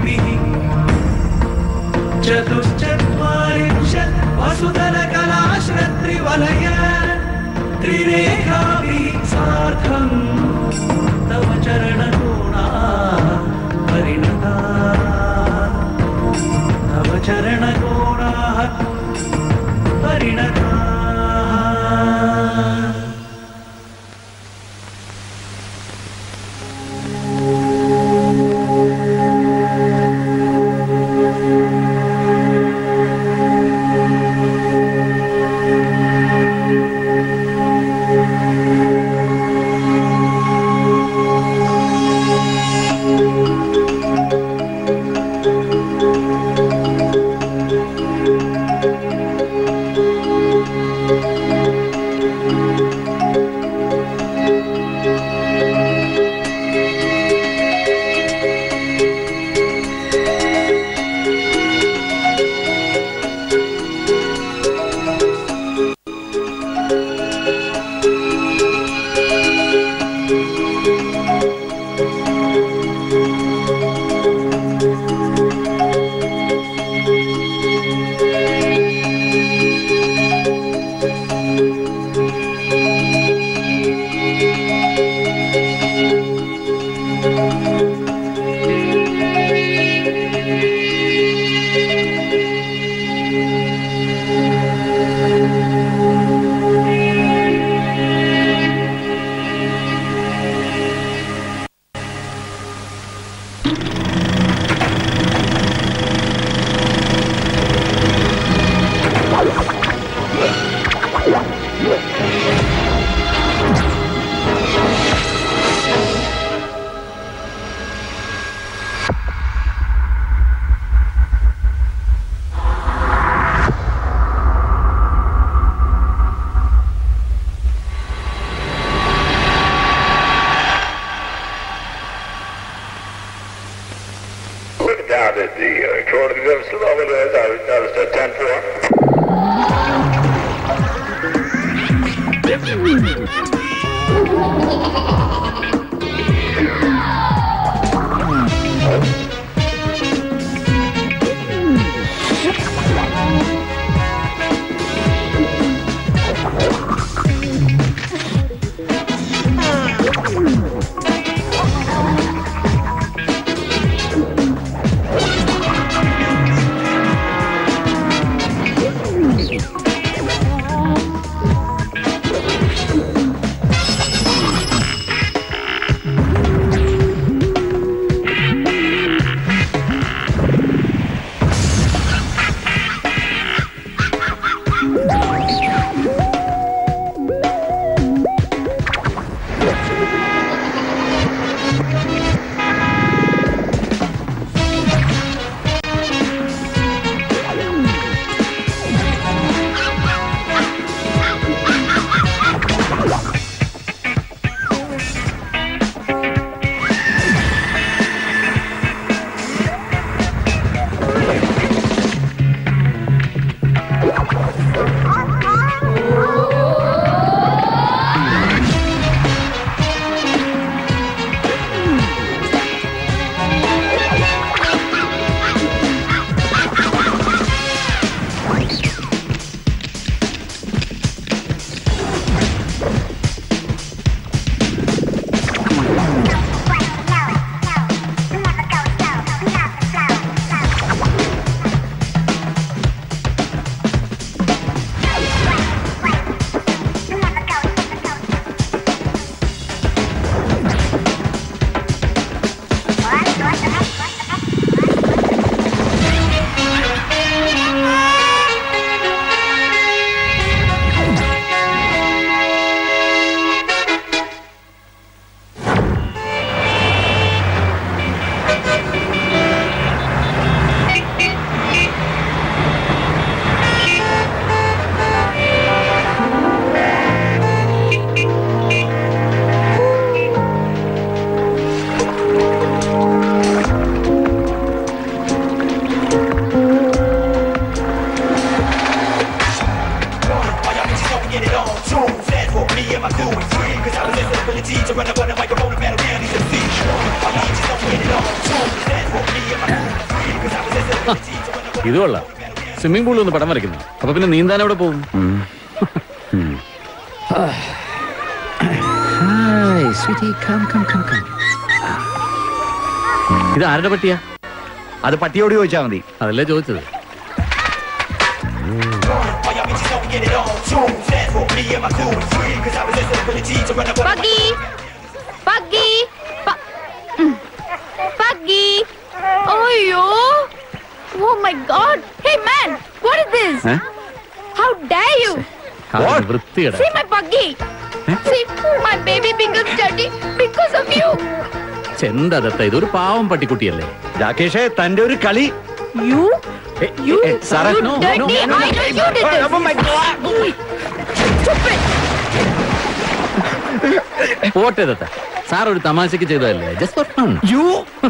चतुश्चत्वारिंशत् वसुधरकलाश्रत्रिवलय त्रिरेखाभिः सार्धम् तव चरणकोणाः परिणताः तव चरणकोणाः परिणताः Down at the coordinates over there, I noticed a 10-4. ഇത് കൊള്ളാം. സ്വിമ്മിംഗ് പൂളിൽ ഒന്ന് പടം വരയ്ക്കുന്നു. അപ്പൊ പിന്നെ നീന്താൻ എവിടെ പോകും? ഇത് ആരുടെ പട്ടിയാ? അത് പട്ടിയോട് ചോദിച്ചാ മതി. അതല്ലേ ചോദിച്ചത്. Oh my God! Hey man, what is this? How dare you? വൃത്തികേട്. See my buggy. See my baby becomes dirty because of you. എന്താ ദത്ത, ഇതൊരു പാവം പട്ടിക്കുട്ടിയല്ലേ? രാകേഷേ, തന്റെ ഒരു കളി. You സാറേ, you dirty. I know you did this. Oh my God. Stupid. പോട്ടെ Datta, sir ഒരു തമാശക്ക് ചെയ്തതല്ലേ? Just for fun. You.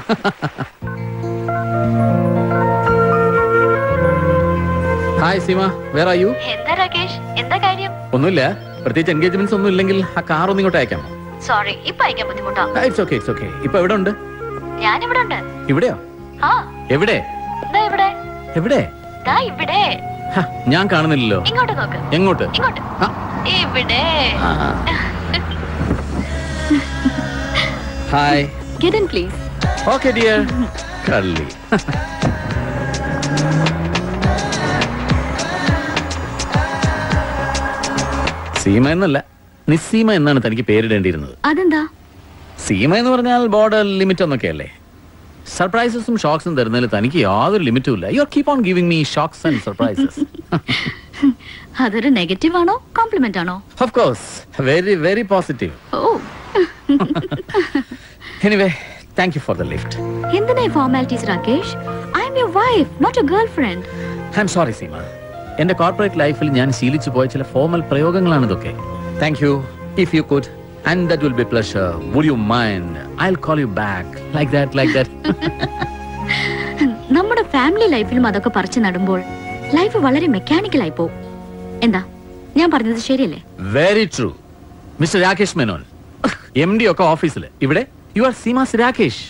Hi Seema, where are you? എന്താ രാകേഷ്, എന്താ കാര്യം? ഒന്നുമില്ല, പ്രത്യേകിച്ച് എൻഗേജ്മെന്റ്സ് ഒന്നും ഇല്ലെങ്കിൽ ആ കാർ ഒന്ന് ഇങ്ങോട്ട് അയക്കാമോ? സോറി, ഇപ്പൊ അയക്കാൻ ബുദ്ധിമുട്ടാ. It's okay, it's okay. ഇപ്പൊ എവിടെ ഉണ്ട്? ഞാൻ ഇവിടെ ഉണ്ട്. ഇവിടെയോ? ആ, എവിടെ? ദാ ഇവിടെ. എവിടെ? ദാ ഇവിടെ. ഞാൻ കാണുന്നില്ലല്ലോ. ഇങ്ങോട്ട് നോക്ക്. എങ്ങോട്ട്? ഇങ്ങോട്ട്. ഇവിടെ. Hi. Get in please. Okay dear. കള്ളി. സീമ എന്നല്ല, നിസ്സീമ എന്നാണ് തനിക്ക് പേരിടേണ്ടിയിരുന്നത്. അതെന്താ? സീമ എന്ന് പറഞ്ഞാൽ ബോർഡർ ലിമിറ്റ് എന്നൊക്കെ അല്ലേ? സർപ്രൈസസും ഷോക്സും തരുന്നതിൽ തനിക്ക് യാതൊരു ലിമിറ്റും ഇല്ല. You keep on giving me shocks and surprises. അതൊരു നെഗറ്റീവ് ആണോ കോംപ്ലിമെന്റ് ആണോ? Of course, very very positive. ഓ. Anyway, thank you for the lift. എന്തിനാ formalities Rakesh? I am your wife, not a girlfriend. I am sorry Seema, എന്റെ corporate ലൈഫിൽ ഞാൻ ശീലിച്ചു പോയ ചില ഫോർമൽ പ്രയോഗങ്ങളാണ് ഇതൊക്കെ. Thank you. If you could, and that will be pleasure, would you mind? I will call you back like that, like that. നമ്മുടെ family ലൈഫിലും അതൊക്കെ പറിച്ചു നടുമ്പോൾ ലൈഫ് വളരെ മെക്കാനിക്കൽ ആയി പോകും. എന്താ ഞാൻ പറഞ്ഞത് ശരിയല്ലേ? Very true. Mister Rakesh Menon, MD ഒക്കെ ഓഫീസിൽ, ഇവിടെ you are Seema's Rakesh.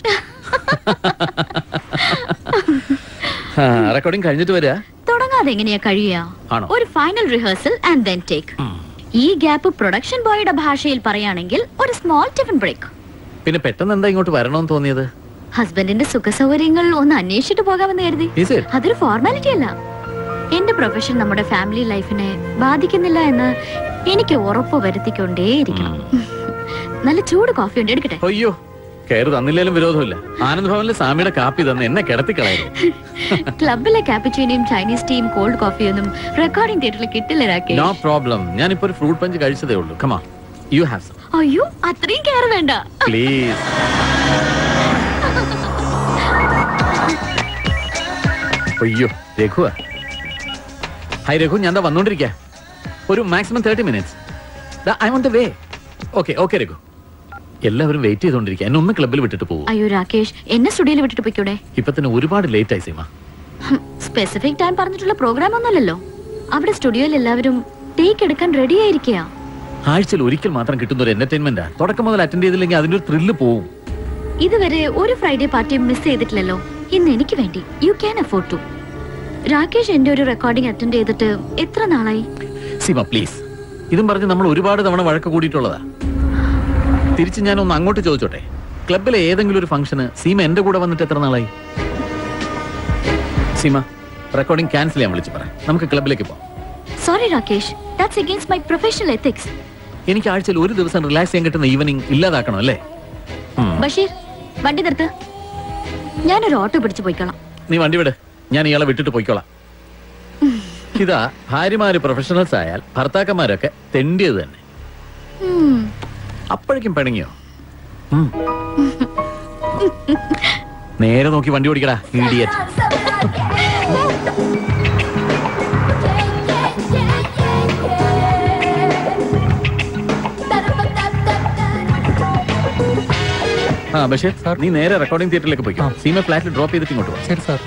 Recording കഴിഞ്ഞിട്ട് വരിക. തുടങ്ങാതെ എങ്ങനെയാ കഴിയുക? ആണോ? ഒരു final rehearsal and then take. ഈ ഗ്യാപ്പ് പ്രൊഡക്ഷൻ ബോയുടെ ഭാഷയിൽ പറയുകയാണെങ്കിൽ ഒരു സ്മോൾ ടിഫിൻ ബ്രേക്ക്. പിന്നെ പെട്ടെന്ന് എന്താ ഇങ്ങോട്ട് വരണമെന്ന് തോന്നിയത്? ഹസ്ബൻഡിന്റെ സുഖസൗകര്യങ്ങൾ ഒന്ന് അന്വേഷിച്ചിട്ട് പോകാമെന്ന് കരുതി. അതൊരു ഫോർമാലിറ്റി അല്ല. എന്റെ പ്രൊഫഷൻ നമ്മുടെ ഫാമിലി ലൈഫിനെ ബാധിക്കുന്നില്ല എന്ന് എനിക്ക് ഉറപ്പ് വരുത്തിക്കൊണ്ടേയിരിക്കണം. നല്ല ചൂട് കോഫി ഉണ്ട്, എടുക്കട്ടെ? അയ്യോ, കയറി തന്നില്ലേലും വിരോധമില്ല. ആനന്ദ് ഭവനിലെ സാമിയുടെ കാപ്പി തന്ന് എന്നെ കിടത്തിക്കളയായിരുന്നു. ക്ലബിലെ കാപ്പിച്ചീനിയും ചൈനീസ് ടീയും കോൾഡ് കോഫിയൊന്നും റെക്കോർഡിംഗ് തിയേറ്ററിൽ കിട്ടില്ല രാകേഷ്. No problem. ഞാനിപ്പോ ഒരു ഫ്രൂട്ട് പഞ്ച് കഴിച്ചതേ ഉള്ളൂ. Come on, you have some. അയ്യോ, അത്രയും കെയർ വേണ്ട പ്ലീസ്. അയ്യോ, രഘുവാ. ഹായ് രഘു, ഞാൻ എന്താ വന്നോണ്ടിരിക്കാ. ഒരു maximum 30 minutes. I on the way. Okay okay Raghu, എല്ലാവരും വെയിറ്റ് ചെയ്തോണ്ടിരിക്കുക. എന്നെ ഒന്ന് ക്ലബിൽ വിട്ടിട്ട് പോകും. അയ്യോ രാകേഷ്, എന്നെ സ്റ്റുഡിയോയിൽ വിട്ടിട്ട് പോയിക്കൂടെ? ഇപ്പൊ തന്നെ ഒരുപാട് ലേറ്റ് ആയി സീമ. സ്പെസിഫിക് ടൈം പറഞ്ഞിട്ടുള്ള പ്രോഗ്രാം ഒന്നുമല്ലല്ലോ. അവിടെ സ്റ്റുഡിയോയിൽ എല്ലാവരും ടേക്ക് എടുക്കാൻ റെഡി ആയിരിക്കുക. ആഴ്ചയിൽ ഒരിക്കൽ മാത്രം കിട്ടുന്ന ഒരു എന്റർടൈൻമെന്റാ. തുടക്കം മുതൽ അറ്റൻഡ് ചെയ്തില്ലെങ്കിൽ അതിന്റെ ഒരു ത്രില്ല് പോവും. ഇതുവരെ ഒരു ഫ്രൈഡേ പാർട്ടി മിസ് ചെയ്തിട്ടില്ലല്ലോ. ഇന്ന് എനിക്ക് വേണ്ടി you can afford to. Rakesh എന്റെ ഒരു റെക്കോർഡിംഗ് അറ്റൻഡ് ചെയ്തിട്ട് എത്ര നാളായി? സീമ പ്ലീസ്, ഇതും പറഞ്ഞ് നമ്മൾ ഒരുപാട് തവണ വഴക്ക് കൂടിയിട്ടുള്ളതാ. തിരിച്ച് ഞാൻ ഒന്ന് അങ്ങോട്ട് ചോദിച്ചോട്ടെ, ക്ലബിലെ ഏതെങ്കിലും ഒരു ഫംഗ്ഷന് സീമ എന്റെ കൂടെ വന്നിട്ട് എത്ര നാളായി? സീമ, റെക്കോർഡിംഗ് ക്യാൻസൽ ചെയ്യാൻ വിളിച്ചു പറ, നമുക്ക് ക്ലബിലേക്ക് പോവാം. Sorry Rakesh, that's against my professional ethics. എനിക്ക് ആഴ്ചയിൽ ഒരു ദിവസം റിലാക്സ് ചെയ്യാൻ കിട്ടുന്ന ഈവനിങ് ഇല്ലാതാക്കണം അല്ലേ? ബഷീർ, വണ്ടി നിർത്ത്. ഞാനൊരു ഓട്ടോ പിടിച്ചു പോയിക്കോളാം. നീ വണ്ടി വിട്, ഞാൻ ഇയാളെ വിട്ടിട്ട് പോയിക്കോളാം. ഇതാ, ഭാര്യമാര് പ്രൊഫഷണൽസ് ആയാൽ ഭർത്താക്കന്മാരൊക്കെ തെണ്ടിയത് തന്നെ. അപ്പോഴേക്കും പിണങ്ങിയോ? നേരെ നോക്കി വണ്ടി ഓടിക്കടാ, ഇഡിയറ്റ്. ആ ബഷീർ, നീ നേരെ റെക്കോർഡിംഗ് തിയേറ്ററിലേക്ക് പോയിക്കോ. സീമ ഫ്ലാറ്റിൽ ഡ്രോപ്പ് ചെയ്തിട്ട് ഇങ്ങോട്ട് പോ. ശരി sir.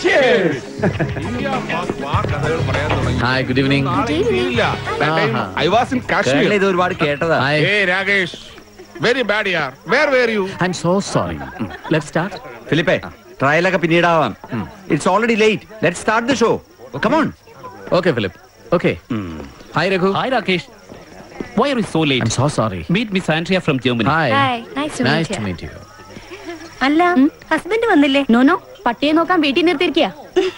Hi, good evening. I was in Kashmir. ഇത് ഒരുപാട് കേട്ടതാ. Hey Rakesh, very bad yaar. Where were you? I'm so sorry. Let's start. ഫിലിപ്പേ, ട്രയലൊക്കെ പിന്നീടാവാം. It's already late. Let's start the show. Come on. Okay, Philip. Okay. Hi, Raghu. Hi, Rakesh. Why are you so late? I'm so sorry. Meet Miss Andrea from Germany. Hi. Nice to meet you. അല്ല, husband വന്നില്ലേ? No no, പട്ടിയെ നോക്കാൻ വീട്ടിൽ നിർത്തിയിരിക്കുക.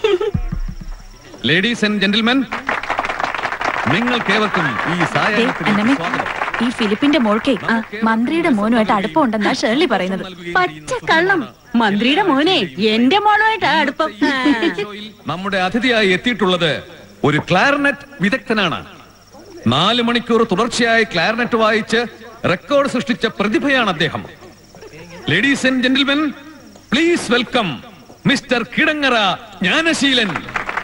Ladies and gentlemen, നിങ്ങൾക്കേവർക്കും ഈ സായാഹ്നത്തിലേക്ക് സ്വാഗതം. ഈ ഫിലിപ്പിന്റെ മോൾക്കേ മന്ത്രിയുടെ മോനുമായിട്ട് അടുപ്പമുണ്ടെന്നാ ഷേർലി പറയുന്നത്. പച്ച കള്ളം. മന്ത്രിയുടെ മോനെ എന്റെ മോളുമായിട്ടാ അടുപ്പം. നമ്മുടെ അതിഥിയായി എത്തിയിട്ടുള്ളത് ഒരു ക്ലാർനെറ്റ് വിദഗ്ധനാണ്. 4 മണിക്കൂർ തുടർച്ചയായി ക്ലാർനെറ്റ് വായിച്ച് റെക്കോർഡ് സൃഷ്ടിച്ച പ്രതിഭയാണ് അദ്ദേഹം. Ladies and gentlemen, please welcome mister Kidangara Jnanaseelan.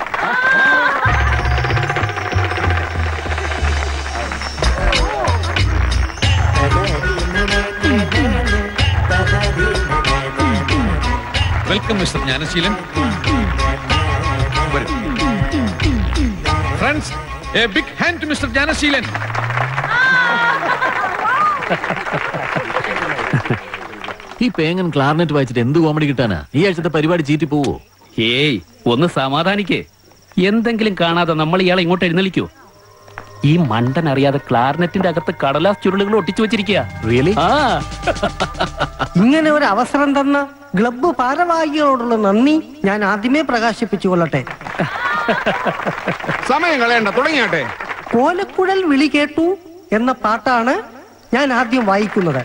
Welcome mister Jnanaseelan. Friends, a big hand to mister Jnanaseelan. ഈ പേങ്ങൻ ക്ലാർനെറ്റ് വായിച്ചിട്ട് എന്ത് കോമഡി കിട്ടാനാ? ഈ ആഴ്ചത്തെ പരിപാടി ചീറ്റി പോവോ? ഏയ്, ഒന്ന് സമാധാനിക്കേ. എന്തെങ്കിലും കാണാതെ നമ്മൾ ഇയാളെ ഇങ്ങോട്ട് എഴുന്നള്ളിക്കോ? ഈ മണ്ടൻ അറിയാതെ ക്ലാർനെറ്റിന്റെ അകത്ത് കടലാസ് ചുരുളുകൾ ഒട്ടിച്ചു വെച്ചിരിക്കുക. റിയലി? ഇങ്ങനെ ഒരു അവസരം തന്ന ക്ലബ്ബ് ഭാരവാഹികളോടുള്ള നന്ദി ഞാൻ ആദ്യമേ പ്രകാശിപ്പിച്ചു കൊള്ളട്ടെ. സമയം കളയണ്ട, തുടങ്ങിയാട്ടെ. കോലക്കുഴൽ വിളി കേട്ടു എന്ന പാട്ടാണ് ഞാൻ ആദ്യം വായിക്കുന്നത്.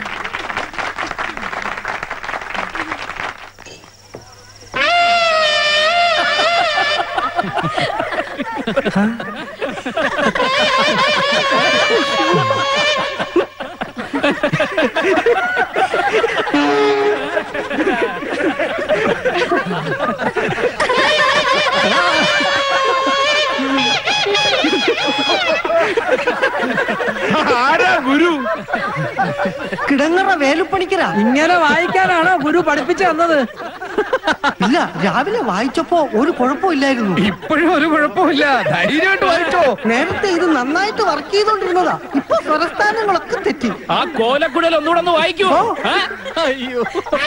ആരാ ഗുരു? കിടങ്ങറ വേലുപ്പണിക്കരാ. ഇങ്ങനെ വായിക്കാനാണോ ഗുരു പഠിപ്പിച്ചു തന്നത്? ഇല്ല, രാവിലെ വായിച്ചപ്പോ ഒരു കുഴപ്പമില്ലായിരുന്നു. ഇപ്പോഴും ഒരു കുഴപ്പമില്ല, ധൈര്യമായിട്ട് വായിച്ചോ. നേരത്തെ ഇത് നന്നായിട്ട് വർക്ക് ചെയ്തോണ്ടിരുന്നതാ. ഇപ്പൊ സ്വരസ്ഥാനങ്ങളൊക്കെ തെറ്റി. ആ കോലക്കുഴൽ ഒന്നുകൂടെ ഒന്ന് വായിക്കുമോ? അയ്യോ,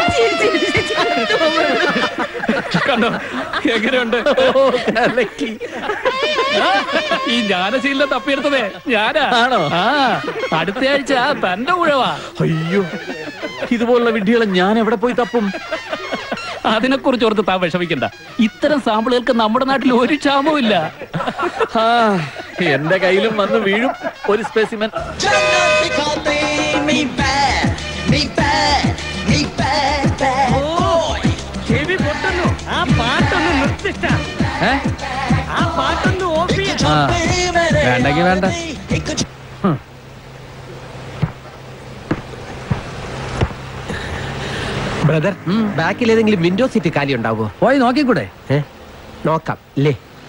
കണ്ടോ എങ്ങനെയുണ്ട്? ഈ ജ്ഞാനശീലനെ തപ്പിയെടുത്തതേ ഞാനാ. ആണോ? അടുത്ത ആഴ്ച തന്റെ ഉഴവാ. അയ്യോ, ഇതുപോലുള്ള വിഡ്ഢികളെ ഞാൻ എവിടെ പോയി തപ്പും? അതിനെക്കുറിച്ച് ഓർത്ത് താൻ വിഷമിക്കണ്ട. ഇത്തരം സാമ്പിളുകൾക്ക് നമ്മുടെ നാട്ടിൽ ഒരു ക്ഷാമവും ഇല്ല. എന്റെ കയ്യിലും വന്ന് വീഴും ഒരു സ്പെസിമെൻ. ചെവി പൊട്ടുന്നു. ആ പാട്ടൊന്ന് നിർത്തിച്ച. ആ പാട്ടൊന്ന് ഓഫ് ചെയ്യാം. വേണ്ടെങ്കി വേണ്ട. ബ്രദർ, ബാക്കിൽ ഏതെങ്കിലും വിൻഡോ സീറ്റ് കാലി ഉണ്ടാവോ? പോയി നോക്കിക്കൂടെ? നോക്കാം അല്ലേ?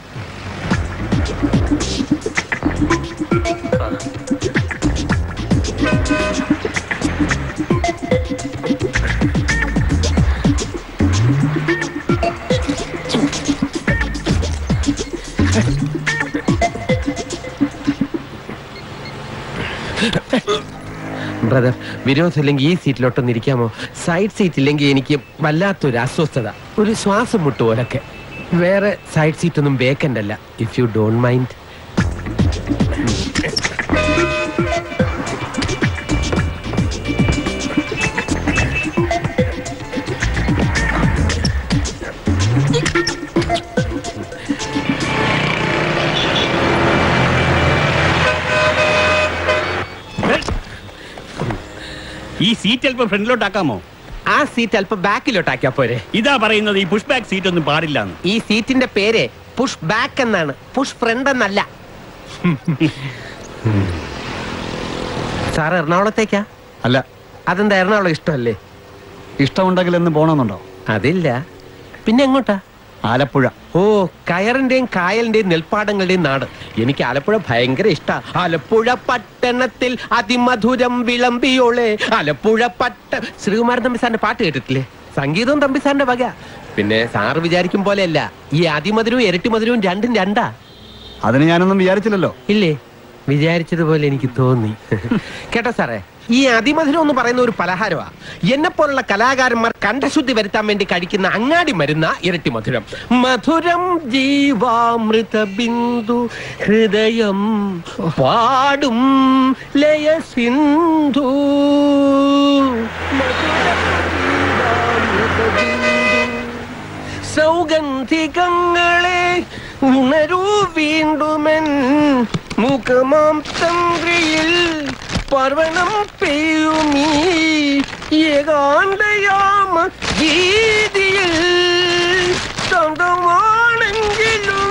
ബ്രദർ, വിനോദ് ഇല്ലെങ്കിൽ ഈ സീറ്റിലോട്ടൊന്ന് ഇരിക്കാമോ? സൈഡ് സീറ്റ് ഇല്ലെങ്കിൽ എനിക്ക് വല്ലാത്തൊരു അസ്വസ്ഥത, ഒരു ശ്വാസം മുട്ട് പോലൊക്കെ. വേറെ സൈഡ് സീറ്റ് ഒന്നും വേക്കൻ്റ് അല്ല, ഇഫ് യു ഡോണ്ട് മൈൻഡ്. ഈ സീറ്റ് അല്പം ഫ്രണ്ടിലോട്ടാക്കാമോ? ആ സീറ്റ് അല്പം ബാക്കിലോട്ടാക്കിയാ പോരെ? ഇതാ പറയുന്നത്, ഈ പുഷ് ബാക്ക് സീറ്റ് ഒന്നും പാടില്ല. ഈ സീറ്റിന്റെ പേര് പുഷ് ബാക്ക് എന്നാണ്, പുഷ് ഫ്രണ്ട് എന്നല്ല. സാർ എറണാകുളത്തേക്കാ? അല്ല. അതെന്താ, എറണാകുളം ഇഷ്ടമല്ലേ? ഇഷ്ടമുണ്ടെങ്കിൽ എന്ന് പോണമെന്നുണ്ടോ? അതില്ല, പിന്നെ എങ്ങോട്ടാ? ആലപ്പുഴ. ഓ, കയറിന്റെയും കായലിന്റെയും നെൽപ്പാടങ്ങളുടെയും നാട്. എനിക്ക് ആലപ്പുഴ ഭയങ്കര ഇഷ്ടാ. ആലപ്പുഴ പട്ടണത്തിൽ അതിമധുരം വിളമ്പിയോളെ ആലപ്പുഴ ശ്രീകുമാരൻ തമ്പി സാറിന്റെ പാട്ട് കേട്ടിട്ടില്ലേ? സംഗീതവും തമ്പി സാറിന്റെ വക. പിന്നെ സാറ് വിചാരിക്കും പോലെയല്ല, ഈ അതിമധുരവും ഇരട്ടി മധുരവും രണ്ടും രണ്ടാ. അതിന് ഞാനൊന്നും വിചാരിച്ചില്ലല്ലോ. ഇല്ലേ? വിചാരിച്ചതുപോലെ എനിക്ക് തോന്നി. കേട്ടോ സാറേ, ഈ അതിമധുരം എന്ന് പറയുന്ന ഒരു പലഹാരമാണ്. എന്നെ പോലുള്ള കലാകാരന്മാർ കണ്ഠശുദ്ധി വരുത്താൻ വേണ്ടി കഴിക്കുന്ന അങ്ങാടി മരുന്ന ഇരട്ടി മധുരം. മധുരം ജീവാമൃത ബിന്ദു ഹൃദയം പാടും ലയ സിന്ധു. സൗഗന്ധികങ്ങളെ ഉണരൂ വീണ്ടുമെൻ മുഖമാം തന്ത്രിയിൽ പർവണം പെയ്യുമീ ഏകാന്തയാമ ഗീതിയിൽ സ്വന്തമാണെങ്കിലും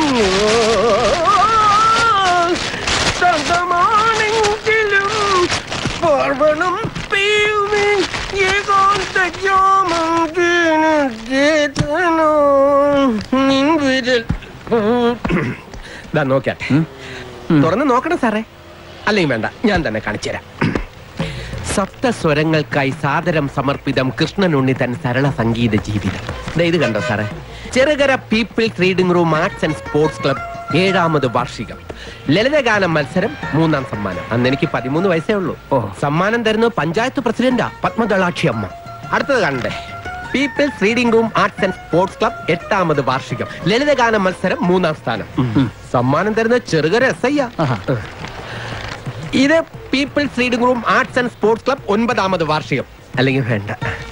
പർവണം പെയ്യുമീ ഏകാന്തയാമ നോക്കാം. തുറന്ന് നോക്കണം സാറേ, അല്ലെങ്കിൽ വേണ്ട, ഞാൻ തന്നെ കാണിച്ചുതരാം. സപ്തസ്വരങ്ങൾക്കായി സാദരം സമർപ്പിതം കൃഷ്ണനുണ്ണി തൻ സരള സംഗീത ജീവിതം. ഇത് കണ്ടോ സാറേ? Cherukara people's reading room arts and sports club 7ാമത് വാർഷികം. ലളിതഗാന മത്സരം 3ാം സമ്മാനം. അന്ന് എനിക്ക് 13 വയസ്സേ ഉള്ളൂ. സമ്മാനം തരുന്നത് പഞ്ചായത്ത് പ്രസിഡന്റാ പത്മദളാക്ഷി അമ്മ. അടുത്തത് കണ്ടേ, people's reading room arts and sports club 8ാമത് വാർഷികം. ലളിതഗാന മത്സരം 3ാം സ്ഥാനം. സമ്മാനം തരുന്നത് ചെറുകര SI. ഇത് people's reading room arts and sports club 9ാമത് വാർഷികം. അല്ലെങ്കിൽ വേണ്ട,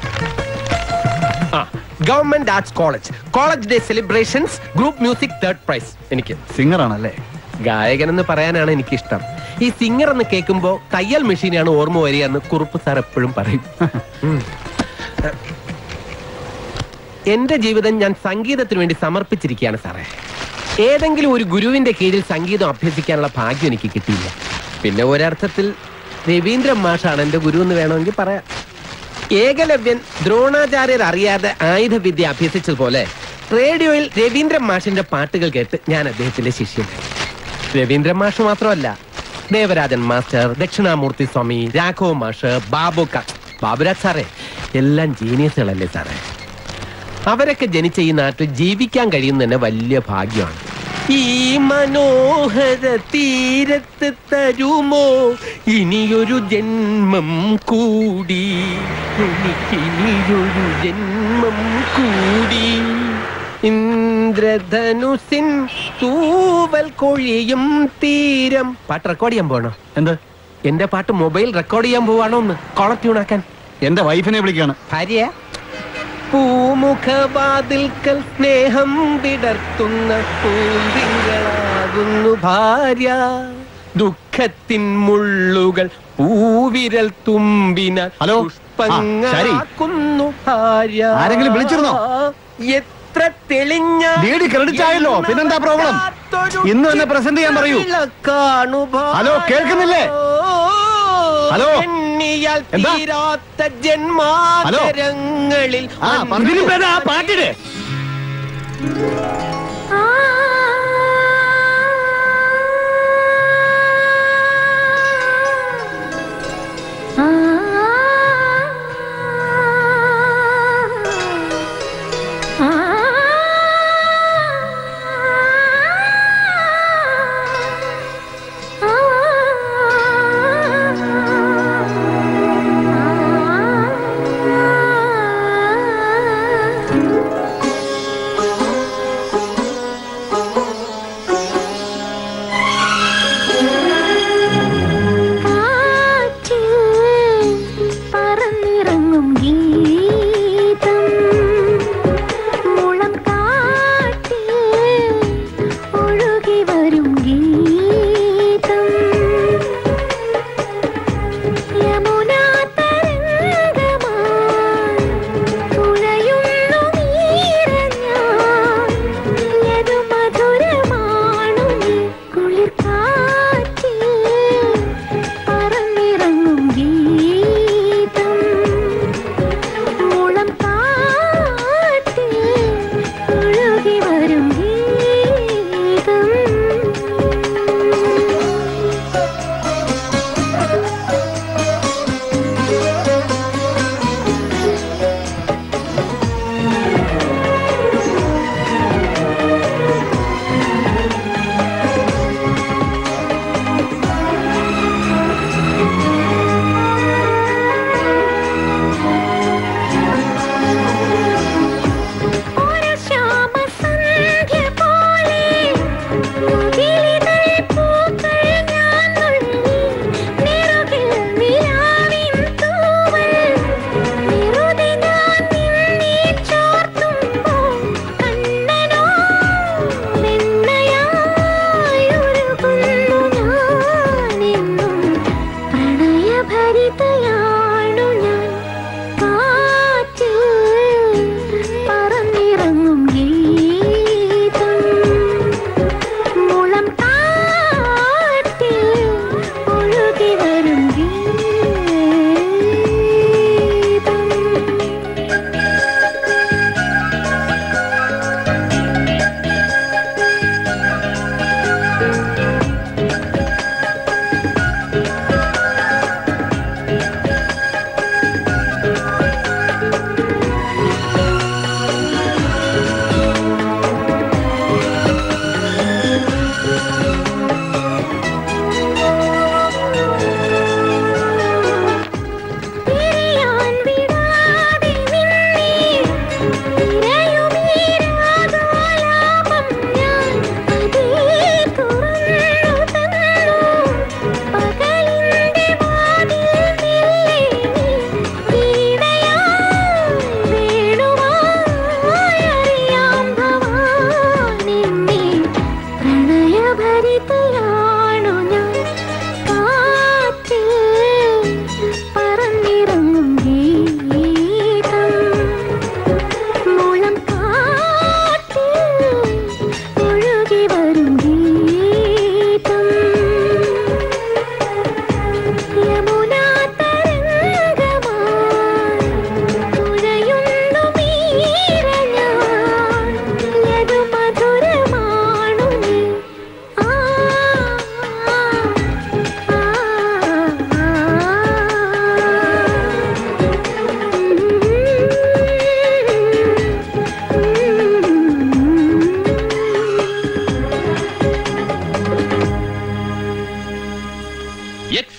government arts college day celebrations group music 3rd prize. എനിക്ക് സിംഗർ ആണല്ലേ? ഗായകൻ എന്ന് പറയാനാണ് എനിക്കിഷ്ടം. ഈ സിംഗർ എന്ന് കേൾക്കുമ്പോ തയ്യൽ മെഷീനാണ് ഓർമ്മ വരിക എന്ന് കുറുപ്പ് സാർ എപ്പോഴും പറയും. എന്റെ ജീവിതം ഞാൻ സംഗീതത്തിന് വേണ്ടി സമർപ്പിച്ചിരിക്കുകയാണ് സാറേ. ഏതെങ്കിലും ഒരു ഗുരുവിന്റെ കീഴിൽ സംഗീതം അഭ്യസിക്കാനുള്ള ഭാഗ്യം എനിക്ക് കിട്ടിയില്ല. പിന്നെ ഒരർത്ഥത്തിൽ രവീന്ദ്രൻ മാഷാണ് എന്റെ ഗുരു എന്ന് വേണമെങ്കിൽ പറയാം. ഏകലവ്യൻ ദ്രോണാചാര്യർ അറിയാതെ ആയുധവിദ്യ അഭ്യസിച്ചതുപോലെ റേഡിയോയിൽ രവീന്ദ്രൻ മാഷിന്റെ പാട്ടുകൾ കേട്ട് ഞാൻ അദ്ദേഹത്തിന്റെ ശിഷ്യൻ. രവീന്ദ്രൻ മാഷ് മാത്രമല്ല, ദേവരാജൻ മാസ്റ്റർ, ദക്ഷിണാമൂർത്തി സ്വാമി, രാഘവ മാഷ്, ബാബുരാജ് സാറേ, എല്ലാം ജീനിയസുകളല്ലേ സാറേ? അവരൊക്കെ ജനിച്ച ഈ നാട്ടിൽ ജീവിക്കാൻ കഴിയുന്ന തന്നെ വലിയ ഭാഗ്യമാണ്. ഈ മനോഹര തീരത്ത് തരുമോ ഇനിയൊരു ജന്മം കൂടി, എനിക്കിനിയൊരു ജന്മം കൂടി. ഇന്ദ്രധനുസിൻ തൂവൽ കൊഴിയും തീരം. പാട്ട് റെക്കോർഡ് ചെയ്യാൻ പോകണോ? എന്ത്? എന്റെ പാട്ട് മൊബൈൽ റെക്കോർഡ് ചെയ്യാൻ പോവാണോ? ഒന്ന് കോളർ ട്യൂണാക്കാൻ. എന്റെ വൈഫിനെ വിളിക്കാണ്. ഭാര്യ? പൂമുഖവാതിൽക്കൽ സ്നേഹം വിടർത്തുന്ന പൂന്തിങ്കളാകുന്നു ഭാര്യ. ദുഃഖത്തിൻ മുള്ളുകൾ പൂവിരൽ തുമ്പിനാൽ പുഷ്പങ്ങളാക്കുന്നു ഭാര്യ. ആരെങ്കിലും വിളിച്ചിരുന്നോ? എത്ര തെളിഞ്ഞ ക്രെഡിറ്റ് ആയല്ലോ, പിന്നെന്താ പ്രോബ്ലം? ഇന്ന് തന്നെ പ്രസന്റ് ചെയ്യാൻ പറയൂ. ഹലോ, കേൾക്കുന്നില്ലേ? ഹലോ, തീരാത്ത ജന്മാന്തരങ്ങളിൽ പാട്ടിട്.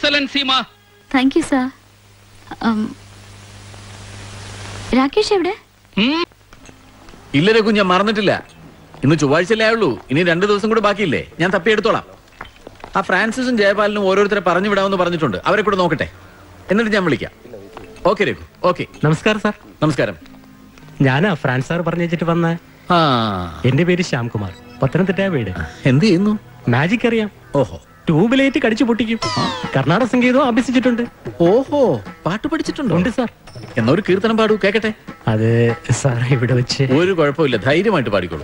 Excellent Seema. Thank you sir. Rakesh എവിടെ? ഇല്ല രഘു, ഞാൻ മറന്നിട്ടില്ല. ഇന്ന് ചൊവ്വാഴ്ചയല്ലേ ആയുള്ളൂ. ഇനി 2 ദിവസം കൂടെ ബാക്കിയില്ലേ, ഞാൻ തപ്പിയെടുത്തോളാം. ആ ഫ്രാൻസിസും ജയപാലിനും ഓരോരുത്തരെ പറഞ്ഞു വിടാമെന്ന് പറഞ്ഞിട്ടുണ്ട്. അവരെ കൂടെ നോക്കട്ടെ, എന്നിട്ട് ഞാൻ വിളിക്കാം. Okay Raghu, okay. നമസ്കാരം സാർ. നമസ്കാരം. ഞാനാ ഫ്രാൻസ് സാർ പറഞ്ഞു വെച്ചിട്ട് വന്ന. എന്റെ പേര് ശ്യാംകുമാർ, പത്തനംതിട്ട വീട്. എന്ത് ചെയ്യുന്നു? മാജിക് അറിയാം. ഓഹോ. ട്യൂബിലേറ്റ് കടിച്ചു പൊട്ടിക്കും. കർണാടക സംഗീതവും അഭ്യസിച്ചിട്ടുണ്ട്. ഓഹോ, പാട്ട് പഠിച്ചിട്ടുണ്ടോ? ഉണ്ട് സാർ. എന്നാ ഒരു കീർത്തനം പാടൂ, കേക്കട്ടെ. അത് സാർ ഇവിടെ വെച്ച് ഒരു കുഴപ്പമില്ല, ധൈര്യമായിട്ട് പാടിക്കോളൂ.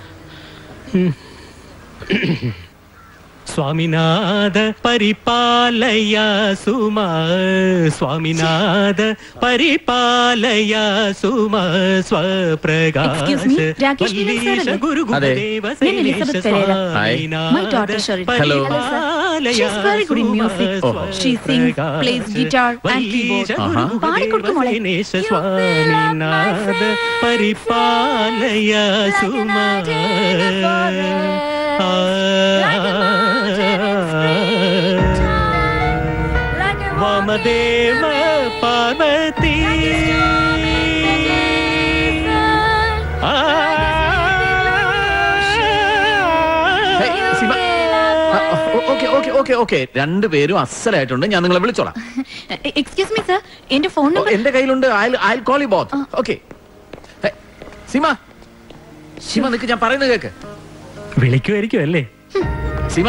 സ്വാമിനാഥ പരിപാലയ സുമ, സ്വാമിനാഥ പരിപാലയ സുമ, സ്വപ്രകാശ ഗുരു ഗുരുദേവ സ്വാമിനാഥ പരിപാലയ സുമ. വാമദേവ പാർവതി ഓക്കെ. രണ്ടുപേരും അസലായിട്ടുണ്ട്. ഞാൻ നിങ്ങളെ വിളിച്ചോളാം. എക്സ്ക്യൂസ് മീ സർ, എന്റെ ഫോൺ നമ്പർ എന്റെ കയ്യിലുണ്ട്. I'll call you both. Okay. Seema, Seema നിക്ക്, ഞാൻ പറയുന്നത് കേക്ക്. വിളിക്കുമായിരിക്കും അല്ലേ? സീമ,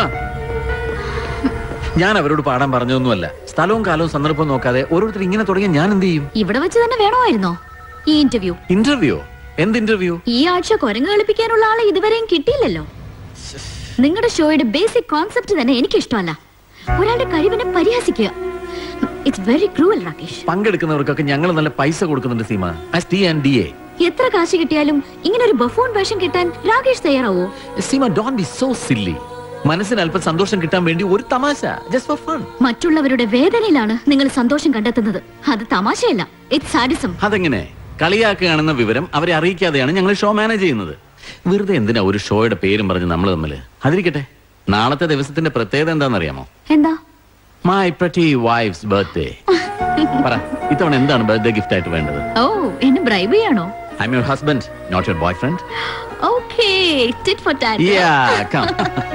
ഞാൻ അവരോട് പാടാൻ പറഞ്ഞതൊന്നുമല്ല. സ്ഥലവും കാലവും സന്ദർഭവും നോക്കാതെ ഓരോരുത്തർ ഇങ്ങനെ തുടങ്ങി ഞാൻ എന്ത് ചെയ്യും? ഇവിടെ വെച്ച് തന്നെ വേണമായിരുന്നോ ഈ ഇന്റർവ്യൂ? ഇന്റർവ്യൂ? എന്ത് ഇന്റർവ്യൂ? ഈ ആഴ്ച കുരങ്ങ് കളിപ്പിക്കാനുള്ള ആളെ ഇതുവരെയും കിട്ടിയില്ലല്ലോ. നിങ്ങളുടെ ഷോയുടെ ബേസിക് കോൺസെപ്റ്റ് തന്നെ എനിക്ക് ഇഷ്ടമല്ല. ഒരാളുടെ കഴിവിനെ പരിഹസിക്കുക. It's very cruel Rakesh. പങ്കെടുക്കുന്നവർക്കൊക്കെ ഞങ്ങൾ നല്ല പൈസ കൊടുക്കുന്നുണ്ട് സീമ. ST&DA. എത്ര കാശ് കിട്ടിയാലും ഇങ്ങനെ ഒരു ബഫൂൺ വേഷം കിട്ടാൻ രാകേഷ് തയ്യാറാവോ? Seema, don't be so silly. മനസ്സിന് അല്പം സന്തോഷം കിട്ടാൻ വേണ്ടി ഒരു തമാശ, ജസ്റ്റ് ഫോർ ഫൺ. മറ്റുള്ളവരുടെ വേദനയിലാണ് നിങ്ങൾ സന്തോഷം കണ്ടെത്തുന്നത്. അത് തമാശയല്ല, ഇറ്റ്സ് സാഡിസം. അതെങ്ങനെ? കളിയാക്കുകയാണെന്ന വിവരം അവരെ അറിയിക്കാതെയാണ് ഞങ്ങൾ ഷോ മാനേജ് ചെയ്യുന്നത്. വെറുതെ എന്തിനാ ഒരു ഷോയുടെ പേരും പറഞ്ഞ് നമ്മൾ തമ്മിൽ? അതിരിക്കട്ടെ, നാളത്തെ ദിവസത്തിന്റെ പ്രത്യേകത എന്താണെന്നറിയാമോ? എന്താ? My pretty wife's birthday. പറ, ഇത്തവണ എന്താണ് ബർത്ത്ഡേ ഗിഫ്റ്റ് ആയിട്ട് വേണ്ടത്? ഓ, എന്നെ ബ്രൈബ് ചെയ്യാണോ? I am your husband, not your boyfriend. Okay, tit for tat. Yeah, come.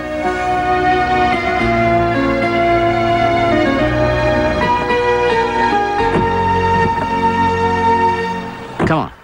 Come on.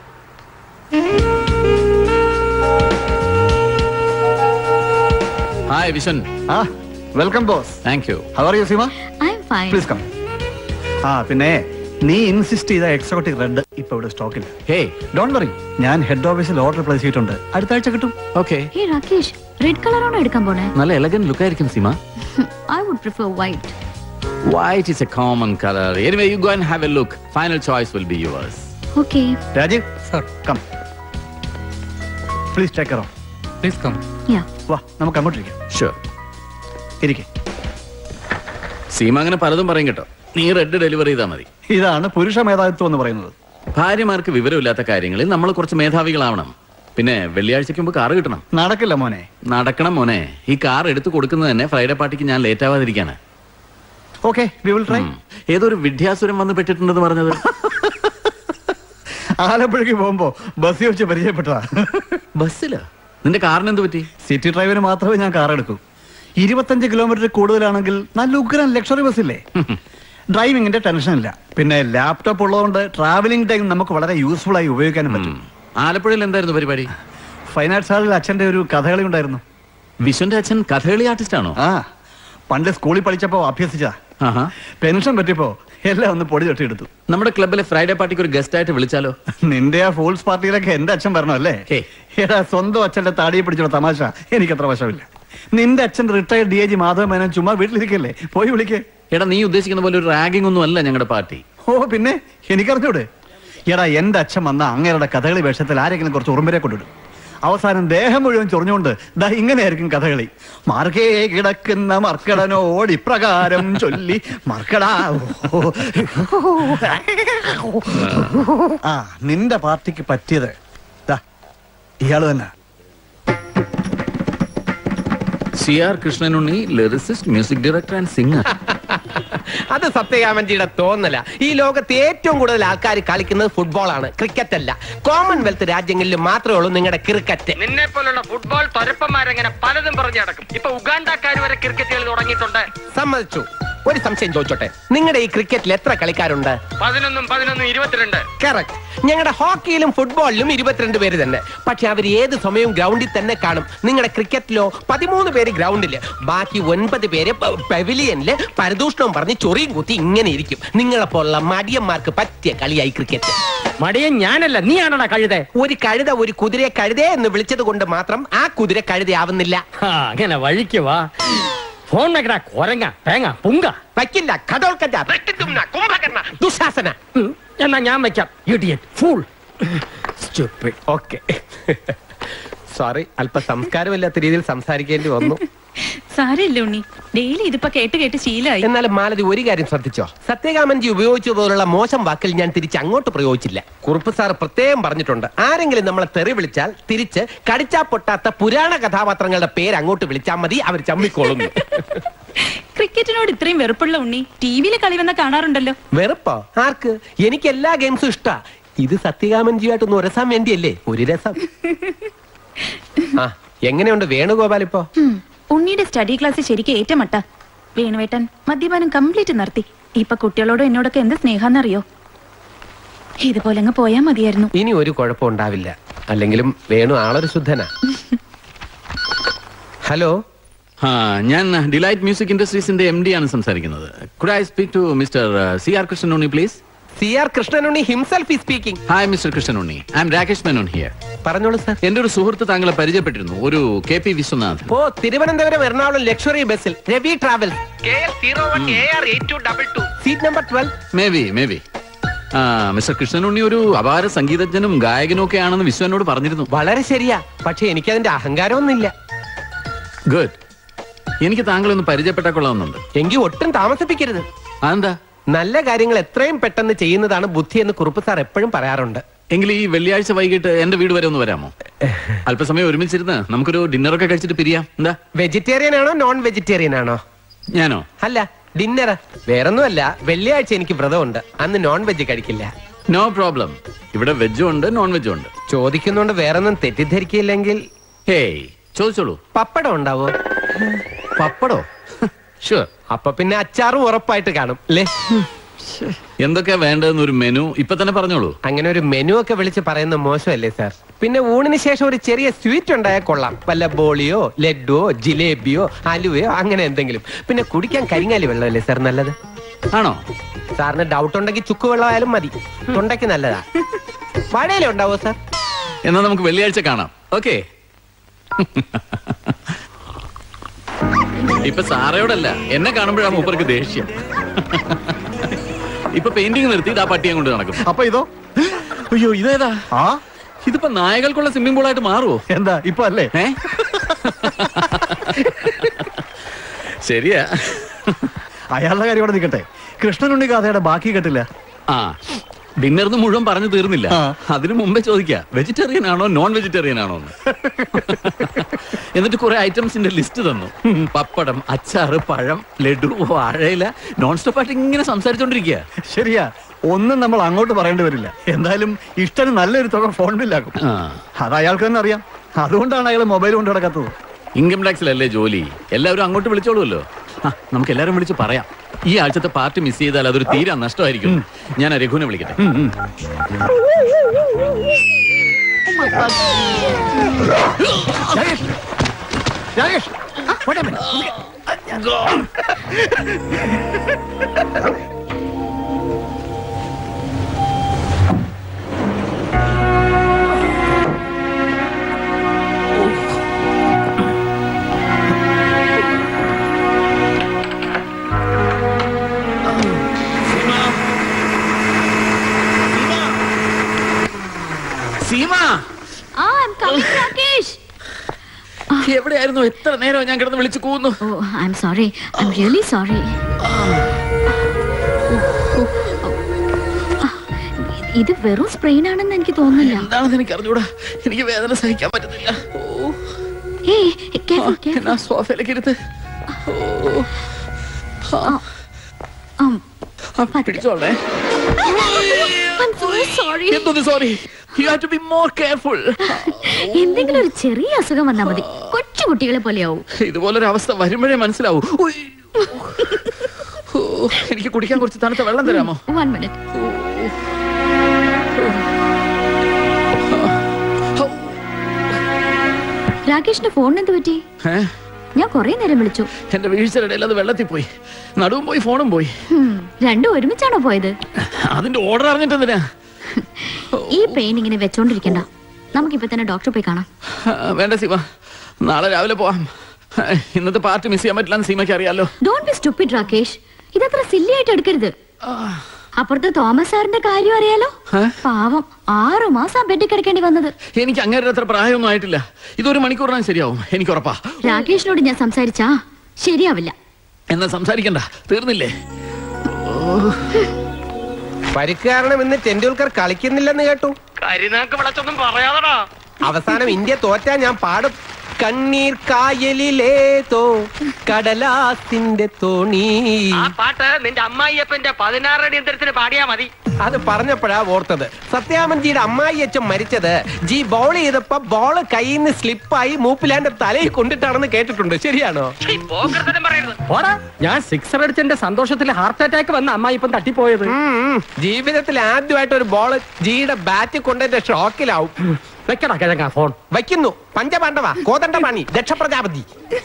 Hi, Vishan. Welcome boss. Thank you. How are you, Seema? I'm fine. Please come. പിന്നെ നീ insist ചെയ്ത exotic red ഇപ്പൊ ഇവിടെ സ്റ്റോക്കില്ല. Hey, don't worry, ഞാൻ head ഓഫീസിൽ order place ചെയ്തിട്ടുണ്ട്. അടുത്ത ആഴ്ച കിട്ടും. Okay. Hey രാകേഷ്, റെഡ് കളറാണോ എടുക്കാൻ പോണേ? നല്ല എലഗന്റ് ലുക്ക് ആയിരിക്കും Seema. I would prefer white. White is a common color. Anyway, you go and have a look. Final choice will be yours. Okay. Rajeev sir, come. Please take care of. Please come. Yeah. വാ, നമുക്ക് അങ്ങോട്ടിരിക്കാം. Sure. ഇരിക്കെ. സീമ അങ്ങനെ പലതും പറയും കേട്ടോ. നീ red delivery ചെയ്താൽ മതി. ഇതാണ് പുരുഷ മേധാവിത്വം എന്ന് പറയുന്നത്. ഭാര്യമാർക്ക് വിവരമില്ലാത്ത കാര്യങ്ങളിൽ നമ്മൾ കുറച്ച് മേധാവികളാവണം. പിന്നെ വെള്ളിയാഴ്ചക്ക് മുമ്പ് കാറ് കിട്ടണം. നടക്കില്ല മോനെ. നടക്കണം മോനെ. ഈ കാർ എടുത്തു കൊടുക്കുന്നത് തന്നെ ഫ്രൈഡേ പാർട്ടിക്ക് ഞാൻ ലേറ്റ് ആവാതിരിക്കാണ്. Okay, we will try. ഏതൊരു വിദ്യാസുരം വന്ന് പെട്ടിട്ടുണ്ടെന്ന് പറഞ്ഞത്? ആലപ്പുഴയ്ക്ക് പോകുമ്പോ ബസ്സിൽ വെച്ച് പരിചയപ്പെട്ടതാ. ബസ്സിലോ? നിന്റെ കാറിന് എന്ത് പറ്റി? സിറ്റി ഡ്രൈവിന് മാത്രമേ ഞാൻ കാർ എടുക്കൂ. 25 കിലോമീറ്റർ കൂടുതലാണെങ്കിൽ നല്ല ഉഗ്രൻ ലക്ഷറി ബസ്സില്ലേ. ഡ്രൈവിംഗിന്റെ ടെൻഷൻ ഇല്ല. പിന്നെ ലാപ്ടോപ്പ് ഉള്ളതുകൊണ്ട് ട്രാവലിംഗ് ടൈം നമുക്ക് വളരെ യൂസ്ഫുൾ ആയി ഉപയോഗിക്കാനും പറ്റും. ആലപ്പുഴയിൽ എന്തായിരുന്നു പരിപാടി? ഫൈൻ ആർട്സ് ഹാളിൽ അച്ഛന്റെ ഒരു കഥകളി ഉണ്ടായിരുന്നു. വിശ്വന്റെ അച്ഛൻ കഥകളി ആർട്ടിസ്റ്റ് ആണോ? പണ്ട് സ്കൂളിൽ പഠിച്ചപ്പോ അഭ്യസിച്ചാ. പെൻഷൻ പറ്റിയപ്പോ എല്ലാം ഒന്ന് പൊടി തൊട്ടിയെടുത്തു. നമ്മുടെ ക്ലബിലെ ഫ്രൈഡേ പാർട്ടിക്ക് ഒരു ഗസ്റ്റ് ആയിട്ട് വിളിച്ചാലോ? നിന്റെ ആ ഫൂൾസ് പാർട്ടിയിലൊക്കെ എന്റെ അച്ഛൻ വരണം അല്ലേ? എടാ, സ്വന്തം അച്ഛന്റെ താടിയെ പിടിച്ചുള്ള തമാശ എനിക്കത്ര വശമില്ല. നിന്റെ അച്ഛൻ റിട്ടയർഡ് DIG മാധവ മേനോൻ ചുമ്മാ വീട്ടിലിരിക്കല്ലേ, പോയി വിളിക്കേ. എടാ, നീ ഉദ്ദേശിക്കുന്ന പോലെ ഒരു റാഗിംഗ് ഒന്നും അല്ല ഞങ്ങളുടെ പാർട്ടി. ഓ പിന്നെ എനിക്കറിഞ്ഞൂടെ? എടാ, എന്റെ അച്ഛൻ വന്ന അങ്ങേരുടെ കഥകളി വേഷത്തിൽ ആരെങ്കിലും കുറച്ച് ഉറുമ്പരെ കൊണ്ടിടും. അവസാനം ദേഹം മുഴുവൻ ചൊറിഞ്ഞുകൊണ്ട് ദാ ഇങ്ങനെയായിരിക്കും കഥകളി. മാർക്കേ കിടക്കുന്ന മർക്കടനോട് ഇപ്രകാരം ചൊല്ലി മർക്കടാ. നിന്റെ പാർട്ടിക്ക് പറ്റിയത് ഇയാള് തന്നെ. CR കൃഷ്ണനുണ്ണി, lyricist, music director and singer. അത് സത്യകാമൻജിയുടെ തോന്നല. ഈ ലോകത്ത് ഏറ്റവും കൂടുതൽ ആൾക്കാർ കളിക്കുന്നത് ഫുട്ബോളാണ്, ക്രിക്കറ്റ് അല്ല. കോമൺവെൽത്ത് രാജ്യങ്ങളിൽ മാത്രമേ ഉള്ളൂ നിങ്ങളുടെ ക്രിക്കറ്റ്. നിന്നെ പോലുള്ള ഫുട്ബോൾ തൊരപ്പന്മാരെങ്ങനെ പലതും പറഞ്ഞു നടക്കും. ഇപ്പൊ ഉഗാണ്ടക്കാർ വരെ ക്രിക്കറ്റ് കളി തുടങ്ങിയിട്ടുണ്ട്. സമ്മതിച്ചു. ഒരു സംശയം ചോദിച്ചോട്ടെ, നിങ്ങളുടെ ഈ ക്രിക്കറ്റിൽ എത്ര കളിക്കാരുണ്ട്? 11 22. കറക്റ്റ്. ഞങ്ങളുടെ ഹോക്കിയിലും ഫുട്ബോളിലും 22 പേര് തന്നെ. പക്ഷെ അവർ ഏത് സമയവും ഗ്രൗണ്ടിൽ തന്നെ കാണും. നിങ്ങളുടെ ക്രിക്കറ്റിലോ 13 പേര് ഗ്രൗണ്ടില്, ബാക്കി 9 പേര് പെവിലിയനില് പരദൂഷണവും പറഞ്ഞ് ചൊറിയും കുത്തി ഇങ്ങനെ ഇരിക്കും. നിങ്ങളെപ്പോലുള്ള മടിയന്മാർക്ക് പറ്റിയ കളിയായി ക്രിക്കറ്റ്. മടിയൻ ഞാനല്ല, നീയാണോടാ കഴുത. ഒരു കഴുത ഒരു കുതിരയെ കഴുതേ എന്ന് വിളിച്ചത് കൊണ്ട് മാത്രം ആ കുതിര കഴുതയാവുന്നില്ല. അങ്ങനെ വഴിക്കുവാ. ഫോൺ വെക്കടാ കൊരങ്ങ തേങ്ങ പുങ്ക. വയ്ക്കില്ല. കടോൽക്കറ്റ കുംഭകർണ ദുശാസന. എന്നാ ഞാൻ വെക്കാം. Idiot fool stupid. Okay, sorry, അല്പ സംസ്കാരമില്ലാത്ത രീതിയിൽ സംസാരിക്കേണ്ടി വന്നു. സാരമില്ല ഉണ്ണി, ഡെയിലി ഇതിപ്പോ കേട്ട് കേട്ട് ശീലമായി. എന്നാലും മാലതി ഒരു കാര്യം ശ്രദ്ധിച്ചോ, സത്യകാമൻജി ഉപയോഗിച്ചതുപോലുള്ള മോശം വാക്കിൽ ഞാൻ തിരിച്ച് അങ്ങോട്ട് പ്രയോഗിച്ചില്ല. കുറുപ്പ് സാർ പ്രത്യേകം പറഞ്ഞിട്ടുണ്ട്, ആരെങ്കിലും നമ്മളെ തെറി വിളിച്ചാൽ തിരിച്ച് കടിച്ചാ പൊട്ടാത്ത പുരാണ കഥാപാത്രങ്ങളുടെ പേര് അങ്ങോട്ട് വിളിച്ചാൽ മതി, അവർ ചമ്മിക്കോളുന്നു. ക്രിക്കറ്റിനോട് ഇത്രയും വെറുപ്പുള്ള ഉണ്ണി ടിവിയിലെ കളി വന്ന കാണാറുണ്ടല്ലോ. വെറുപ്പോ? ആർക്ക്? എനിക്ക് എല്ലാ ഗെയിംസും ഇഷ്ടാ. ഇത് സത്യകാമൻജിയായിട്ടൊന്ന് ഉരസാൻ വേണ്ടിയല്ലേ ഒരു രസം. ആ, എങ്ങനെയുണ്ട് വേണുഗോപാൽ ഇപ്പോ? ഉണ്ണിയുടെ സ്റ്റഡി ക്ലാസ് ശരിക്കും ഏറ്റമട്ട. വേണുവേട്ടൻ മദ്യപാനം കംപ്ലീറ്റ് നിർത്തി. ഇപ്പൊ കുട്ടികളോടും എന്നോടൊക്കെ എന്ത് സ്നേഹാന്നറിയോ. ഇതുപോലെ അങ്ങ് പോയാ മതിയായിരുന്നു. ഇനി ഒരു കുഴപ്പം ഉണ്ടാവില്ല. അല്ലെങ്കിലും വേണു ആളൊരു ശുദ്ധനാ. ഹലോ, ഞാൻ ഡിലൈറ്റ് മ്യൂസിക് ഇൻഡസ്ട്രീസിന്റെ MD ആണ് സംസാരിക്കുന്നത്. Could I speak to Mr. C.R. Krishnanunni, please? C.R. Krishnanunni himself is speaking. Hi, Mr. Krishnanunni. I'm Rakesh Menon here. പറഞ്ഞോളൂ സർ. എന്റെ ഒരു സുഹൃത്ത് താങ്കളെ പരിചയപ്പെട്ടിരുന്നു, ഒരു KP വിശ്വനാഥ്. ഓ, തിരുവനന്തപുരം എറണാകുളം ലക്ഷറി ബസ്സിൽ Ravi travels KL01AR8222 seat number 12. Maybe. Mister Krishnanunni ഒരു അപാര സംഗീതജ്ഞനും ഗായകനും ഒക്കെ ആണെന്ന് വിശ്വ എന്നോട് പറഞ്ഞിരുന്നു. വളരെ ശരിയാ, പക്ഷെ എനിക്കതിന്റെ അഹങ്കാരമൊന്നുമില്ല. ഗുഡ്. എനിക്ക് താങ്കളെ ഒന്ന് പരിചയപ്പെട്ടാൽ കൊള്ളാവുന്നുണ്ട്. എങ്കിൽ ഒട്ടും താമസിപ്പിക്കരുത്. അതെന്താ? നല്ല കാര്യങ്ങൾ എത്രയും പെട്ടെന്ന് ചെയ്യുന്നതാണ് ബുദ്ധി എന്ന് കുറുപ്പ് സാർ എപ്പോഴും പറയാറുണ്ട്. എങ്കിൽ ഈ വെള്ളിയാഴ്ച വൈകിട്ട് എന്റെ വീട് വരെ ഒന്ന് വരാമോ? അല്പസമയം ഒരുമിച്ചിരുന്ന് നമുക്കൊരു ഡിന്നറൊക്കെ കഴിച്ചിട്ട് പിരിയാം. എന്താ? വെജിറ്റേറിയൻ ആണോ നോൺ വെജിറ്റേറിയൻ ആണോ? ഞാനോ? അല്ല, ഡിന്നർ. വേറൊന്നുമല്ല, വെള്ളിയാഴ്ച എനിക്ക് വ്രതമുണ്ട്, അന്ന് നോൺ വെജ് കഴിക്കില്ല. No problem. ഇവിടെ വെജും ഉണ്ട് നോൺ വെജും ഉണ്ട്. ചോദിക്കുന്നോണ്ട് വേറൊന്നും തെറ്റിദ്ധരിക്കില്ലെങ്കിൽ. ഹേയ്, ചോദിച്ചോളൂ. പപ്പടം ഉണ്ടാവോ? പപ്പടോ? ഷുവർ. അപ്പൊ പിന്നെ അച്ചാറും ഉറപ്പായിട്ട് കാണും അല്ലേ? എന്തൊക്കെയാ വേണ്ടതെന്ന് ഒരു മെനു ഇപ്പൊ തന്നെ പറഞ്ഞോളൂ. അങ്ങനെ ഒരു മെനു ഒക്കെ വിളിച്ച് പറയുന്നത് മോശമല്ലേ സാർ? പിന്നെ ഊണിന് ശേഷം ഒരു ചെറിയ സ്വീറ്റ് ഉണ്ടായാൽ കൊള്ളാം. വല്ല ബോളിയോ ലഡുവോ ജിലേബിയോ അലുവയോ അങ്ങനെ എന്തെങ്കിലും. പിന്നെ കുടിക്കാൻ കരിങ്ങാലി വെള്ളമല്ലേ സാർ നല്ലത്? ആണോ? സാറിന് ഡൗട്ട് ഉണ്ടെങ്കിൽ ചുക്ക് വെള്ളമായാലും മതി, തൊണ്ടയ്ക്ക് നല്ലതാ. വാഴയില ഉണ്ടാവോ സാർ? എന്നാ നമുക്ക് വെള്ളിയാഴ്ച കാണാം. ഓക്കെ. ഇപ്പൊ സാറയോടല്ല, എന്നെ കാണുമ്പോഴാണ് മൂപ്പർക്ക് ദേഷ്യം. ഇപ്പൊ പെയിന്റിംഗ് നിർത്തി ആ പട്ടിയെ കൊണ്ട് നടക്കും. അപ്പൊ ഇതോ? അയ്യോ, ഇതേതാ? ഇതിപ്പോ നായകൾക്കുള്ള സ്വിമ്മിംഗ് പൂൾ ആയിട്ട് മാറുമോ? എന്താ ഇപ്പൊ അല്ലേ? ശരിയാ. അയാളുടെ കാര്യം ഇവിടെ നിൽക്കട്ടെ. കൃഷ്ണനുണ്ണി കഥയുടെ ബാക്കി കേട്ടില്ല. ഡിന്നറിന് മുഴുവൻ പറഞ്ഞു തീർന്നില്ല. അതിനു മുമ്പേ ചോദിക്കാം, വെജിറ്റേറിയൻ ആണോ നോൺ വെജിറ്റേറിയൻ ആണോ എന്ന്. എന്നിട്ട് കുറെ ഐറ്റംസിന്റെ ലിസ്റ്റ് തന്നു. പപ്പടം, അച്ചാറ്, പഴം, ലഡു, വാഴയില. നോൺ സ്റ്റോപ്പ് ആയിട്ട് ഇങ്ങനെ സംസാരിച്ചോണ്ടിരിക്കുക. ശരിയാ, ഒന്നും നമ്മൾ അങ്ങോട്ട് പറയേണ്ടി വരില്ല. എന്തായാലും ഇഷ്ടന് നല്ലൊരു തുക ഫോൺ ബില്ലാക്കും. അത് അയാൾക്ക് തന്നെ അറിയാം. അതുകൊണ്ടാണ് അയാൾ മൊബൈൽ കൊണ്ട് കിടക്കാത്തത്. ഇൻകം ടാക്സിലല്ലേ ജോലി. എല്ലാവരും അങ്ങോട്ട് വിളിച്ചോളൂല്ലോ. നമുക്ക് എല്ലാവരും വിളിച്ച് പറയാം. ഈ ആഴ്ചത്തെ പാർട്ടി മിസ് ചെയ്താൽ അതൊരു തീരാ നഷ്ടമായിരിക്കും. ഞാൻ രഘുവിനെ വിളിക്കട്ടെ. എവിടെയായിരുന്നു? എത്ര നേരം ഞാൻ കിടന്ന് വിളിച്ചു കൂന്നു. ഇത് വെറും സ്പ്രെയിൻ ആണെന്ന് എനിക്ക് തോന്നുന്നില്ല. എന്താണെന്ന് എനിക്ക് അറിഞ്ഞൂടാ. എനിക്ക് വേദന സഹിക്കാൻ പറ്റുന്നില്ല. പിടിച്ചോളേ. എന്തെങ്കിലും ഒരു ചെറിയ അസുഖം വന്നാൽ മതി, കൊച്ചു കുട്ടികളെ പോലെയാവും. ഇതുപോലൊരു അവസ്ഥ വരുമ്പോഴേ മനസ്സിലാവൂ. എനിക്ക് കുടിക്കാൻ കുറച്ച് തണുത്ത വെള്ളം തരാമോ? 1 minute. രാകേഷിന്റെ ഫോണിന് എന്ത് പറ്റി? ഞാൻ കൊറേ നേരം വിളിച്ചു. എന്റെ വീഴ്ചയുടെ അത് വെള്ളത്തിൽ പോയി, നടുവും പോയി ഫോണും പോയി. രണ്ടും ഒരുമിച്ചാണോ പോയത്? അതിന്റെ ഓർഡർ അറിഞ്ഞിട്ടെന്തിനാ? ഈ പെയിൻ ഇങ്ങനെ വെച്ചോണ്ടിരിക്കണ്ട, നമുക്കിപ്പോ തന്നെ ഡോക്ടറെ പോയി കാണാം. വേണ്ട സീമ, നാളെ രാവിലെ പോവാം. ഇന്നത്തെ പാർട്ടി മിസ് ചെയ്യാൻ പറ്റില്ലെന്ന് സീമയ്ക്ക് അറിയാലോ. ഡോണ്ട് ബി സ്റ്റുപ്പിഡ് രാകേഷ്, ഇതത്ര സില്ലി ആയിട്ട് എടുക്കരുത്. അപ്പുറത്തെ തോമസ് സാറിന്റെ കാര്യം അറിയാലോ, പാവം 6 മാസം ബെഡിൽ കിടക്കേണ്ടി വന്നത്. എനിക്ക് അങ്ങനെ അത്ര പ്രായമൊന്നും ആയിട്ടില്ല. ഇതൊരു മണിക്കൂറിനാണ് ശരിയാവും, എനിക്ക് ഉറപ്പാ. രാകേഷിനോട് ഞാൻ സംസാരിച്ചാ ശരിയാവില്ല. എന്നാ സംസാരിക്കണ്ട, തീർന്നില്ലേ? പരിക്ക് കാരണം ഇന്ന് ടെണ്ടുൽക്കർ കളിക്കുന്നില്ലെന്ന് കേട്ടു. കരിനാക്ക് വിളച്ചൊന്നും പറയാതടാ. അവസാനം ഇന്ത്യ തോറ്റാ ഞാൻ പാടും. കണ്ണീർ കായലിലേതോ കടലാസിന്റെ തോണി. ആ പാട്ട് നിന്റെ അമ്മായിയപ്പന്റെ 16 അടി യന്ത്രത്തിന് പാടിയാ മതി. അത് പറഞ്ഞപ്പോഴാ ഓർത്തത്, സത്യാമൻജിയുടെ അമ്മായി അച്ഛൻ മരിച്ചത് ജി ബോൾ ചെയ്തപ്പോ ബോള് കയ്യിൽ നിന്ന് സ്ലിപ്പായി മൂപ്പിലാന്റെ തലയിൽ കൊണ്ടിട്ടാണെന്ന് കേട്ടിട്ടുണ്ട്. ശരിയാണോ? ഞാൻ 6 അടിച്ചെന്റെ സന്തോഷത്തിൽ ഹാർട്ട് അറ്റാക്ക് വന്ന അമ്മായി ഇപ്പം തട്ടിപ്പോയത്. ജീവിതത്തിൽ ആദ്യമായിട്ട് ഒരു ബോള് ജിയുടെ ബാറ്റിൽ കൊണ്ടെന്റെ ഷോക്കിലാവും. വെക്കടാ കിഴങ്ങാ ഫോൺ. വയ്ക്കുന്നു. പഞ്ചപാണ്ഡവ, കോദണ്ഡപാണി, ദക്ഷപ്രജാപതി.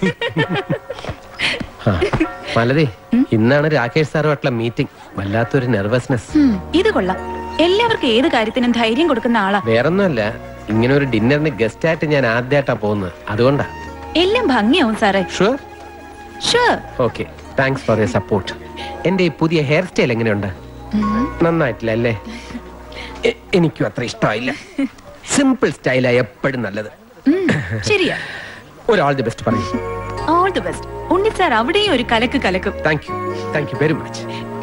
മലതി, ഇന്നാണ് രാകേഷ് സാറുമായിട്ടുള്ള മീറ്റിംഗ്. വല്ലാത്തൊരു നെർവസ്നെസ്. ഇത് കൊള്ളാം. എല്ലാവർക്കും ഏത് കാര്യത്തിനും ധൈര്യം കൊടുക്കുന്ന ആളാ. വേറൊന്നുമല്ല, ഇങ്ങനെ ഒരു ഡിന്നറിന് ഗസ്റ്റ് ആയിട്ട് ഞാൻ ആദ്യമായിട്ടാ പോകുന്നത്, അതുകൊണ്ടാ. എല്ലാം ഭംഗിയാവും സാറേ. Sure? Sure. Okay, thanks for your support. എന്റെ ഈ പുതിയ ഹെയർ സ്റ്റൈൽ എങ്ങനെയുണ്ട്? നന്നായിട്ടില്ല അല്ലേ? എനിക്കും അത്ര ഇഷ്ടമായില്ല. സിമ്പിൾ സ്റ്റൈലായി എപ്പോഴും നല്ലത്. ശരിയാ. ഒരു ഓൾ ദി ബെസ്റ്റ് പറയും. All the best. Unni sir അവിടെയും ഒരു കലക്ക് കലക്കും. Thank you very much.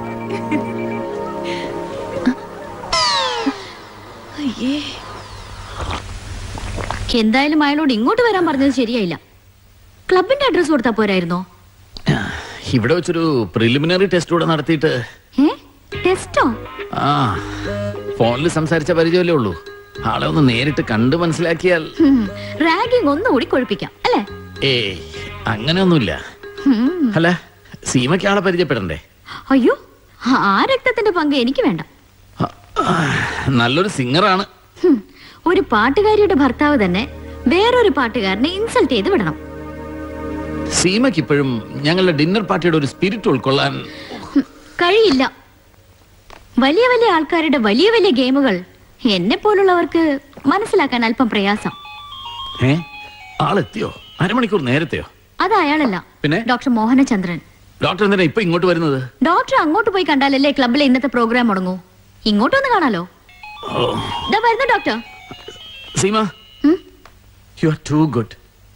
എന്തായാലും അയാളോട് ഇങ്ങോട്ട് വരാൻ പറഞ്ഞത് ശരിയായില്ല. ക്ലബിന്റെ അഡ്രസ് കൊടുത്താ പോരായിരുന്നോ? ഇവിടെ വെച്ചൊരു പ്രിലിമിനറി ടെസ്റ്റ് കൂടെ നടത്തിയിട്ട്. ടെസ്റ്റോ? ആ, ഫോണിൽ സംസാരിച്ച പരിചയമല്ലേ ഉള്ളൂ. ആളെ ഒന്ന് നേരിട്ട് കണ്ടു മനസ്സിലാക്കിയാൽ. റാഗിങ് ഒന്നുകൂടി കൊഴിപ്പിക്കാം അല്ലേ? അങ്ങനെയൊന്നുമില്ല. അല്ല, സീമയ്ക്ക് ആളെ പരിചയപ്പെടണ്ടേ? അയ്യോ, ആ രക്തത്തിന്റെ പങ്ക് എനിക്ക് വേണ്ട. നല്ലൊരു സിംഗറാണ്. ഒരു പാട്ടുകാരിയുടെ ഭർത്താവ് തന്നെ വേറൊരു പാട്ടുകാരനെ ഇൻസൾട്ട് ചെയ്ത് വിടണം. സീമയ്ക്ക് ഇപ്പോഴും ഞങ്ങളുടെ ഡിന്നർ പാർട്ടിയുടെ ഒരു സ്പിരിറ്റ് ഉൾക്കൊള്ളാൻ കഴിയില്ല. വലിയ വലിയ ആൾക്കാരുടെ വലിയ വലിയ ഗെയിമുകൾ എന്നെ പോലുള്ളവർക്ക് മനസ്സിലാക്കാൻ അല്പം പ്രയാസം. ആളെത്തിയോ? അരമണിക്കൂർ നേരത്തെയോ? അത് അയാളല്ല, പിന്നെ ഡോക്ടർ മോഹനചന്ദ്രൻ. ഡോക്ടർ എന്തിനാ ഇപ്പൊ ഇങ്ങോട്ട് വരുന്നത്? ഡോക്ടർ അങ്ങോട്ട് പോയി കണ്ടാലല്ലേ ക്ലബിലെ ഇന്നത്തെ പ്രോഗ്രാം മുടങ്ങൂ. ഇങ്ങോട്ടൊന്ന് കാണാലോ. വരുന്നു doctor. Seema, you are too good.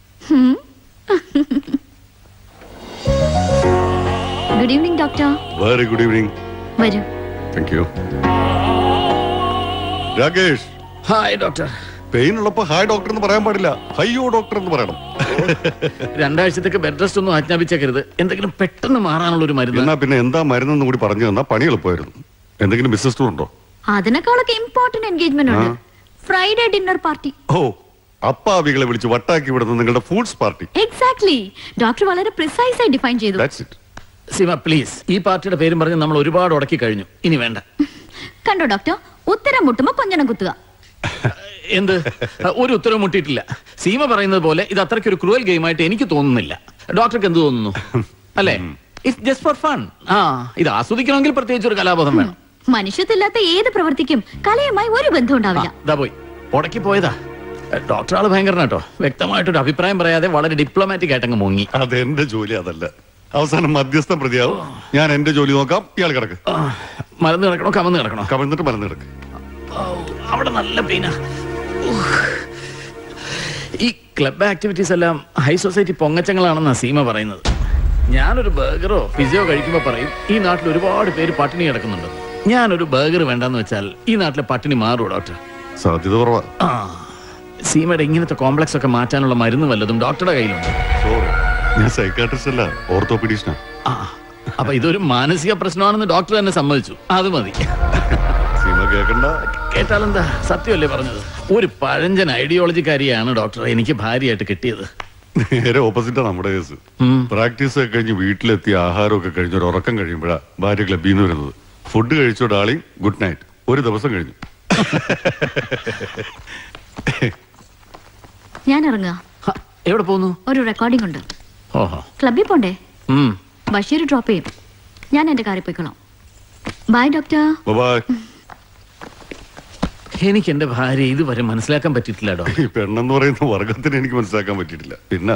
Good evening doctor. Very good evening. വരൂ. Thank you. Rakesh. Hi doctor. Pain ഉള്ളപ്പോ ഹായ് ഡോക്ടർ എന്ന് പറയാൻ പാടില്ല, ഹയ്യോ ഡോക്ടർ എന്ന് പറയണം. 2 ആഴ്ചത്തേക്ക് ബെഡ് റെസ്റ്റ് ഒന്നും ആജ്ഞാപിച്ചേക്കരുത്. എന്തെങ്കിലും പെട്ടെന്ന് മാറാനുള്ള ഒരു മരുന്ന്. എന്നാ പിന്നെ എന്താ മരുന്നെന്ന് കൂടി പറഞ്ഞു തന്നാ പണി എളുപ്പമായിരുന്നു. എന്തെങ്കിലും ബിസിനസ് ടൂർ ഉണ്ടോ? അതിനേക്കാളൊക്കെ ഇമ്പോർട്ടന്റ് എൻഗേജ്മെന്റ് ഉണ്ട്. Friday dinner party. ഓ, അപ്പാവികളെ വിളിച്ച് വട്ടാക്കി വിടുന്ന നിങ്ങളുടെ ഫുഡ്സ് പാർട്ടി. എക്സാക്ട്ലി. ഡോക്ടർ വളരെ പ്രിസൈസ് ആയി ഡിഫൈൻ ചെയ്തു. That's it. സീമ പ്ലീസ്, ഈ പാർട്ടിയുടെ പേരും പറഞ്ഞ് നമ്മൾ ഒരുപാട് ഉടക്കി കഴിഞ്ഞു. ഇനി വേണ്ട. കണ്ടോ ഡോക്ടർ, ഉത്തരം മുട്ടുമ്പോ കൊഞ്ഞണം കുത്തുക. എന്ത്? ഒരു ഉത്തരവും മുട്ടിയിട്ടില്ല. സീമ പറയുന്നത് പോലെ ഇത് അത്രയ്ക്ക് ഒരു ക്രൂവൽ ഗെയിം ആയിട്ട് എനിക്ക് തോന്നുന്നില്ല. ഡോക്ടർക്ക് എന്ത് തോന്നുന്നു? അല്ലേ? It's just for fun. ഇത് ആസ്വദിക്കണമെങ്കിൽ പ്രത്യേകിച്ച് ഒരു കലാബോധം വേണം. മനുഷ്യത്തില്ലാത്ത ഏത് പ്രവൃത്തിക്കും കലയുമായി ഒരു ബന്ധം ഉണ്ടാവില്ല. പോയി ഉടക്കി പോയതാ. ഡോക്ടർ ആള് ഭയങ്കരനാ കേട്ടോ. വ്യക്തമായിട്ടൊരു അഭിപ്രായം പറയാതെ വളരെ ഡിപ്ലോമാറ്റിക് ആയിട്ടങ്ങ് മുങ്ങി. അതെന്റെ ജോലി അതല്ല. അവസാനം മധ്യസ്ഥം പ്രതിയാവും. ഞാൻ എന്റെ ജോലി നോക്കാം, ഇയാൾ കിടക്ക്. മലന്ന് കിടക്കണോ കമന്ന് കിടക്കണോ? കമന്നിട്ട് മലന്ന് കിടക്ക്. അവിടെ നല്ല പെയിനാ. ഈ ക്ലബ് ആക്ടിവിറ്റീസ് എല്ലാം ഹൈ സൊസൈറ്റി പൊങ്ങച്ചങ്ങളാണെന്നാ സീമ പറയുന്നത്. ഞാനൊരു ബർഗറോ പിസയോ കഴിക്കുമ്പോ പറയും ഈ നാട്ടിൽ ഒരുപാട് പേര് പട്ടിണി കിടക്കുന്നുണ്ട്. ഞാനൊരു ബർഗർ വേണ്ടെന്ന് വെച്ചാൽ ഈ നാട്ടിലെ പട്ടിണി മാറുമോ ഡോക്ടർ? സാധ്യത കുറവാ. സീമയുടെ ഇങ്ങനത്തെ കോംപ്ലക്സ് ഒക്കെ മാറ്റാനുള്ള മരുന്ന് വല്ലതും ഡോക്ടറുടെ കയ്യിലുണ്ട്? ഞാൻ സൈക്കാട്രിസ്റ്റ് അല്ല, ഓർത്തോപീഡിഷനാ. അപ്പൊ ഇതൊരു മാനസിക പ്രശ്നമാണെന്ന് ഡോക്ടർ തന്നെ സമ്മതിച്ചു. അത് മതി. കേൾക്കണ്ട. കേട്ടാലെന്താ, സത്യമല്ലേ പറഞ്ഞത്? ഒരു പഴഞ്ചൻ ഐഡിയോളജിക്കാരിയാണ് ഡോക്ടർ എനിക്ക് ഭാര്യയായിട്ട് കിട്ടിയത്. നേരെ ഓപ്പോസിറ്റാ നമ്മുടെ കേസ്. പ്രാക്ടീസ് ഒക്കെ കഴിഞ്ഞ് വീട്ടിലെത്തി ആഹാരമൊക്കെ കഴിഞ്ഞ് ഒരു ഉറക്കം കഴിയുമ്പോഴാ ഭാര്യ ക്ലബ്ബിൽ നിന്ന് വരുന്നത്. ഫുഡ് കഴിച്ചോ ഡാർലിംഗ്, ഗുഡ് നൈറ്റ്. ഒരു ദിവസം കഴിഞ്ഞു. ഞാൻ ഇറങ്ങാ. എവിടെ പോകുന്നു? ഒരു റെക്കോർഡിംഗ് ഉണ്ട്. ഓഹോ, ക്ലബ്ബിൽ പോണ്ടേ? ബഷീർ ഡ്രോപ്പ് ചെയ്യും. ഞാൻ എന്റെ കാറിൽ പോയിക്കോളാം. Bye doctor. ബൈ. എനിക്ക് എന്റെ ഭാര്യ ഇതുവരെ മനസ്സിലാക്കാൻ പറ്റിയിട്ടില്ല ഡോക്ടർ. പെണ്ണെന്ന് പറയുന്ന വർഗത്തിന് എനിക്ക് മനസ്സിലാക്കാൻ പറ്റിയിട്ടില്ല. പിന്നെ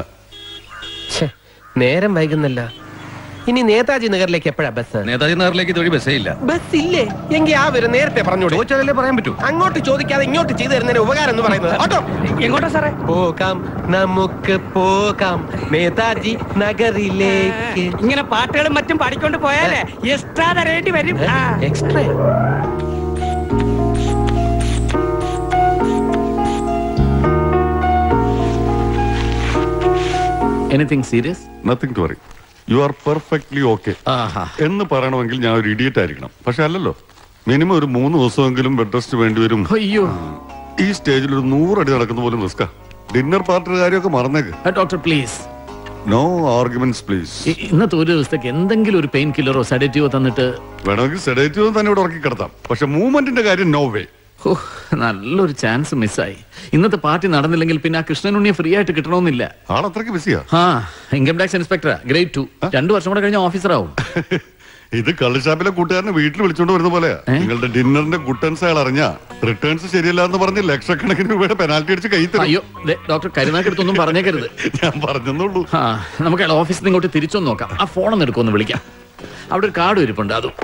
നേരം വൈകുന്നല്ല. ഇനി നേതാജി നഗറിലേക്ക് എപ്പോഴാ ബസ്? നേതാജി നഗറിലേക്ക് ഇതുവഴി ബസ്സേ ഇല്ല. ബസ് ഇല്ലേ? എങ്കിൽ ആ വരും. നേരത്തെ പറഞ്ഞോളൂ. ചോദിച്ചാലല്ലേ പറയാൻ പറ്റൂ. അങ്ങോട്ട് ചോദിക്കാതെ ഇങ്ങോട്ട് ചെയ്തു തരുന്നതിന് ഉപകാരം എന്ന് പറയുന്നത്. ഓട്ടോ എങ്ങോട്ടാ സാറേ? പോകാം, നമുക്ക് പോകാം നേതാജി നഗറിലേക്ക്. ഇങ്ങനെ പാട്ടുകളും മറ്റും പാടിക്കൊണ്ട് പോയാലേ എക്സ്ട്രാ തരേണ്ടി വരും. Extra? Anything serious? Nothing to worry. You are perfectly okay എന്ന് പറയണമെങ്കിൽ ഞാൻ ഒരു ഇഡിയറ്റ് ആയിരിക്കണം. പക്ഷെ അല്ലല്ലോ. മിനിമം ഒരു 3 ദിവസമെങ്കിലും ബെഡ് റെസ്റ്റ് വേണ്ടിവരും. അയ്യോ, ഈ സ്റ്റേജിൽ ഒരു 100 അടി നടക്കുന്ന പോലും റിസ്കാ. ഡിന്നർ പാർട്ടിയുടെ കാര്യമൊക്കെ മറന്നേക്ക്. Doctor please, no arguments please. ഇന്നത്തെ ഒരു ദിവസത്തേക്ക് എന്തെങ്കിലും ഒരു പെയിൻ കില്ലറോ സെഡേറ്റീവോ തന്നിട്ട്. വേണമെങ്കിൽ സെഡേറ്റീവോ തന്നെ ഇവിടെ ഉറക്കി കിടത്താം. പക്ഷെ മൂവ്മെന്റിന്റെ കാര്യം നോ വേ. നല്ലൊരു ചാൻസ് മിസ്സായി. ഇന്നത്തെ പാർട്ടി നടന്നില്ലെങ്കിൽ പിന്നെ ആ കൃഷ്ണനുണ്ണിയെ ഫ്രീ ആയിട്ട് കിട്ടണമെന്നില്ല. ആളത്രയ്ക്ക് ബിസിയാ. ഇൻകം ടാക്സ് ഇൻസ്പെക്ടറാ, ഗ്രേഡ് 2. 2 വർഷം കൂടെ കഴിഞ്ഞ ഓഫീസറാവും. ഇത് കള്ളുഷാപ്പിലെ കൂട്ടുകാരനെ വീട്ടിൽ വിളിച്ചോണ്ട് വരുന്ന പോലെയാ. നിങ്ങളുടെ ഡിന്നറിന്റെ ഗുട്ടൻസ് അയാൾ അറിഞ്ഞ റിട്ടേൺസ് ശരിയല്ല എന്ന് പറഞ്ഞ് ലക്ഷക്കണക്കിന് രൂപയുടെ പെനാൽറ്റി അടിച്ച് കൈ തരും. അയ്യോ ഡോക്ടർ, കരുനാക്കെടുത്തൊന്നും പറഞ്ഞേക്കരുത്. ഞാൻ പറഞ്ഞെന്നുള്ളൂ. നമുക്ക് അയാൾ ഓഫീസിൽ നിന്ന് ഇങ്ങോട്ട് തിരിച്ചൊന്ന് നോക്കാം. ആ ഫോണൊന്ന് എടുക്കുമെന്ന് വിളിക്കാം. അവിടെ ഒരു കാർഡ് ഇരിപ്പുണ്ട്. അതും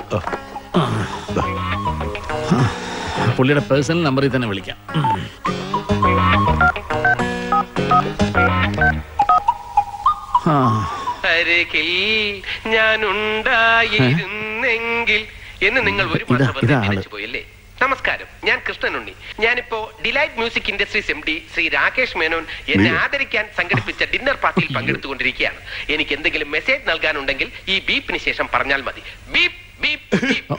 പുള്ളിയുടെ പേഴ്സണൽ നമ്പറിൽ തന്നെ വിളിക്കാം. ഞാനുണ്ടായിരുന്നെങ്കിൽ എന്ന് നിങ്ങൾ ഒരു പോയല്ലേ. നമസ്കാരം, ഞാൻ കൃഷ്ണനുണ്ണി. ഞാനിപ്പോ delight music industries MD Shri Rakesh Menon എന്നെ ആദരിക്കാൻ സംഘടിപ്പിച്ച ഡിന്നർ പാർട്ടിയിൽ പങ്കെടുത്തുകൊണ്ടിരിക്കുകയാണ്. എനിക്ക് എന്തെങ്കിലും മെസ്സേജ് നൽകാനുണ്ടെങ്കിൽ ഈ ബീപ്പിന് ശേഷം പറഞ്ഞാൽ മതി. Beep beep beep.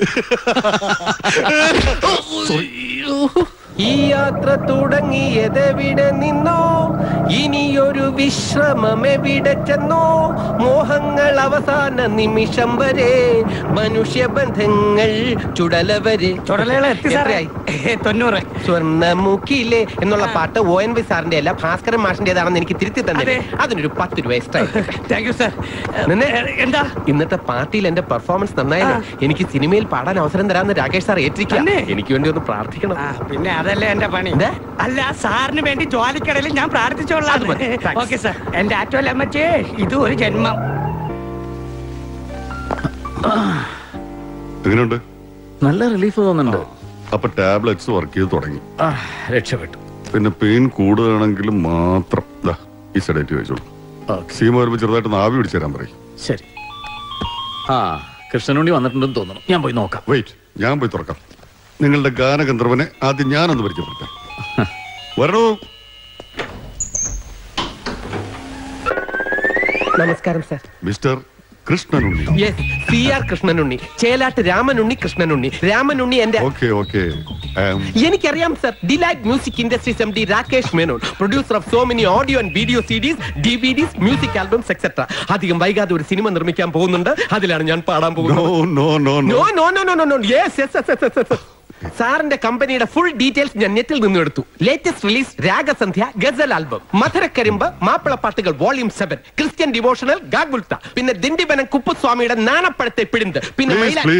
ഈ യാത്ര തുടങ്ങിയതെവിടെ നിന്നോ, ഇനിയൊരു വിശ്രമം എവിടെ ചെന്നോ, മോഹങ്ങൾ അവസാന നിമിഷം വരെ, മനുഷ്യബന്ധങ്ങൾ ചുടലവരെ. സ്വർണ്ണമുഖിലെ എന്നുള്ള പാട്ട് ONV സാറിന്റെ അല്ല, ഭാസ്കരൻ മാഷിന്റേതാണെന്ന് എനിക്ക് തിരുത്തി തന്നെ. അതിനൊരു 10 രൂപ എക്സ്ട്രാ. Thank you sir. എന്താ ഇന്നത്തെ പാർട്ടിയിൽ എന്റെ പെർഫോമൻസ് നന്നായാലേ എനിക്ക് സിനിമയിൽ പാടാൻ അവസരം തരാമെന്ന് രാകേഷ് സാർ ഏറ്റിരിക്കാം. എനിക്ക് വേണ്ടി ഒന്ന് പ്രാർത്ഥിക്കണം. പിന്നെ അതല്ലേ എന്റെ പണി. അല്ല, സാറിന് വേണ്ടി ജോലിക്കടയിൽ ഞാൻ പ്രാർത്ഥിച്ചോളാം. Okay sir. എന്റെ ആറ്റോൽ അമ്മച്ചേ, ഇത് ഒരു ജന്മം. എങ്ങനെയുണ്ട്? നല്ല റിലീഫ് തോന്നുന്നുണ്ട്. അപ്പൊ ടാബ്ലറ്റ്സ് വർക്ക് ചെയ്ത് തുടങ്ങി. രക്ഷപ്പെട്ടു. പിന്നെ പെയിൻ കൂടുകയാണെങ്കിലും മാത്രം ഈ സെഡേറ്റീവ് കഴിച്ചോളൂ. സീമ വരുമ്പോ ചെറുതായിട്ട് ആവി പിടിച്ചു തരാൻ പറയും. ശരി. കൃഷ്ണനുണ്ണി വന്നിട്ടുണ്ടെന്ന് തോന്നുന്നു. ഞാൻ പോയി നോക്കാം. വെയിറ്റ്, ഞാൻ പോയി തുറക്കാം. നിങ്ങളുടെ ഗാനഗന്ധർവനെ ആദ്യം ഞാനൊന്ന് പരിചയപ്പെടുത്താം. വരണോ? നമസ്കാരം sir. Mister Krishnanunni. Yes, CR Krishnanunni. Chelattu Ramanunni Krishnanunni. Ramanunni എന്റെ. എനിക്കറിയാം sir. Delight music industries MD Rakesh Menon, producer of so many audio and video CDs, DVDs, music albums etcetera. അധികം വൈകാതെ ഒരു സിനിമ നിർമ്മിക്കാൻ പോകുന്നുണ്ട്. അതിലാണ് ഞാൻ പാടാൻ പോകുന്നത്. സാറിന്റെ കമ്പനിയുടെ ഫുൾ ഡീറ്റെയിൽസ് ഞാൻ നെറ്റിൽ നിന്നും എടുത്തു. Latest release Ragasandhya ghazal album, Madhurakkarimbu മാപ്പിളപ്പാട്ടുകൾ വോളിയം 7, ക്രിസ്ത്യൻ ഡിവോഷണൽ ഗാഗ്ബുൾത്ത, പിന്നെ ദിണ്ടിബനം കുപ്പുസ്വാമിയുടെ നാണപ്പഴത്തെ പിടിന്ത്, പിന്നെ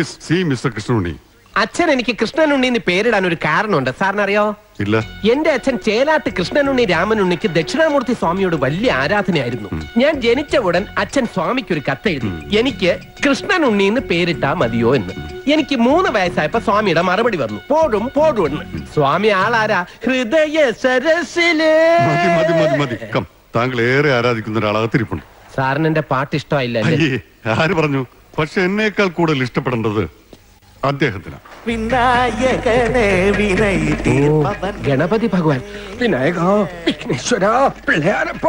അച്ഛൻ എനിക്ക് കൃഷ്ണനുണ്ണി എന്ന് പേരിടാൻ ഒരു കാരണമുണ്ട്. സാറിനറിയോ? ഇല്ല. എന്റെ അച്ഛൻ ചേലാട്ട് കൃഷ്ണനുണ്ണി രാമനുണ്ണിക്ക് ദക്ഷിണാമൂർത്തി സ്വാമിയോട് വലിയ ആരാധനയായിരുന്നു. ഞാൻ ജനിച്ച ഉടൻ അച്ഛൻ സ്വാമിക്ക് ഒരു കത്തെഴുതി, എനിക്ക് കൃഷ്ണനുണ്ണി എന്ന് പേരിട്ടാ മതിയോ എന്ന്. എനിക്ക് 3 വയസ്സായപ്പോ സ്വാമിയുടെ മറുപടി വന്നു, പോടും പോടും എന്ന്. സ്വാമി ആളാരാ? ഹൃദയ സരസിലെ. താങ്കൾ ഏറെ ആരാധിക്കുന്ന ഒരാളകത്തിരിപ്പുണ്ട്. സാറിന് എന്റെ പാട്ട് ഇഷ്ടമായില്ല. ആര് പറഞ്ഞു? പക്ഷെ എന്നേക്കാൾ കൂടുതൽ ഇഷ്ടപ്പെടേണ്ടത് അദ്ദേഹത്തിന്. വിനായകനെ ഗണപതി ഭഗവാൻ വിനായക വിഘ്നേശ്വര പിള്ളയാരപ്പ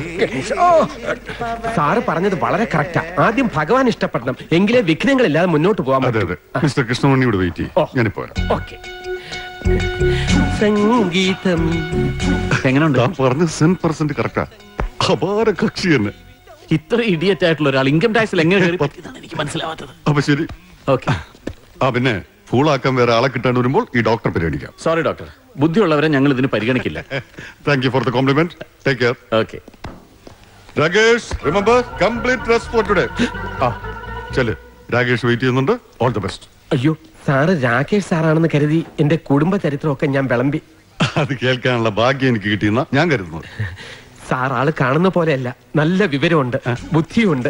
സാറ് പറഞ്ഞത് വളരെ കറക്റ്റാ. ആദ്യം ഭഗവാൻ ഇഷ്ടപ്പെടണം, എങ്കിലേ വിഘ്നങ്ങളില്ലാതെ മുന്നോട്ട് പോകാൻ പറ്റും. മിസ്റ്റർ കൃഷ്ണമണിയോട് വെയിറ്റ് ചെയ്യും, ഞാനിപ്പോ വരാം. ഓക്കെ. സംഗീതം എങ്ങനെയുണ്ട്? പറഞ്ഞ 100% കറക്റ്റാ. അപാര കക്ഷി തന്നെ. ഇത്ര ഇഡിയറ്റ് ആയിട്ടുള്ള ഒരാൾ ഇൻകം ടാക്സിൽ എങ്ങനെ എനിക്ക് മനസ്സിലാവാത്തത്. അപ്പൊ ശരി, ഓക്കെ. പിന്നെ ഫൂളാക്കാൻ വേറെ ആളെ കിട്ടാണ്ട് വരുമ്പോൾ ഈ ഡോക്ടർ പരിഗണിക്കാം. സോറി ഡോക്ടർ, ബുദ്ധിയുള്ളവരെ ഞങ്ങൾ ഇതിന് പരിഗണിക്കില്ല. Thank you for the compliment. Take care. Okay. Rakesh, remember complete rest for today. ചെല്, രാകേഷ് വെയിറ്റ് ചെയ്യുന്നുണ്ട്. All the best. അയ്യോ, സാറ് രാകേഷ് സാറാണെന്ന് കരുതി എന്റെ കുടുംബ ചരിത്രമൊക്കെ ഞാൻ വിളമ്പി. അത് കേൾക്കാനുള്ള ഭാഗ്യം എനിക്ക് കിട്ടിയെന്ന ഞാൻ കരുതുന്നത്. സാർ ആള് കാണുന്ന പോലെയല്ല, നല്ല വിവരമുണ്ട്, ബുദ്ധിയുണ്ട്.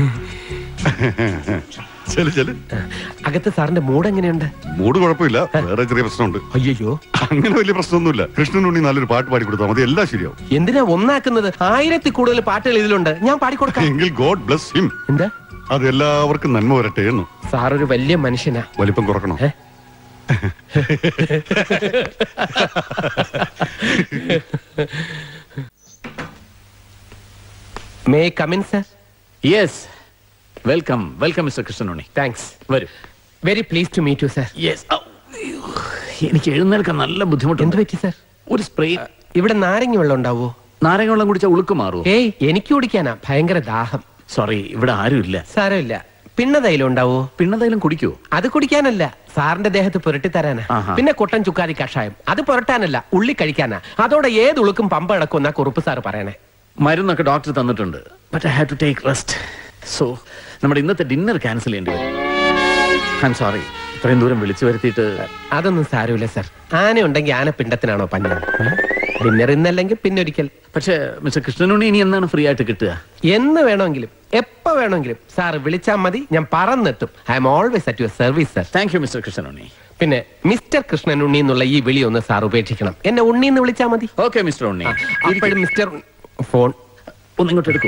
അകത്ത് സാറിന്റെ മൂഡ് എങ്ങനെയുണ്ട്? മൂഡ് കുഴപ്പമില്ല, വേറെ ചെറിയ പ്രശ്നമുണ്ട്. അയ്യോ, അങ്ങനെ വലിയ പ്രശ്നമൊന്നുമില്ല. കൃഷ്ണനുണ്ണി നല്ലൊരു പാട്ട് പാടി കൊടുത്താൽ മതി, എല്ലാം ശരിയാവും. എന്തിനാ ഒന്നാക്കുന്നത്? 1000 കൂടുതൽ പാട്ടുകൾ ഇതിലുണ്ട്, ഞാൻ പാടിക്കൊടുക്കാം. എങ്കിൽ ഗോഡ് ബ്ലസ് ഹിം. എന്താ? അത് എല്ലാവർക്കും നന്മ വരട്ടെ എന്ന്. സാറൊരു വലിയ മനുഷ്യനാ. വലിപ്പം കുറക്കണോ? May come in sir? Yes, welcome welcome mister Krishnanunni. Thanks. വരൂ. Very please to meet you sir. Yes. എനിക്ക് എഴുന്നേൽക്കാൻ നല്ല ബുദ്ധിമുട്ട്. എന്ത് പറ്റി സർ? ഒരു സ്പ്രേ. ഇവിടെ നാരങ്ങ വെള്ളം ഉണ്ടാവോ? നാരങ്ങ വെള്ളം കുടിച്ചാൽ ഉളുക്ക് മാറുമോ? ഏയ്, എനിക്ക് കുടിക്കാനാ ഭയങ്കര ദാഹം. സോറി, ഇവിടെ ആരുമില്ല. സാരമില്ല. പിണ്ണതൈലം ഉണ്ടാവോ? പിണ്ണതൈലം കുടിക്കൂ? അത് കുടിക്കാനല്ല, സാറിന്റെ ദേഹത്ത് പുരട്ടി തരാനാ. പിന്നെ കൊട്ടൻ ചുക്കാരി കഷായം, അത് പുരട്ടാനല്ല, ഉള്ളി കഴിക്കാനാ. അതോടെ ഏത് ഉളുക്കും പമ്പ കിടക്കുമെന്നാ കുറുപ്പ് സാറ് പറയണേ. മരുന്നൊക്കെ ഡോക്ടർ തന്നിട്ടുണ്ട്. But I have to take rest. So നമ്മുടെ ഇന്നത്തെ ഡിന്നർ ക്യാൻസൽ ചെയ്യേണ്ടി വരും. ഐ എം സോറി, ഇത്രയും ദൂരം വിളിച്ചു വരുത്തിയിട്ട്. അതൊന്നും സാരമില്ല സർ. ആന ഉണ്ടെങ്കിൽ ആന പിണ്ടത്തിനാണോ പഞ്ഞം? ഡിന്നർ ഇന്നല്ലെങ്കിൽ പിന്നൊരിക്കൽ. പക്ഷേ മിസ്റ്റർ കൃഷ്ണനുണ്ണി ഇനി എന്നാണ് ഫ്രീ ആയിട്ട് കിട്ടുക? എന്ന് വേണമെങ്കിലും എപ്പോ വേണമെങ്കിലും സാർ വിളിച്ചാൽ മതി, ഞാൻ പറന്നെത്തും. I'm always at your service sir. Thank you mister Krishnanunni. പിന്നെ മിസ്റ്റർ കൃഷ്ണനുണ്ണി എന്നുള്ള ഈ വിളി ഒന്ന് സാർ ഉപേക്ഷിക്കണം. എന്നെ ഉണ്ണി എന്ന് വിളിച്ചാൽ മതി. Okay mister Unni. അപ്പോഴും മിസ്റ്റർ ഫോൺ ഒന്ന് ഇങ്ങോട്ട് എടുക്കൂ.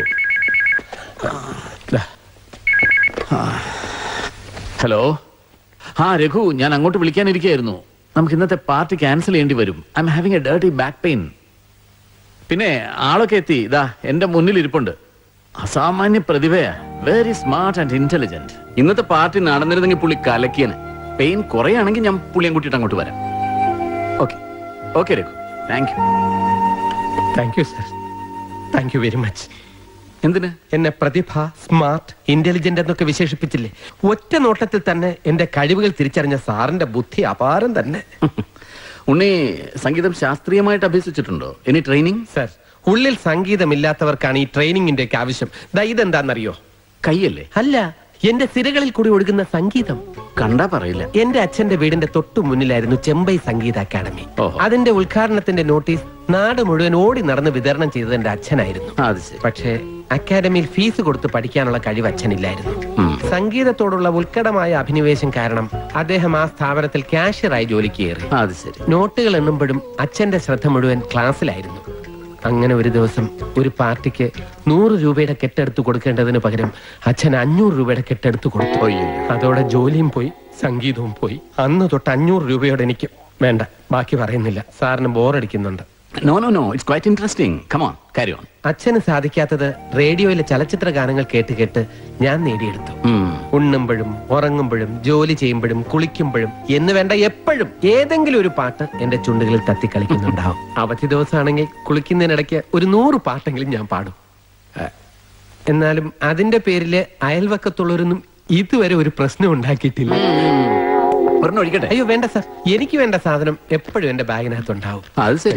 ഹലോ. രഘു, ഞാൻ അങ്ങോട്ട് വിളിക്കാനിരിക്കുകയായിരുന്നു. നമുക്ക് ഇന്നത്തെ പാർട്ടി ക്യാൻസൽ ചെയ്യേണ്ടി വരും. I'm having a dirty back pain. പിന്നെ ആളൊക്കെ എത്തി, ഇതാ എന്റെ മുന്നിൽ ഇരിപ്പുണ്ട്. അസാമാന്യ പ്രതിഭയാ, വെരി സ്മാർട്ട് ആൻഡ് ഇന്റലിജന്റ്. ഇന്നത്തെ പാർട്ടി നടന്നിരുന്നെങ്കിൽ പുള്ളി കലക്കിയന്. പെയിൻ കുറയാണെങ്കിൽ ഞാൻ പുള്ളിയും കൂട്ടിയിട്ട് അങ്ങോട്ട് വരാം. Okay okay Raghu, thank you. Thank you sir. Thank you very much. എന്തിന്? എന്നെ പ്രതിഭ, സ്മാർട്ട്, ഇന്റലിജന്റ് എന്നൊക്കെ വിശേഷിപ്പിച്ചില്ലേ? ഒറ്റ നോട്ടത്തിൽ തന്നെ എന്റെ കഴിവുകൾ തിരിച്ചറിഞ്ഞ സാറിന്റെ ബുദ്ധി അപാരം തന്നെ. ഉണ്ണി സംഗീതം ശാസ്ത്രീയമായിട്ട് അഭ്യസിച്ചിട്ടുണ്ടോ? Any training? സർ, ഉള്ളിൽ സംഗീതമില്ലാത്തവർക്കാണ് ഈ ട്രെയിനിങ്ങിന്റെ ഒക്കെ ആവശ്യം. ഇതെന്താണെന്നറിയോ? കൈയല്ലേ? അല്ല, എന്റെ സിരകളിൽ കൂടി ഒഴുകുന്ന സംഗീതം. കണ്ടാ പറയില്ല. എന്റെ അച്ഛന്റെ വീടിന്റെ തൊട്ടു മുന്നിലായിരുന്നു ചെമ്പൈ സംഗീത അക്കാദമി. അതിന്റെ ഉദ്ഘാടനത്തിന്റെ നോട്ടീസ് നാട് മുഴുവൻ ഓടി നടന്ന് വിതരണം ചെയ്തത് എന്റെ അച്ഛനായിരുന്നു. പക്ഷേ അക്കാദമിയിൽ ഫീസ് കൊടുത്ത് പഠിക്കാനുള്ള കഴിവ് അച്ഛനില്ലായിരുന്നു. സംഗീതത്തോടുള്ള ഉത്കടമായ അഭിനിവേശം കാരണം അദ്ദേഹം ആ സ്ഥാപനത്തിൽ കാഷ്യറായി ജോലിക്ക് കയറി. നോട്ടുകൾ എണ്ണുമ്പോഴും അച്ഛന്റെ ശ്രദ്ധ മുഴുവൻ ക്ലാസ്സിലായിരുന്നു. അങ്ങനെ ഒരു ദിവസം ഒരു പാർട്ടിക്ക് 100 രൂപയുടെ കെട്ടെടുത്ത് കൊടുക്കേണ്ടതിന് പകരം അച്ഛൻ 500 രൂപയുടെ കെട്ടെടുത്ത് കൊടുത്തു. അതോടെ ജോലിയും പോയി, സംഗീതവും പോയി. അന്ന് തൊട്ട് 500 രൂപയോടെ എനിക്ക് വേണ്ട. ബാക്കി പറയുന്നില്ല, സാറിന് ബോറടിക്കുന്നുണ്ട്. No, no, no. It's quite interesting. Come on, carry on. അച്ഛന് സാധിക്കാത്തത് റേഡിയോയിലെ ചലച്ചിത്ര ഗാനങ്ങൾ കേട്ട് കേട്ട് ഞാൻ നേടിയെടുത്തു. ഉണ്ണുമ്പോഴും ഉറങ്ങുമ്പോഴും ജോലി ചെയ്യുമ്പോഴും കുളിക്കുമ്പോഴും എന്ന് വേണ്ട എപ്പോഴും ഏതെങ്കിലും ഒരു പാട്ട് എന്റെ ചുണ്ടുകളിൽ തത്തിക്കളിക്കുന്നുണ്ടാവും. അവധി ദിവസമാണെങ്കിൽ കുളിക്കുന്നതിനിടയ്ക്ക് ഒരു 100 പാട്ടെങ്കിലും ഞാൻ പാടും. എന്നാലും അതിന്റെ പേരില് അയൽവക്കത്തുള്ളവരൊന്നും ഇതുവരെ ഒരു പ്രശ്നം ഉണ്ടാക്കിയിട്ടില്ല. അയ്യോ വേണ്ട സാർ, എനിക്ക് വേണ്ട സാധനം എപ്പോഴും എന്റെ ബാഗിനകത്തുണ്ടാവും. അത് ശരി.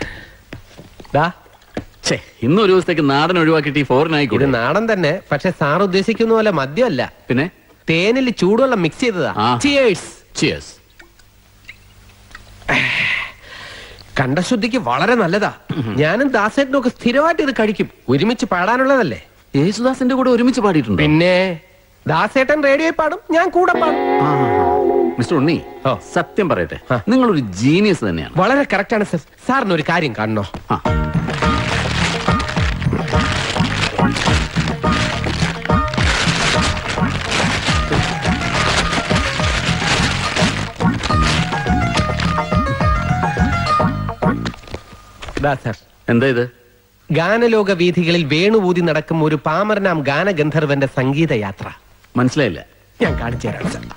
ഇന്നൊരു ദിവസത്തേക്ക് നാടൻ ഒഴിവാക്കിയിട്ട് ഈ ഫോറിൻ ആയിക്കോട്ടെ. ഇത് നാടൻ തന്നെ, പക്ഷെ സാർ ഉദ്ദേശിക്കുന്ന പോലെ മദ്യമല്ല. പിന്നെ തേനിൽ ചൂടുവെള്ളം മിക്സ് ചെയ്തതാ. ചിയേഴ്സ്. ചിയേഴ്സ്. കണ്ഠശുദ്ധിക്ക് വളരെ നല്ലതാ. ഞാനും ദാസേട്ടനും ഒക്കെ സ്ഥിരമായിട്ട് ഇത് കഴിക്കും. ഒരുമിച്ച് പാടാനുള്ളതല്ലേ. യേശുദാസിന്റെ കൂടെ ഒരുമിച്ച് പാടിയിട്ടുണ്ട്. പിന്നെ ദാസേട്ടൻ റേഡിയോയിൽ പാടും, ഞാൻ കൂടെ പാടും. മിസ്റ്റർ ഉണ്ണി, സത്യം പറയട്ടെ, നിങ്ങളൊരു ജീനിയസ് തന്നെയാണ്. വളരെ കറക്റ്റ് ആണ് സർ. സാറിന് ഒരു കാര്യം കാണണോ? സാർ. എന്താ ഇത്? ഗാനലോക വീഥികളിൽ വേണുവൂതി നടക്കും ഒരു പാമരനാം ഗാനഗന്ധർവന്റെ സംഗീത യാത്ര. മനസ്സിലായില്ല. ഞാൻ കാണിച്ചു തരാം സാർ.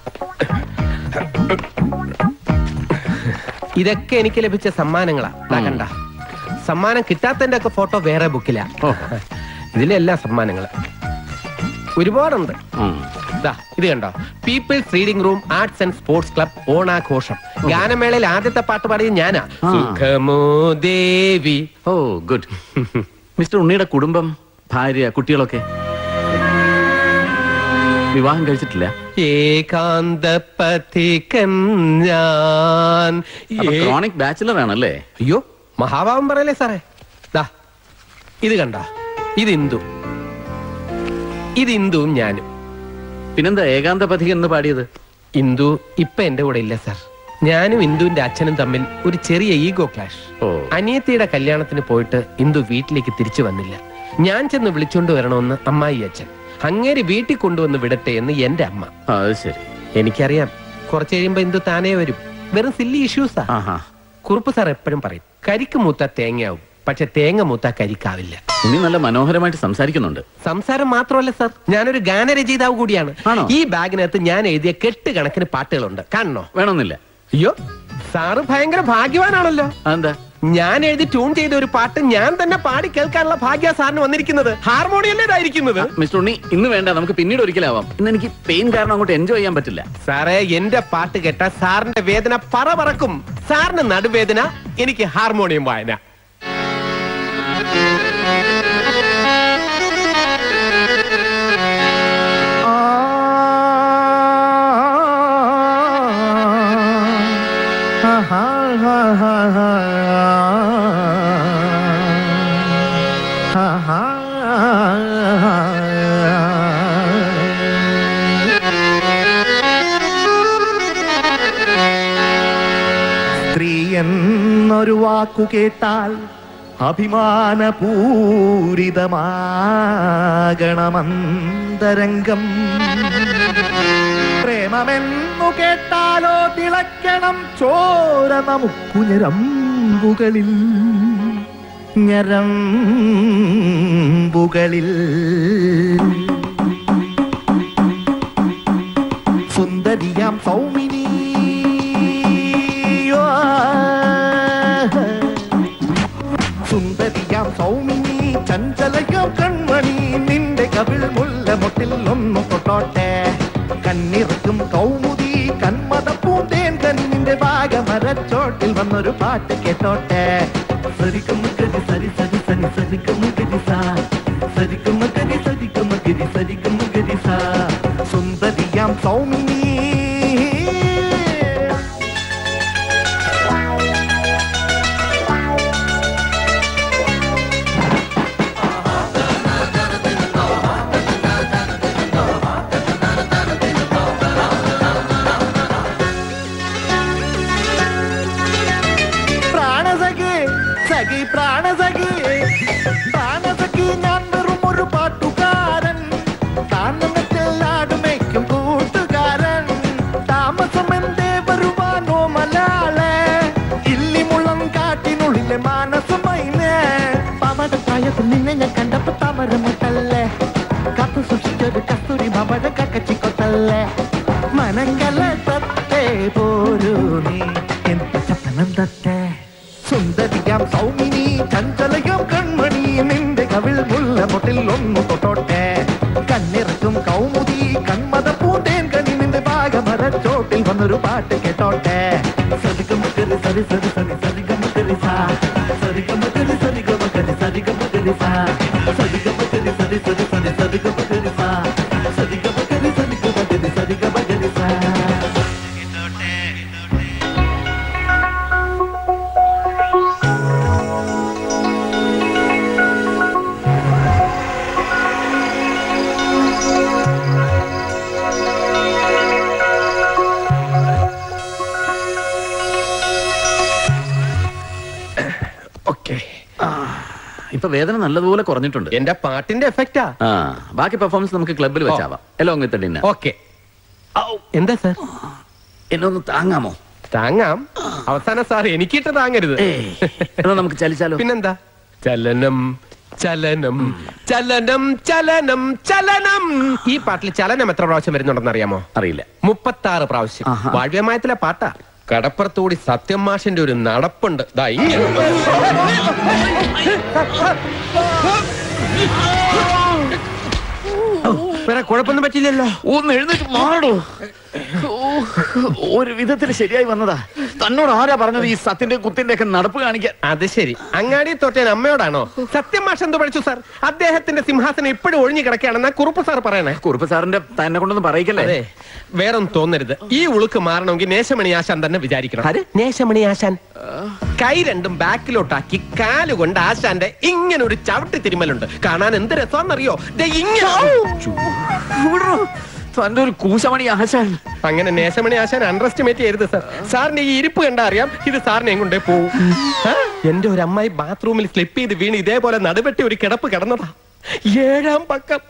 ഇതൊക്കെ എനിക്ക് ലഭിച്ച സമ്മാനങ്ങളാ. കണ്ട സമ്മാനം കിട്ടാത്തതിന്റെ ഒക്കെ ഫോട്ടോ വേറെ ബുക്കിലാ. ഇതിലെല്ലാ സമ്മാനങ്ങള് ഒരുപാടുണ്ട്. ഇത് കണ്ടോ, people's reading room arts and sports club ഓണാഘോഷം. ഗാനമേളയിൽ ആദ്യത്തെ പാട്ട് പാടിയത് ഞാനാ. സുഖമോ ദേവി. ഓ ഗുഡ്. മിസ്റ്റർ ഉണ്ണിയുടെ കുടുംബം, ഭാര്യ, കുട്ടികളൊക്കെ വിവാഹം കഴിച്ചിട്ടില്ല? ഏകാന്ത പഥികൻ ഞാൻ. ക്രോണിക് ബാച്ചിലർ ആണല്ലേ? അയ്യോ, മഹാഭാവം പറയല്ലേ സാറേ. ഇത് കണ്ട, ഇത് ഇന്ദു, ഇത് ഇന്ദുവും ഞാനും. പിന്നെന്താ ഏകാന്ത പഥികൻ എന്ന് പാടിയത്? ഇന്ദു ഇപ്പൊ എന്റെ കൂടെ ഇല്ല സാർ. ഞാനും ഇന്ദുവിന്റെ അച്ഛനും തമ്മിൽ ഒരു ചെറിയ ഈഗോ ക്ലാഷ്. അനിയത്തിയുടെ കല്യാണത്തിന് പോയിട്ട് ഇന്ദു വീട്ടിലേക്ക് തിരിച്ചു വന്നില്ല. ഞാൻ ചെന്ന് വിളിച്ചോണ്ട് വരണമെന്ന് അമ്മായി അച്ഛൻ. അങ്ങേര് വീട്ടിൽ കൊണ്ടുവന്ന് വിടട്ടെ എന്ന് എന്റെ അമ്മ. ശരി, എനിക്കറിയാം കുറച്ച് കഴിയുമ്പോ ഇന്ദു താനേ വരും. വെറും സില്ലി ഇഷ്യൂസാ. കുറുപ്പ് സാർ എപ്പോഴും പറയും, കരിക്ക് മൂത്ത തേങ്ങയാവും, പക്ഷെ തേങ്ങ മൂത്ത കരിക്കാവില്ല. ഇനി നല്ല മനോഹരമായിട്ട് സംസാരിക്കുന്നുണ്ട്. സംസാരം മാത്രമല്ല സാർ, ഞാനൊരു ഗാനരചയിതാവ് കൂടിയാണ്. ഈ ബാഗിനകത്ത് ഞാൻ എഴുതിയ കെട്ടുകണക്കിന് പാട്ടുകളുണ്ട്. കാണണോ? വേണമെന്നില്ല. അയ്യോ, സാറ് ഭയങ്കര ഭാഗ്യവാനാണല്ലോ. എന്താ? ഞാൻ എഴുതി ട്യൂൺ ചെയ്ത ഒരു പാട്ട് ഞാൻ തന്നെ പാടി കേൾക്കാനുള്ള ഭാഗ്യ സാറിന് വന്നിരിക്കുന്നത്. ഹാർമോണിയല്ലേ ഇതായിരിക്കുന്നത്? മിസ്റ്റർ ഉണ്ണി, ഇന്ന് വേണ്ട, നമുക്ക് പിന്നീട് ഒരിക്കലാവാം. ഇന്ന് എനിക്ക് പെയിൻ കാരണം അങ്ങോട്ട് എൻജോയ് ചെയ്യാൻ പറ്റില്ല. സാറേ, എന്റെ പാട്ട് കേട്ടാ സാറിന്റെ വേദന പറക്കും. സാറിന് നടുവേദന, എനിക്ക് ഹാർമോണിയം വായന. സ്ത്രീ എന്നൊരു വാക്കു കേട്ടാൽ അഭിമാനപൂരിതമാകണമന്തരംഗം. പ്രേമമെന്നു കേട്ടാലോ തിളക്കണം ചോര നമുക്കു ഞരമ്പുകളിൽ, ഞരമ്പുകളിൽ. സുന്ദരിയാം സൗമിനി, സുന്ദരിയാം സൗമിനി, ചഞ്ചലയോ കൺമണി, നിന്റെ കവിൾ മുല്ലമൊട്ടിൽ ഒന്നു തൊട്ടോട്ടെ. കണ്ണിറക്കും കൗമുദി കന്മത പൂന്തേൻ കണ്ണിന്റെ ഭാഗമരച്ചോട്ടിൽ വന്നൊരു പാട്ട് കേട്ടോട്ടെ. സരിക്കും ഗരി സരി സരി സരി സരിക്കും ഗരി സാ, സരിക്കും ഗരി സരിക്കും ഗരി സരിക്കും ഗരി സാ. സുന്ദരിയാം സൗമിനി, പ്രാണസഖി, പ്രാണസഖി, ഞാൻ വെറും ഒരു പാട്ടുകാരൻ, താന്നമെല്ലാടുമേക്കും കൂട്ടുകാരൻ. താമസം എന്തേ വരുവാനോ മലാളെ, ഇല്ലിമുളം കാട്ടിനുള്ളിലെ മാനസമൈനേ. പവട പ്രായത്തിൽ നിന്നെ ഞാൻ കണ്ടപ്പോ താമരമുട്ടല്ലേ, കാത്തു സൂക്ഷിച്ചൊരു കസ്തൂരി പവട കക്കച്ചിക്കൊത്തല്ലേ. മനങ്കല തത്തേ പോരൂ നീ എന്റെ ചപ്പനം തത്തേ. സുന്ദരിയാം സൗമിനി, ചഞ്ചലയാം കൺമണി, നിന്റെ കവിൾ മുല്ലമൊട്ടിൽ ഒന്നു തൊട്ടോട്ടെ. കണ്ണിറക്കും കൗമുദി കന്മത പൂന്തേൻ കണി, നിന്റെ ഭാഗമരച്ചോട്ടിൽ വന്നൊരു പാട്ട് കേട്ടോട്ടെ. സരിഗമകരി സരി സരി സരി സരിഗമകരി സാ, സരിഗമകരി സരിഗമകരി സരിഗമകരി സാ, സരിഗമകരി സരി സരി സരി സരിഗമകരി സാ, സരിഗമകരി സരിഗമകരി സരിഗമകരി സാ. ഇപ്പൊ വേദന നല്ലതുപോലെ കുറഞ്ഞിട്ടുണ്ട്. എന്റെ പാട്ടിന്റെ എഫക്റ്റാ. ബാക്കി പെർഫോമൻസ് നമുക്ക് ക്ലബ്ബിൽ വെച്ചാവാം. Along with dinner. ഓക്കെ. എന്താ സാർ, എന്നെ ഒന്ന് താങ്ങാമോ? താങ്ങാം. അവസാനം സാർ എനിക്കിട്ട് താങ്ങരുത്. നമുക്ക് ചലിച്ചാലോ? പിന്നെന്താ? ചലനം ചലനം ചലനം ചലനം ചലനം. ഈ പാട്ടിൽ ചലനം എത്ര പ്രാവശ്യം വരുന്നുണ്ടെന്ന് അറിയാമോ? അറിയില്ല. 36 പ്രാവശ്യം. വാഴ്വ്യമായത്തിലെ പാട്ടാ. കടപ്പുറത്തുകൂടി സത്യം മാഷിന്റെ ഒരു നടപ്പുണ്ട്. ദാ ഇങ്ങനെ. വേറെ കുഴപ്പമൊന്നും പറ്റില്ലല്ലോ. ഒന്ന് എഴുന്നേറ്റ് മാറോ. ഒരു വിധത്തിൽ ശരിയായി വന്നതാ. തന്നോട് ആരാ പറഞ്ഞത് ഈ സത്യന്റെ കുത്തിന്റെ ഒക്കെ നടപ്പ് കാണിക്കാൻ? അത് ശരി, അങ്ങാടി തോറ്റേൻ അമ്മയോടാണോ? സത്യം മാഷ് എന്ത് പഠിച്ചു സാർ? അദ്ദേഹത്തിന്റെ സിംഹാസനം ഇപ്പോഴും ഒഴിഞ്ഞു കിടക്കുകയാണെന്നാ കുറുപ്പ് സാർ പറയണേ. കുറുപ്പ് സാറിന്റെ തന്നെ കൊണ്ടൊന്നും പറയിക്കല്ലേ? അതെ, വേറൊന്നും തോന്നരുത്. ഈ ഉളുക്ക് മാറണമെങ്കിൽ നേശമണി ആശാൻ തന്നെ വിചാരിക്കണം. നേശമണി ആശാൻ കൈ രണ്ടും ബാക്കിലോട്ടാക്കി കാലുകൊണ്ട് ആശാന്റെ ഇങ്ങനെ ഒരു ചവിട്ടി തിരുമലുണ്ട്. കാണാൻ എന്ത് രസമാണെന്നറിയോ? തന്റെ ഒരു കൂശമണി ആശാൻ. അങ്ങനെ നേശമണി ആശാൻ അണ്ടർ എസ്റ്റിമേറ്റ് ചെയ്യരുത് സാർ. സാറിന്റെ ഈ ഇരിപ്പ് കണ്ടാ അറിയാം ഇത് സാറിനെ കൊണ്ടേ പോവും. എന്റെ ഒരു അമ്മായി ബാത്റൂമിൽ സ്ലിപ്പ് ചെയ്ത് വീണ് ഇതേപോലെ നടുവെട്ടി ഒരു കിടപ്പ് കിടന്നതാ. 7ാം പക്കം.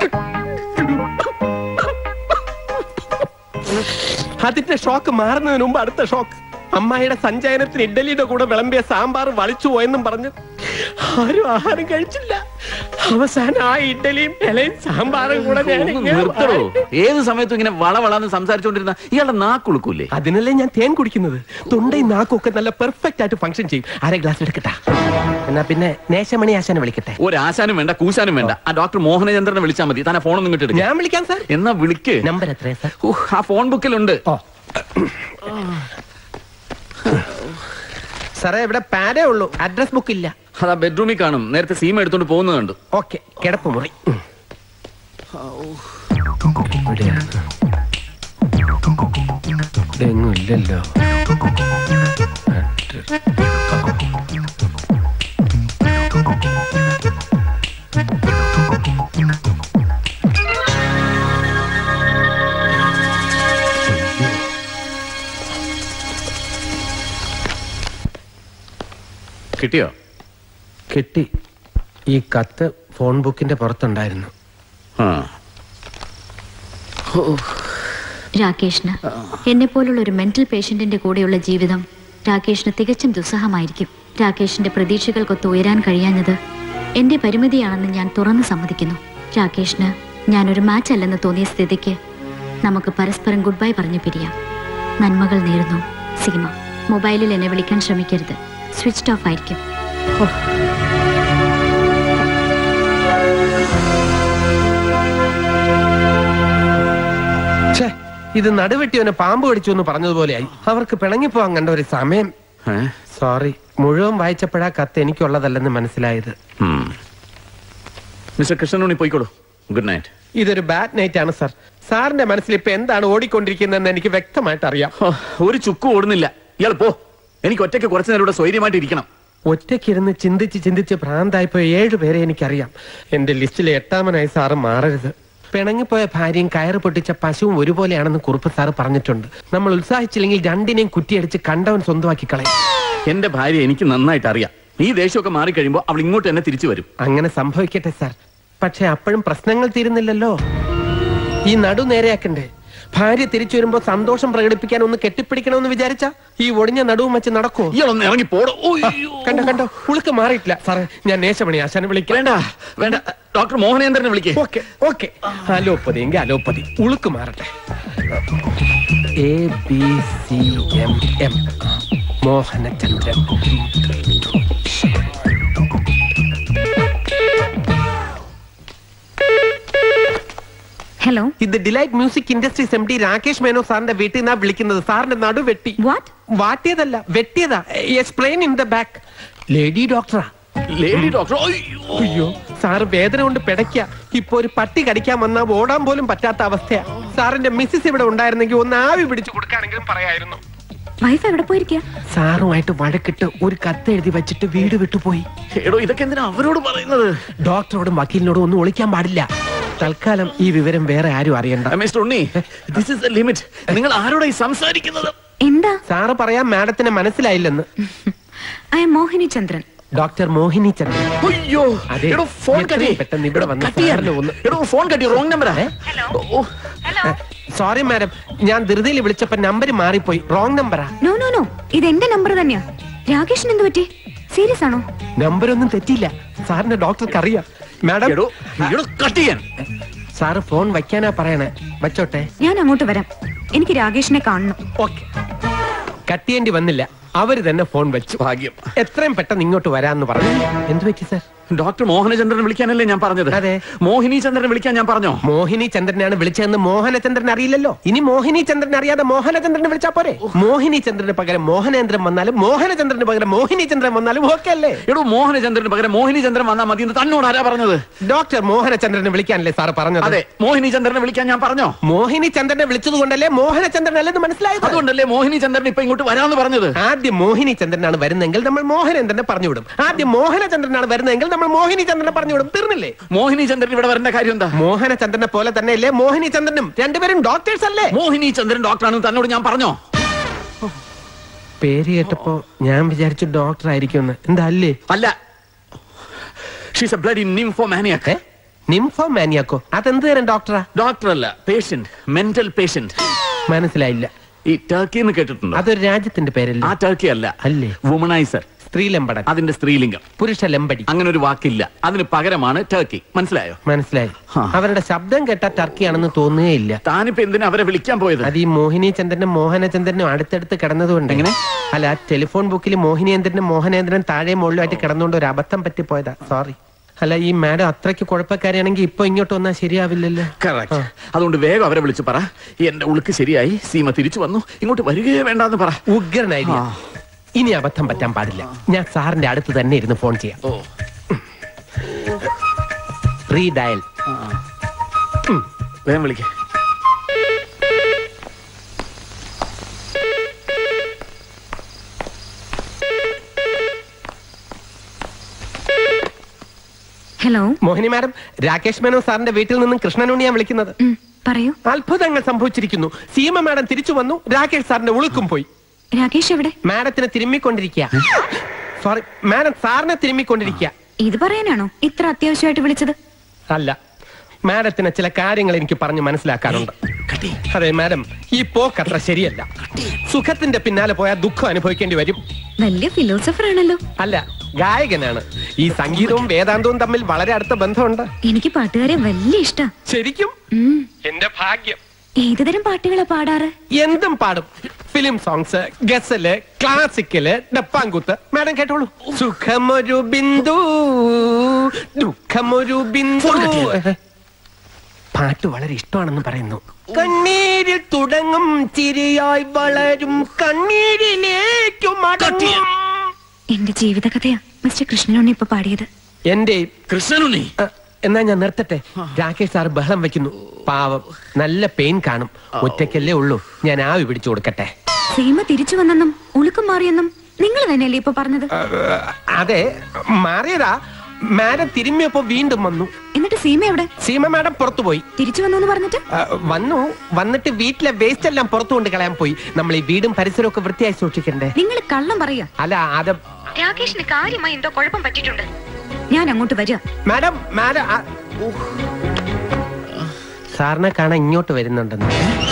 അതിന്റെ ഷോക്ക് മാറുന്നതിന് മുമ്പ് അടുത്ത ഷോക്ക്. അമ്മായിയുടെ സഞ്ചയനത്തിന് ഇഡ്ഡലിയുടെ കൂടെ വിളമ്പിയ സാമ്പാർ വളിച്ചു പോയെന്നും പറഞ്ഞ് ആരും ആഹാരം കഴിച്ചില്ല. അവസാനം ആ ഇഡ്ഡലിയും ഇലയും സാമ്പാറും കൂടെ ഏത് സമയത്തും ഇങ്ങനെ വളവളാന്ന് സംസാരിച്ചോണ്ടിരുന്ന ഇയാളുടെ നാക്കുളുക്കൂല്ലേ? അതിനല്ലേ ഞാൻ തേൻ കുടിക്കുന്നത്. തൊണ്ടയും നാക്കും ഒക്കെ നല്ല പെർഫെക്റ്റ് ആയിട്ട് ഫംഗ്ഷൻ ചെയ്യും. അര ഗ്ലാസ് എടുക്കട്ടാ? എന്നാ പിന്നെ നേശമണി ആശാനെ വിളിക്കട്ടെ. ഒരു ആശാനും വേണ്ട, കൂശാനും വേണ്ട. ആ ഡോക്ടർ മോഹനചന്ദ്രനെ വിളിച്ചാൽ മതി. തന്നെ ഫോണൊന്നും കിട്ടില്ല. ഞാൻ വിളിക്കാം സാർ. എന്നാ വിളിക്ക്. നമ്പർ എത്രയാ സാർ? ആ ഫോൺ ബുക്കിലുണ്ട്. സാറേ ഇവിടെ പാരേ ഉള്ളൂ, അഡ്രസ് ബുക്ക് ഇല്ല. അതാ ബെഡ്റൂമിൽ കാണും. നേരത്തെ സീമ എടുത്തോണ്ട് പോകുന്നത് കണ്ടു. ഓക്കെ, കിടപ്പ് മുറി. ഇല്ലല്ലോ. കിട്ടിയോ? കിട്ടി. ഈ കത്ത് ഫോൺ ബുക്കിന്റെ പുറത്തുണ്ടായിരുന്നു. രാകേഷിന് എന്നെ പോലുള്ള ഒരു മെന്റൽ പേഷ്യന്റിന്റെ കൂടെയുള്ള ജീവിതം രാകേഷിന് തികച്ചും ദുസ്സഹമായിരിക്കും. രാകേഷിന്റെ പ്രതീക്ഷകൾക്കൊത്ത് ഉയരാൻ കഴിയാഞ്ഞത് എന്റെ പരിമിതിയാണെന്ന് ഞാൻ തുറന്നു സമ്മതിക്കുന്നു. രാകേഷിന് ഞാനൊരു മാച്ച് അല്ലെന്ന് തോന്നിയ സ്ഥിതിക്ക് നമുക്ക് പരസ്പരം ഗുഡ് ബൈ പറഞ്ഞു പിരിയാം. നന്മകൾ നേരുന്നു, സീമ. മൊബൈലിൽ എന്നെ വിളിക്കാൻ ശ്രമിക്കരുത്. സ്വിച്ച് ഓഫ് ആയിരിക്കും. ഇത് നടുവെട്ടിയോനെ പാമ്പ് കടിച്ചു എന്ന് പറഞ്ഞതുപോലെയായി. അവർക്ക് പിണങ്ങിപ്പോവാൻ കണ്ട ഒരു സമയം. സോറി, മുഴുവൻ വായിച്ചപ്പോഴാ കത്ത് എനിക്കുള്ളതല്ലെന്ന് മനസ്സിലായത്. മിസ്റ്റർ കൃഷ്ണനുണ്ണി പോയിക്കോളൂ. Good night. ഇതൊരു ബാഡ് നൈറ്റ് ആണ് സാർ. സാറിന്റെ മനസ്സിൽ ഇപ്പൊ എന്താണ് ഓടിക്കൊണ്ടിരിക്കുന്നതെന്ന് എനിക്ക് വ്യക്തമായിട്ട് അറിയാം. ഒരു ചുക്കും ഓടുന്നില്ല. ഇയാൾ പോ. എനിക്ക് ഒറ്റയ്ക്ക് കുറച്ചു നേരം ഇവിടെ സ്വൈര്യമായിട്ട് ഇരിക്കണം. ഒറ്റയ്ക്കിരുന്ന് ചിന്തിച്ച് ഭ്രാന്തായിപ്പോ 7 പേരെ എനിക്കറിയാം. എന്റെ ലിസ്റ്റിലെ 8ാമനായി സാറ് മാറരുത്. പിണങ്ങിപ്പോയ ഭാര്യയും കയറ് പൊട്ടിച്ച പശുവും ഒരുപോലെയാണെന്ന് കുറുപ്പ് സാറ് പറഞ്ഞിട്ടുണ്ട്. നമ്മൾ ഉത്സാഹിച്ചില്ലെങ്കിൽ രണ്ടിനെയും കുറ്റിയടിച്ച് കണ്ടവൻ സ്വന്തമാക്കി കളയും. എന്റെ ഭാര്യ എനിക്ക് നന്നായിട്ട് അറിയാം. ഈ ദേഷ്യമൊക്കെ മാറിക്കഴിയുമ്പോ അവൾ ഇങ്ങോട്ട് തന്നെ തിരിച്ചു വരും. അങ്ങനെ സംഭവിക്കട്ടെ സാർ. പക്ഷെ അപ്പോഴും പ്രശ്നങ്ങൾ തീരുന്നില്ലല്ലോ. ഈ നടു നേരെയാക്കണ്ടേ? ഭാര്യ തിരിച്ചു വരുമ്പോ സന്തോഷം പ്രകടിപ്പിക്കാൻ ഒന്ന് കെട്ടിപ്പിടിക്കണമെന്ന് വിചാരിച്ച ഈ ഒടിഞ്ഞ നടുവും വെച്ച് നടക്കോ? ഇറങ്ങി പോടോ. കണ്ടോ ഉളുക്ക് മാറിയിട്ടില്ല സാറേ. ഞാൻ നേശമണി ആശാനെ വിളിക്കാം. വേണ്ട, ഡോക്ടർ മോഹനേന്ദ്രനെ വിളിക്കേ. ഓക്കെ. അലോപ്പതി എങ്കിൽ അലോപ്പതി. ഉളുക്ക് മാറട്ടെ. ABCMM മോഹനചന്ദ്രൻ. ഹലോ, ഇത് delight music industries MD Rakesh Menon സാറിന്റെ വീട്ടിൽ നിന്നാ വിളിക്കുന്നത്. സാറിന്റെ നടു വെട്ടി. വാട്ടിയതല്ല, വെട്ടിയതാ. Explain in the back. Lady ഡോക്ടറാ. Lady doctor? അയ്യോ സാറ് വേദന കൊണ്ട് പിടയ്ക്ക. ഇപ്പൊ ഒരു പട്ടി കടിക്കാൻ വന്നാ ഓടാൻ പോലും പറ്റാത്ത അവസ്ഥയാ. സാറിന്റെ മിസ്സിസ് ഇവിടെ ഉണ്ടായിരുന്നെങ്കിൽ ഒന്ന് ആവി പിടിച്ചു കൊടുക്കാനെങ്കിലും പറയായിരുന്നു. വൈഫ് എവിടെ പോയിരിക്കുക? സാറുമായിട്ട് വഴക്കിട്ട് ഒരു കത്ത് എഴുതി വെച്ചിട്ട് വീട് വിട്ടുപോയി. ഇതൊക്കെ എന്തിനാ അവരോട് പറയുന്നത്? ഡോക്ടറോടും വക്കീലിനോടും ഒന്നും ഒളിക്കാൻ പാടില്ല. തൽക്കാലം ഈ വിവരം വേറെ ആരും അറിയണ്ട. Mister Unni, this is the limit. നിങ്ങൾ ആരോടായി സംസാരിക്കുന്നത്? എന്താ സാറ് പറയാൻ മാഡത്തിന് മനസ്സിലായില്ലെന്ന്. I'm Mohini Chandran. Doctor Mohini Chandran. അയ്യോ അതെ, എടോ ഫോൺ കട്ടി. പെട്ടെന്ന് ഇവിടെ വന്ന് എടോ ഫോൺ കട്ടി, റോങ് നമ്പറാ. സോറി മാഡം, ഞാൻ ധൃതിയിൽ വിളിച്ചപ്പോ നമ്പർ മാറിപ്പോയി. റോങ് നമ്പറാ. നോ നോ നോ, ഇത് എന്റെ നമ്പർ തന്നെയാ. രാകേഷിന് എന്ത് പറ്റി? സീരിയസ് ആണോ? നമ്പരൊന്നും തെറ്റില്ല. സാറിന്റെ ഡോക്ടർക്ക് അറിയാം. മാഡം സാറ് ഫോൺ വയ്ക്കാനാ പറയണേ. വച്ചോട്ടെ, ഞാൻ അങ്ങോട്ട് വരാം. എനിക്ക് രാകേഷിനെ കാണണം. ഓക്കെ. കട്ട് ചെയ്യേണ്ടി വന്നില്ല, അവര് തന്നെ ഫോൺ വെച്ചു. ഭാഗ്യം. എത്രയും പെട്ടെന്ന് ഇങ്ങോട്ട് വരാന്ന് പറഞ്ഞു. എന്ത് പറ്റി സാർ? ഡോക്ടർ മോഹനചന്ദ്രൻ വിളിക്കാനല്ലേ ഞാൻ പറഞ്ഞത്? അതെ. മോഹിനി ചന്ദ്രൻ വിളിക്കാൻ ഞാൻ പറഞ്ഞോ? മോഹിനി ചന്ദ്രനാണ് വിളിച്ചതെന്ന് മോഹനചന്ദ്രൻ അറിയില്ലല്ലോ. ഇനി മോഹിനി ചന്ദ്രൻ അറിയാതെ മോഹനചന്ദ്രനെ വിളിച്ചാ പോരെ? മോഹിനി ചന്ദ്രന് പകരം മോഹനേന്ദ്രൻ വന്നാലും മോഹനചന്ദ്രന് പകരം മോഹിനി ചന്ദ്രൻ വന്നാലും ഓക്കെ അല്ലേ? എടോ മോഹനചന്ദ്രന് പകരം മോഹിനി ചന്ദ്രൻ വന്നാൽ മതി എന്ന് തന്നോട് ആരാ പറഞ്ഞത്? ഡോക്ടർ മോഹനചന്ദ്രനെ വിളിക്കാനല്ലേ സാർ പറഞ്ഞത്? അതെ, മോഹിനി ചന്ദ്രനെ വിളിക്കാൻ ഞാൻ പറഞ്ഞോ? മോഹിനി ചന്ദ്രനെ വിളിച്ചത് കൊണ്ടല്ലേ മോഹനചന്ദ്രൻ അല്ലെന്ന് മനസ്സിലായത്? അതുകൊണ്ടല്ലേ മോഹിനി ചന്ദ്രൻ ഇപ്പൊ ഇങ്ങോട്ട് വരാന്ന് പറഞ്ഞത്? ആദ്യം മോഹിനി ചന്ദ്രനാണ് വരുന്നെങ്കിൽ നമ്മൾ മോഹനേന്ദ്രനെ പറഞ്ഞുവിടും. ആദ്യം മോഹനചന്ദ്രനാണ് വരുന്നെങ്കിൽ നമ്മൾ മോഹിനി ചന്ദ്രനെ പറഞ്ഞുവിടും. തീർന്നില്ലേ? മോഹിനി ചന്ദ്രൻ ഇവിടെ വരേണ്ട കാര്യം എന്താ? മോഹനചന്ദ്രനെ പോലെ തന്നെയല്ലേ മോഹിനി ചന്ദ്രനും? രണ്ടുപേരും ഡോക്ടേഴ്സ് അല്ലേ? മോഹിനി ചന്ദ്രൻ ഡോക്ടറാണെന്ന് തന്നോട് ഞാൻ പറഞ്ഞോ? പേര് കേട്ടപ്പോ ഞാൻ വിചാരിച്ചു ഡോക്ടർ ആയിരിക്കും. എന്താ അല്ലേ? അല്ല, ഷീസ് എ ബ്ലഡി നിംഫോമാനിയാക്ക്. നിംഫോമാനിയാക്കോ? അതെന്ത് തരം ഡോക്ടറാ? ഡോക്ടർ അല്ല, പേഷ്യന്റ്, മെന്റൽ പേഷ്യന്റ്. മനസ്സിലായില്ല. ഈ ടർക്കി എന്ന് കേട്ടിട്ടുണ്ടോ? അതൊരു രാജ്യത്തിന്റെ പേരല്ലേ? ആ ടർക്കി അല്ല, അല്ലേ? വുമണൈസർ, സ്ത്രീലമ്പടൻ. അതിന്റെ സ്ത്രീലിംഗം പുരുഷ ലമ്പടി. അങ്ങനെ ഒരു വാക്കില്ല. അതിന് പകരമാണ് ടർക്കി. മനസ്സിലായോ? മനസ്സിലായി. അവരുടെ ശബ്ദം കേട്ട ടർക്കിയാണെന്ന് തോന്നുകയില്ല. താനിപ്പോ എന്തിനാ അവരെ വിളിക്കാൻ പോയത്? അത് ഈ മോഹിനി ചന്ദ്രനും മോഹനചന്ദ്രനും അടുത്തടുത്ത് കിടന്നതുകൊണ്ട്. എങ്ങനെ? അല്ല, ടെലിഫോൺ ബുക്കിൽ മോഹിനിയേന്ദ്രനും മോഹനേന്ദ്രൻ താഴെ മുകളിലുമായിട്ട് കിടന്നുകൊണ്ട് ഒരു അബദ്ധം പറ്റിപ്പോയതാ. സോറി. അല്ല, ഈ മാഡം അത്രയ്ക്ക് കുഴപ്പക്കാരിയാണെങ്കിൽ ഇപ്പൊ ഇങ്ങോട്ട് വന്നാൽ ശരിയാവില്ലല്ലോ. കറക്റ്റ്. അതുകൊണ്ട് വേഗം അവരെ വിളിച്ചു പറ, എന്റെ ഉളുക്ക് ശരിയായി, സീമ തിരിച്ചു വന്നു, ഇങ്ങോട്ട് വരികയേ വേണ്ടെന്ന് പറ. ഉഗ്രനായി. ഇനി അബദ്ധം പറ്റാൻ പാടില്ല. ഞാൻ സാറിന്റെ അടുത്ത് തന്നെ ഇരുന്ന് ഫോൺ ചെയ്യാം. റീഡയൽ. വേഗം വിളിക്ക. ഹലോ മോഹിനി മാഡം, രാകേഷ് മേനോൻ സാറിന്റെ വീട്ടിൽ നിന്നും കൃഷ്ണനുണ്ണി ഞാൻ വിളിക്കുന്നത്. പറയൂ. അത്ഭുതങ്ങൾ സംഭവിച്ചിരിക്കുന്നു. സീമ മാഡം തിരിച്ചു വന്നു, രാകേഷ് സാറിന്റെ ഉളുക്കും പോയി. രാകേഷ് എവിടെ? മാഡത്തിനെ തിരുമ്മിക്കൊണ്ടിരിക്കുക. സോറി മാഡം, സാറിനെ തിരുമ്മിക്കൊണ്ടിരിക്കുക. ഇത് പറയാനാണോ ഇത്ര അത്യാവശ്യമായിട്ട് വിളിച്ചത്? അല്ല, മാഡത്തിന് ചില കാര്യങ്ങൾ എനിക്ക് പറഞ്ഞു മനസ്സിലാക്കാറുണ്ട്. അതെ മാഡം, ഈ പോക്ക് അത്ര ശരിയല്ല. സുഖത്തിന്റെ പിന്നാലെ പോയാൽ ദുഃഖം അനുഭവിക്കേണ്ടി വരും. വലിയ ഫിലോസഫർ ആണല്ലോ. അല്ല, ഗായകനാണ്. ഈ സംഗീതവും വേദാന്തവും തമ്മിൽ വളരെ അടുത്ത ബന്ധമുണ്ട്. എനിക്ക് പാട്ടുകാരെ വലിയ ഇഷ്ടം. ശരിക്കും? എന്റെ ഭാഗ്യം. ഏതുതരം പാട്ടുകളാ പാടാറ്? എന്തും പാടും. Film songs, ghazal, classical, dappankuthu. Madam കേട്ടോളൂ. സുഖമൊരു ബിന്ദു, ദുഃഖമൊരു ബിന്ദു. പാട്ട് വളരെ ഇഷ്ടമാണെന്ന് പറയുന്നു. കണ്ണീരിൽ തുടങ്ങും ചിരിയായി വളരും കണ്ണീരിലേക്കു മടങ്ങും. എന്റെ ജീവിതകഥയാ മിസ്റ്റർ കൃഷ്ണനുണ്ണി ഇപ്പൊ പാടിയത്. എന്റെ കൃഷ്ണനുണ്ണി. എന്നാ ഞാൻ നിർത്തട്ടെ. രാകേഷ് സാർ ബഹളം വെക്കുന്നു. പാവം, നല്ല പെയിൻ കാണും. ഒറ്റയ്ക്കല്ലേ ഉള്ളൂ. ഞാൻ ആവി പിടിച്ചു കൊടുക്കട്ടെ. സീമ തിരിച്ചു വന്നെന്നും ഉളുക്കം മാറിയെന്നും നിങ്ങൾ തന്നെയല്ലേ ഇപ്പൊ പറഞ്ഞത്? അതെ, മാറിയതാ. മാഡം തിരുമ്മിയപ്പോ വീണ്ടും വന്നു. എന്നിട്ട് സീമ എവിടെ? സീമ മാഡം പുറത്തുപോയി. തിരിച്ചു വന്നു എന്ന് പറഞ്ഞിട്ട്? വന്നിട്ട് വീട്ടിലെ വേസ്റ്റ് എല്ലാം പുറത്തു കൊണ്ട് കളയാൻ പോയി. നമ്മൾ ഈ വീടും പരിസരവും ഒക്കെ വൃത്തിയായി സൂക്ഷിക്കണ്ടേ? നിങ്ങൾ കള്ളം പറയാ. അല്ല, അത് രാകേഷിന് കാര്യമായി എന്തോ കുഴപ്പം പറ്റിയിട്ടുണ്ട്. ഞാൻ അങ്ങോട്ട് വരിക. മാഡം, മാഡം സാറിനെ കാണാൻ ഇങ്ങോട്ട് വരുന്നുണ്ടെന്ന്.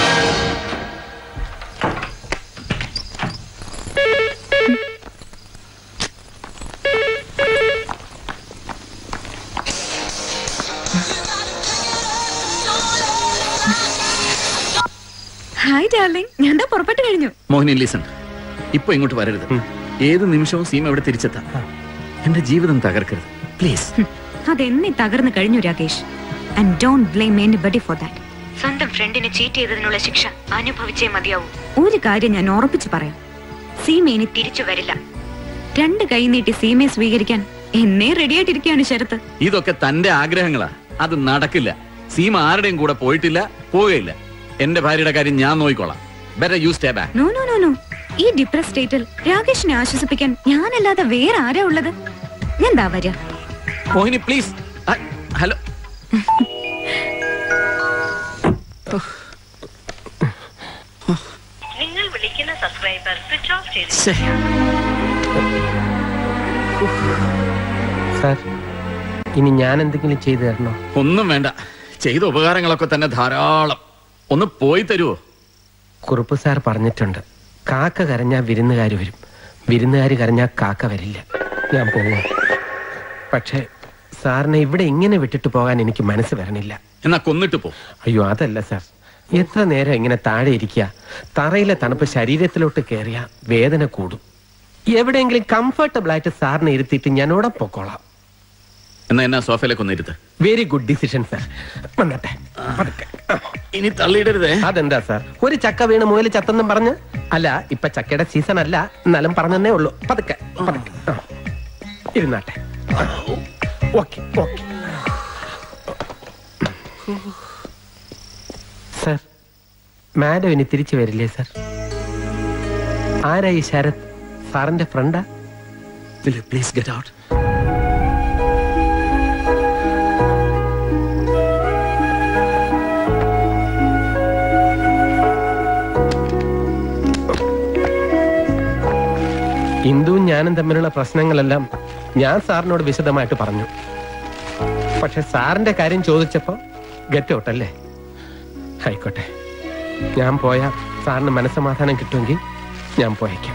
ഹായ് ഡാർലിംഗ്, ഞാൻ പുറപ്പെട്ടു കഴിഞ്ഞു. മോഹിനി ലിസൺ, ഇപ്പൊ ഇങ്ങോട്ട് വരരുത്. ഏത് നിമിഷവും സീമ ഇവിടെ തിരിച്ചെത്താം. എന്റെ ജീവിതം തകർക്കരുത് പ്ലീസ്. അതെന്നെ തകർന്നു കഴിഞ്ഞു Rakesh. And don't blame anybody for that. സ്വന്തം ഫ്രണ്ടിനെ ചീറ്റ് ചെയ്തതിനുള്ള ശിക്ഷ അനുഭവിച്ചേ മതിയാവൂ. ഒരു കാര്യം ഞാൻ ഉറപ്പിച്ചു പറയാം, സീമ ഇനി തിരിച്ചു വരില്ല. രണ്ട് കൈ നീട്ടി സീമയെ സ്വീകരിക്കാൻ എന്നെ റെഡിയായിട്ടിരിക്കുകയാണ് ശരത്ത്. ഇതൊക്കെ തന്റെ ആഗ്രഹങ്ങളാ, അത് നടക്കില്ല. സീമ ആരുടെയും കൂടെ പോയിട്ടില്ല, പോവുകയില്ല. എന്റെ ഭാര്യയുടെ കാര്യം ഞാൻ നോക്കിക്കോളാം. Better you stay back. No no no no. ഈ ഡിപ്രസ് സ്റ്റേറ്റിൽ രാകേഷിനെ ആശ്വസിപ്പിക്കാൻ ഞാനല്ലാതെ വേറെ ആരാ ഉള്ളത്? ഞാൻ ദാ വരാ. മോഹിനി പ്ലീസ്. ഹലോ. നിങ്ങൾ വിളിക്കുന്ന സബ്സ്ക്രൈബർ സ്വിച്ച് ഓഫ് ചെയ്തു. ഇനി ഞാൻ എന്തെങ്കിലും ചെയ്തു തരണോ? ഒന്നും വേണ്ട, ചെയ്ത ഉപകാരങ്ങളൊക്കെ തന്നെ ധാരാളം. ഒന്ന് പോയി തരുവോ? കുറുപ്പ് സാർ പറഞ്ഞിട്ടുണ്ട്, കാക്ക കരഞ്ഞാ വിരുന്നുകാർ വരും, വിരുന്നുകാർ കരഞ്ഞാ കാക്ക വരില്ല. ഞാൻ പോവാ. പക്ഷേ സാറിനെ ഇവിടെ ഇങ്ങനെ വിട്ടിട്ട് പോകാൻ എനിക്ക് മനസ്സ് വരണില്ല. എന്നാ കൊന്നിട്ട് പോ. അയ്യോ അതല്ല സാർ, എത്ര നേരം ഇങ്ങനെ താഴെ ഇരിക്കുക? തറയിലെ തണുപ്പ് ശരീരത്തിലോട്ട് കയറിയ വേദന കൂടും. എവിടെയെങ്കിലും കംഫർട്ടബിൾ ആയിട്ട് സാറിനെ ഇരുത്തിയിട്ട് ഞാൻ ഇവിടെ പൊക്കോളാം. എന്നാ സോഫയിലേക്ക് ഒന്നിരുത്ത്. Very good decision sir. വന്നട്ടെ. ഇനി തള്ളിയിടരുതേ. അതെന്താ സാർ, ഒരു ചക്ക വീണ് മുയൽ ചത്തെന്നും പറഞ്ഞ്? അല്ല, ഇപ്പൊ ചക്കയുടെ സീസൺ അല്ല, എന്നാലും പറഞ്ഞേ ഉള്ളൂ. പതുക്കെ പതുക്കെ ഇരുന്നാട്ടെ. Okay okay sir. മാഡം ഇനി തിരിച്ചു വരില്ലേ സാർ? ആരാ ഈ ശരത്? സാറിന്റെ ഫ്രണ്ടാ? Please get out. ഇന്ദുവും ഞാനും തമ്മിലുള്ള പ്രശ്നങ്ങളെല്ലാം ഞാൻ സാറിനോട് വിശദമായിട്ട് പറഞ്ഞു. പക്ഷെ സാറിന്റെ കാര്യം ചോദിച്ചപ്പോ ഗെറ്റ് ഔട്ട് അല്ലേ? ആയിക്കോട്ടെ, ഞാൻ പോയാ സാറിന് മനസ്സമാധാനം കിട്ടുമെങ്കിൽ ഞാൻ പോയേക്കാം.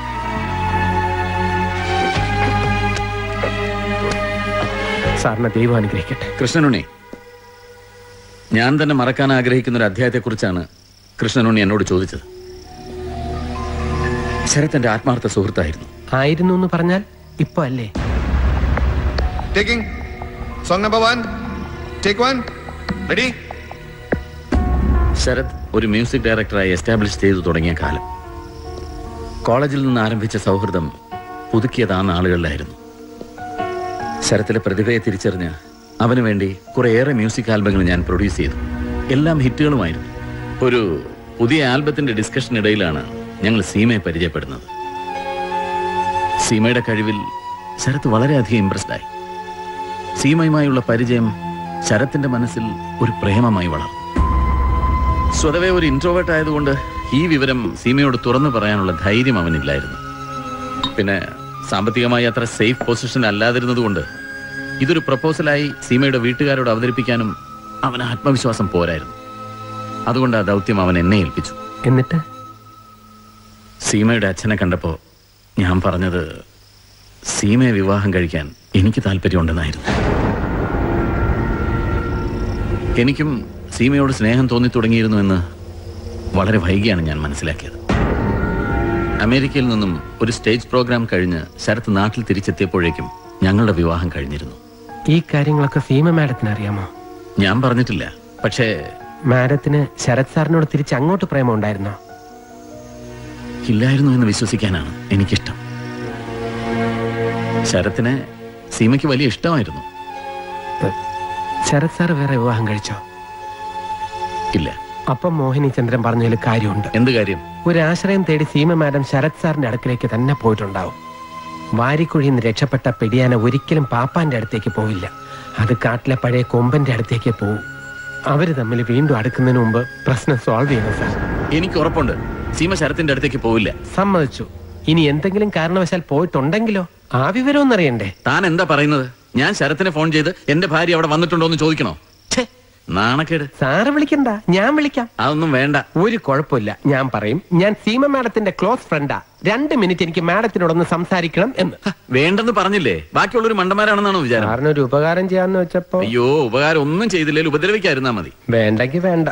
സാറിനെ ദൈവം അനുഗ്രഹിക്കട്ടെ. കൃഷ്ണനുണ്ണി, ഞാൻ തന്നെ മറക്കാൻ ആഗ്രഹിക്കുന്ന ഒരു അധ്യായത്തെ കുറിച്ചാണ് കൃഷ്ണനുണ്ണി എന്നോട് ചോദിച്ചത്. ശരത്തിന്റെ ആത്മാർത്ഥ സുഹൃത്തായിരുന്നു. ആയിരുന്നു എന്ന് പറഞ്ഞാൽ ഇപ്പൊ അല്ലേ? ശരത് ഒരു മ്യൂസിക് ഡയറക്ടറായി എസ്റ്റാബ്ലിഷ് ചെയ്തു തുടങ്ങിയ കാലം, കോളേജിൽ നിന്ന് ആരംഭിച്ച സൗഹൃദം പുതുക്കിയത് ആ നാളുകളിലായിരുന്നു. ശരത്തിലെ പ്രതിഭയെ തിരിച്ചറിഞ്ഞ് അവന് വേണ്ടി കുറേയേറെ മ്യൂസിക് ആൽബങ്ങൾ ഞാൻ പ്രൊഡ്യൂസ് ചെയ്തു. എല്ലാം ഹിറ്റുകളുമായിരുന്നു. ഒരു പുതിയ ആൽബത്തിന്റെ ഡിസ്കഷനിടയിലാണ് ഞങ്ങൾ സീമയെ പരിചയപ്പെടുന്നത്. സീമയുടെ കഴിവിൽ ശരത്ത് വളരെയധികം ഇംപ്രസ്ഡായി. സീമയുമായുള്ള പരിചയം ശരത്തിന്റെ മനസ്സിൽ ഒരു പ്രേമമായി വളർന്നു. സ്വതവേ ഒരു ഇൻട്രോവേർട്ട് ആയതുകൊണ്ട് ഈ വിവരം സീമയോട് തുറന്നു പറയാനുള്ള ധൈര്യം അവനില്ലായിരുന്നു. പിന്നെ സാമ്പത്തികമായി അത്ര സേഫ് പൊസിഷൻ അല്ലാതിരുന്നതുകൊണ്ട് ഇതൊരു പ്രപ്പോസലായി സീമയുടെ വീട്ടുകാരോട് അവതരിപ്പിക്കാനും അവന് ആത്മവിശ്വാസം പോരായിരുന്നു. അതുകൊണ്ട് ആ ദൗത്യം അവൻ എന്നെ ഏൽപ്പിച്ചു. എന്നിട്ട് സീമയുടെ അച്ഛനെ കണ്ടപ്പോ ഞാൻ പറഞ്ഞത് സീമയെ വിവാഹം കഴിക്കാൻ എനിക്ക് താല്പര്യമുണ്ടെന്നായിരുന്നു. എനിക്കും സീമയോട് സ്നേഹം തോന്നി തുടങ്ങിയിരുന്നു എന്ന് വളരെ വൈകിയാണ് ഞാൻ മനസ്സിലാക്കിയത്. അമേരിക്കയിൽ നിന്നും ഒരു സ്റ്റേജ് പ്രോഗ്രാം കഴിഞ്ഞ് ശരത്ത് നാട്ടിൽ തിരിച്ചെത്തിയപ്പോഴേക്കും ഞങ്ങളുടെ വിവാഹം കഴിഞ്ഞിരുന്നു. ഈ കാര്യങ്ങളൊക്കെ സീമ മാഡത്തിന് അറിയാമോ? ഞാൻ പറഞ്ഞിട്ടില്ല. പക്ഷേ മാഡത്തിന് ശരത് സാറിനോട് തിരിച്ച് അങ്ങോട്ട് പ്രേമം ഉണ്ടായിരുന്നോ? ഇല്ലായിരുന്നു എന്ന് വിശ്വസിക്കാനാണ് എനിക്കിഷ്ടം. ശരത്തിനെ സീമയ്ക്ക് വലിയ ഇഷ്ടമായിരുന്നു. ശരത് സാർ വേറെ വിവാഹം കഴിച്ചോ? ഇല്ല. അപ്പം മോഹിനി ചന്ദ്രൻ പറഞ്ഞതിൽ കാര്യമുണ്ട്. എന്ത് കാര്യം? ഒരു ആശ്രയം തേടി സീമ മാഡം ശരത് സാറിന്റെ അടുക്കിലേക്ക് തന്നെ പോയിട്ടുണ്ടാവും. വാരിക്കുഴിയിൽ നിന്ന് രക്ഷപ്പെട്ട പെടിയാന ഒരിക്കലും പാപ്പാന്റെ അടുത്തേക്ക് പോവില്ല. അത് കാട്ടിലെ പഴയ കൊമ്പന്റെ അടുത്തേക്ക് പോവും. അവര് തമ്മിൽ വീണ്ടും അടുക്കുന്നതിന് മുമ്പ് പ്രശ്നം സോൾവ് ചെയ്യണം സാർ. എനിക്ക് ഉറപ്പുണ്ട് സീമ ശരത്തിന്റെ അടുത്തേക്ക് പോവില്ല. സമ്മതിച്ചു. ഇനി എന്തെങ്കിലും കാരണവശാൽ പോയിട്ടുണ്ടെങ്കിലോ ആ വിവരം ഒന്നറിയണ്ടേ? താൻ എന്താ പറയുന്നത്? ഞാൻ ശരത്തിനെ ഫോൺ ചെയ്ത് എന്റെ ഭാര്യ അവിടെ വന്നിട്ടുണ്ടോ എന്ന് ചോദിക്കണോ? നാണക്കേട്. സാറ് വിളിക്കണ്ട, ഞാൻ വിളിക്കാം. അതൊന്നും വേണ്ട. ഒരു കുഴപ്പമില്ല, ഞാൻ പറയും. ഞാൻ സീമ മാഡത്തിന്റെ ക്ലോസ് ഫ്രണ്ടാ. 2 മിനിറ്റ് എനിക്ക് മാഡത്തിനോടൊന്ന് സംസാരിക്കണം എന്ന്. വേണ്ടെന്ന് പറഞ്ഞില്ലേ? ബാക്കിയുള്ളൊരു മണ്ടന്മാരാണെന്നാണോ വിചാരം? സാറിന് ഒരു ഉപകാരം ചെയ്യാന്ന് വെച്ചപ്പോ. അയ്യോ, ഉപകാരം ഒന്നും ചെയ്തില്ലേ, ഉപദ്രവിക്കാതിരുന്നാ മതി. വേണ്ടെങ്കി വേണ്ട.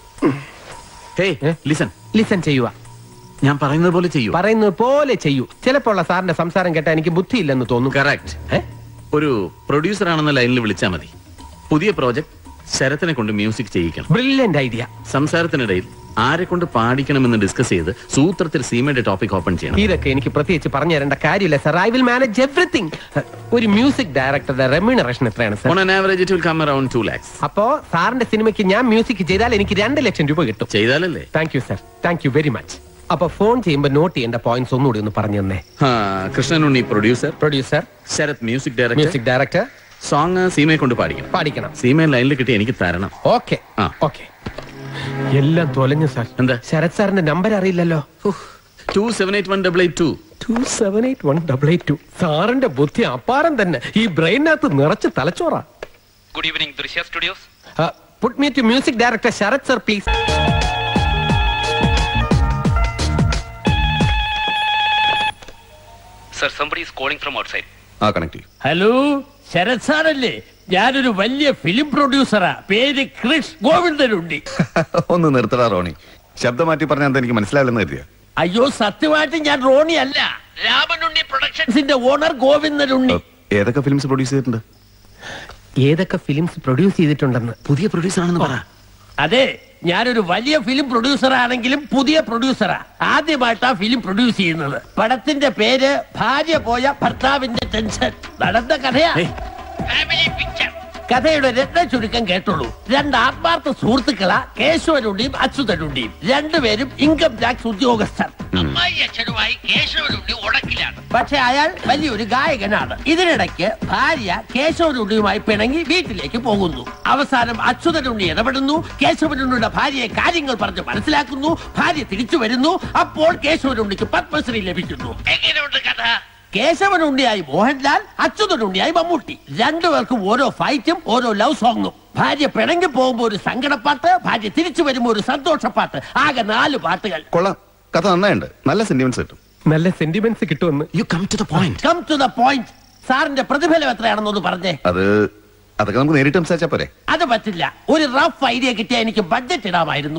ലിസൺ ചെയ്യുക. ഞാൻ പറയുന്നത് പോലെ ചെയ്യൂ. പറയുന്നത് പോലെ ചെയ്യൂ. ചിലപ്പോൾ സാറിന്റെ സംസാരം കേട്ടാ എനിക്ക് ബുദ്ധിയില്ലെന്ന് തോന്നും. കറക്റ്റ്. ഒരു പ്രൊഡ്യൂസർ ആണെന്ന ലൈനിൽ വിളിച്ചാൽ മതി. പുതിയ പ്രോജക്ട് ശരത്തിനെ കൊണ്ട് മ്യൂസിക് ചെയ്യിക്കണം. Brilliant idea. സംസാരത്തിനിടയിൽ ആരെ കൊണ്ട് പാടിക്കണമെന്ന് ഡിസ്കസ് ചെയ്ത് സൂത്രത്തിൽ സീമയുടെ ടോപ്പിക് ഓപ്പൺ ചെയ്യണം. ഇതൊക്കെ എനിക്ക് പ്രത്യേകിച്ച് പറഞ്ഞു തരേണ്ട കാര്യമില്ല sir. I will manage everything. ഒരു മ്യൂസിക് ഡയറക്ടറുടെ റെമ്യൂണറേഷൻ എത്രയാണ് sir? On an average it will come around 2 lakhs. അപ്പോ സാറിന്റെ സിനിമയ്ക്ക് ഞാൻ മ്യൂസിക് ചെയ്താൽ എനിക്ക് 2 ലക്ഷം രൂപ കിട്ടും. ചെയ്താലല്ലേ? Thank you sir, thank you very much. അപ്പൊ ഫോൺ ചെയ്യുമ്പോൾ നോട്ട് ചെയ്യേണ്ട പോയിന്റ്സ് ഒന്നുകൂടി ഒന്ന് പറഞ്ഞു തന്നെ. Krishnanunni producer, Sarath music director. Song സീമയെ കൊണ്ട് പാടിക്കണം. സീമയെ ലൈനിൽ കിട്ടി എനിക്ക് തരണം. ഓക്കെ. എല്ലാം തൊലഞ്ഞു സാർ. എന്താ? ശരത് സാറിന്റെ നമ്പർ അറിയില്ലല്ലോ. 278182. 278182. സാറിന്റെ ബുദ്ധി അപാരം തന്നെ. ഈ ബ്രെയിനകത്ത് നിറച്ച് തലച്ചോറാ. Good evening Drishya studios. Put me to music director Sarath sir please. Sir somebody is calling from outside. Connect ചെയ്യും. ഹലോ, ശരത് സാറല്ലേ? ഞാനൊരു വലിയ ഫിലിം പ്രൊഡ്യൂസറാ. പേര് കൃഷ് ഗോവിന്ദനുണ്ടി. ഒന്ന് നിർത്തടാ റോണി. ശബ്ദം മാറ്റി പറഞ്ഞാൽ എന്താ എനിക്ക് മനസ്സിലാവില്ലെന്ന് കരുതിയ? അയ്യോ, സത്യമായിട്ട് ഞാൻ റോണി അല്ല, രാമനുണ്ണി പ്രൊഡക്ഷൻസിന്റെ ഓണർ ഗോവിന്ദനുണ്ണി. ഏതൊക്കെ ഫിലിംസ് പ്രൊഡ്യൂസ് ചെയ്തിട്ടുണ്ട്? ഏതൊക്കെ ഫിലിംസ് പ്രൊഡ്യൂസ് ചെയ്തിട്ടുണ്ടെന്ന്? പുതിയ പ്രൊഡ്യൂസർ ആണെന്ന് പറ. അതെ, ഞാനൊരു വലിയ ഫിലിം പ്രൊഡ്യൂസർ ആണെങ്കിലും പുതിയ പ്രൊഡ്യൂസറാ. ആദ്യമായിട്ടാ ഫിലിം പ്രൊഡ്യൂസ് ചെയ്യുന്നത്. പടത്തിന്റെ പേര് ഭാര്യ പോയ ഭർത്താവിന്റെ ടെൻഷൻ. നടന്ന കഥയാ. Family picture. കഥയുടെ രത്ന ചുരുക്കം കേട്ടുള്ളൂ. രണ്ട് ആത്മാർത്ഥ സുഹൃത്തുക്കളാ, കേശവനുണ്ടിയും അച്യുതനുണ്ടിയും. രണ്ടുപേരും ഇൻകം ടാക്സ് ഉദ്യോഗസ്ഥർ. അമ്മായി അച്ഛനുമായി കേശവനുണ്ടി ഉടക്കിലാണ്. പക്ഷെ അയാൾ വലിയൊരു ഗായകനാണ്. ഇതിനിടയ്ക്ക് ഭാര്യ കേശവനുണ്ടിയുമായി പിണങ്ങി വീട്ടിലേക്ക് പോകുന്നു. അവസാനം അച്യുതനുണ്ടി ഇടപെടുന്നു. കേശവനുണ്ടിയുടെ ഭാര്യയെ കാര്യങ്ങൾ പറഞ്ഞ് മനസ്സിലാക്കുന്നു. ഭാര്യ തിരിച്ചു വരുന്നു. അപ്പോൾ കേശവനുണ്ടിക്ക് പത്മശ്രീ ലഭിക്കുന്നു. എങ്ങനെയുണ്ട് കഥ? കേശവനുണ്ടിയായി മോഹൻലാൽ, അച്യുതനുണ്ടിയായി മമ്മൂട്ടി. രണ്ടുപേർക്കും ഓരോ ഫൈറ്റും ഓരോ ലവ് സോങ്ങും. ഭാര്യ പിണങ്ങി പോകുമ്പോ ഒരു സങ്കടപ്പാട്ട്, ഭാര്യ തിരിച്ചു വരുമ്പോ ഒരു സന്തോഷപ്പാട്ട്. ആകെ 4 പാട്ടുകൾ. കൊള്ളാം, കഥ നന്നായിട്ടുണ്ട്. നല്ല സെന്റിമെന്റ്സ് കിട്ടും. നല്ല സെന്റിമെന്റ്സ് കിട്ടുമെന്ന്. You come to the point. Come to the point. സാറിന്റെ പ്രതിഫലം എത്രയാണെന്നൊന്ന് പറഞ്ഞേ. അതൊക്കെ നമുക്ക് നേരിട്ട് സംസാരിച്ചാ പോരെ? അത് പറ്റില്ല. ഒരു റഫ് ഐഡിയ കിട്ടിയാൽ എനിക്ക് ബഡ്ജറ്റ് ഇടാമായിരുന്നു.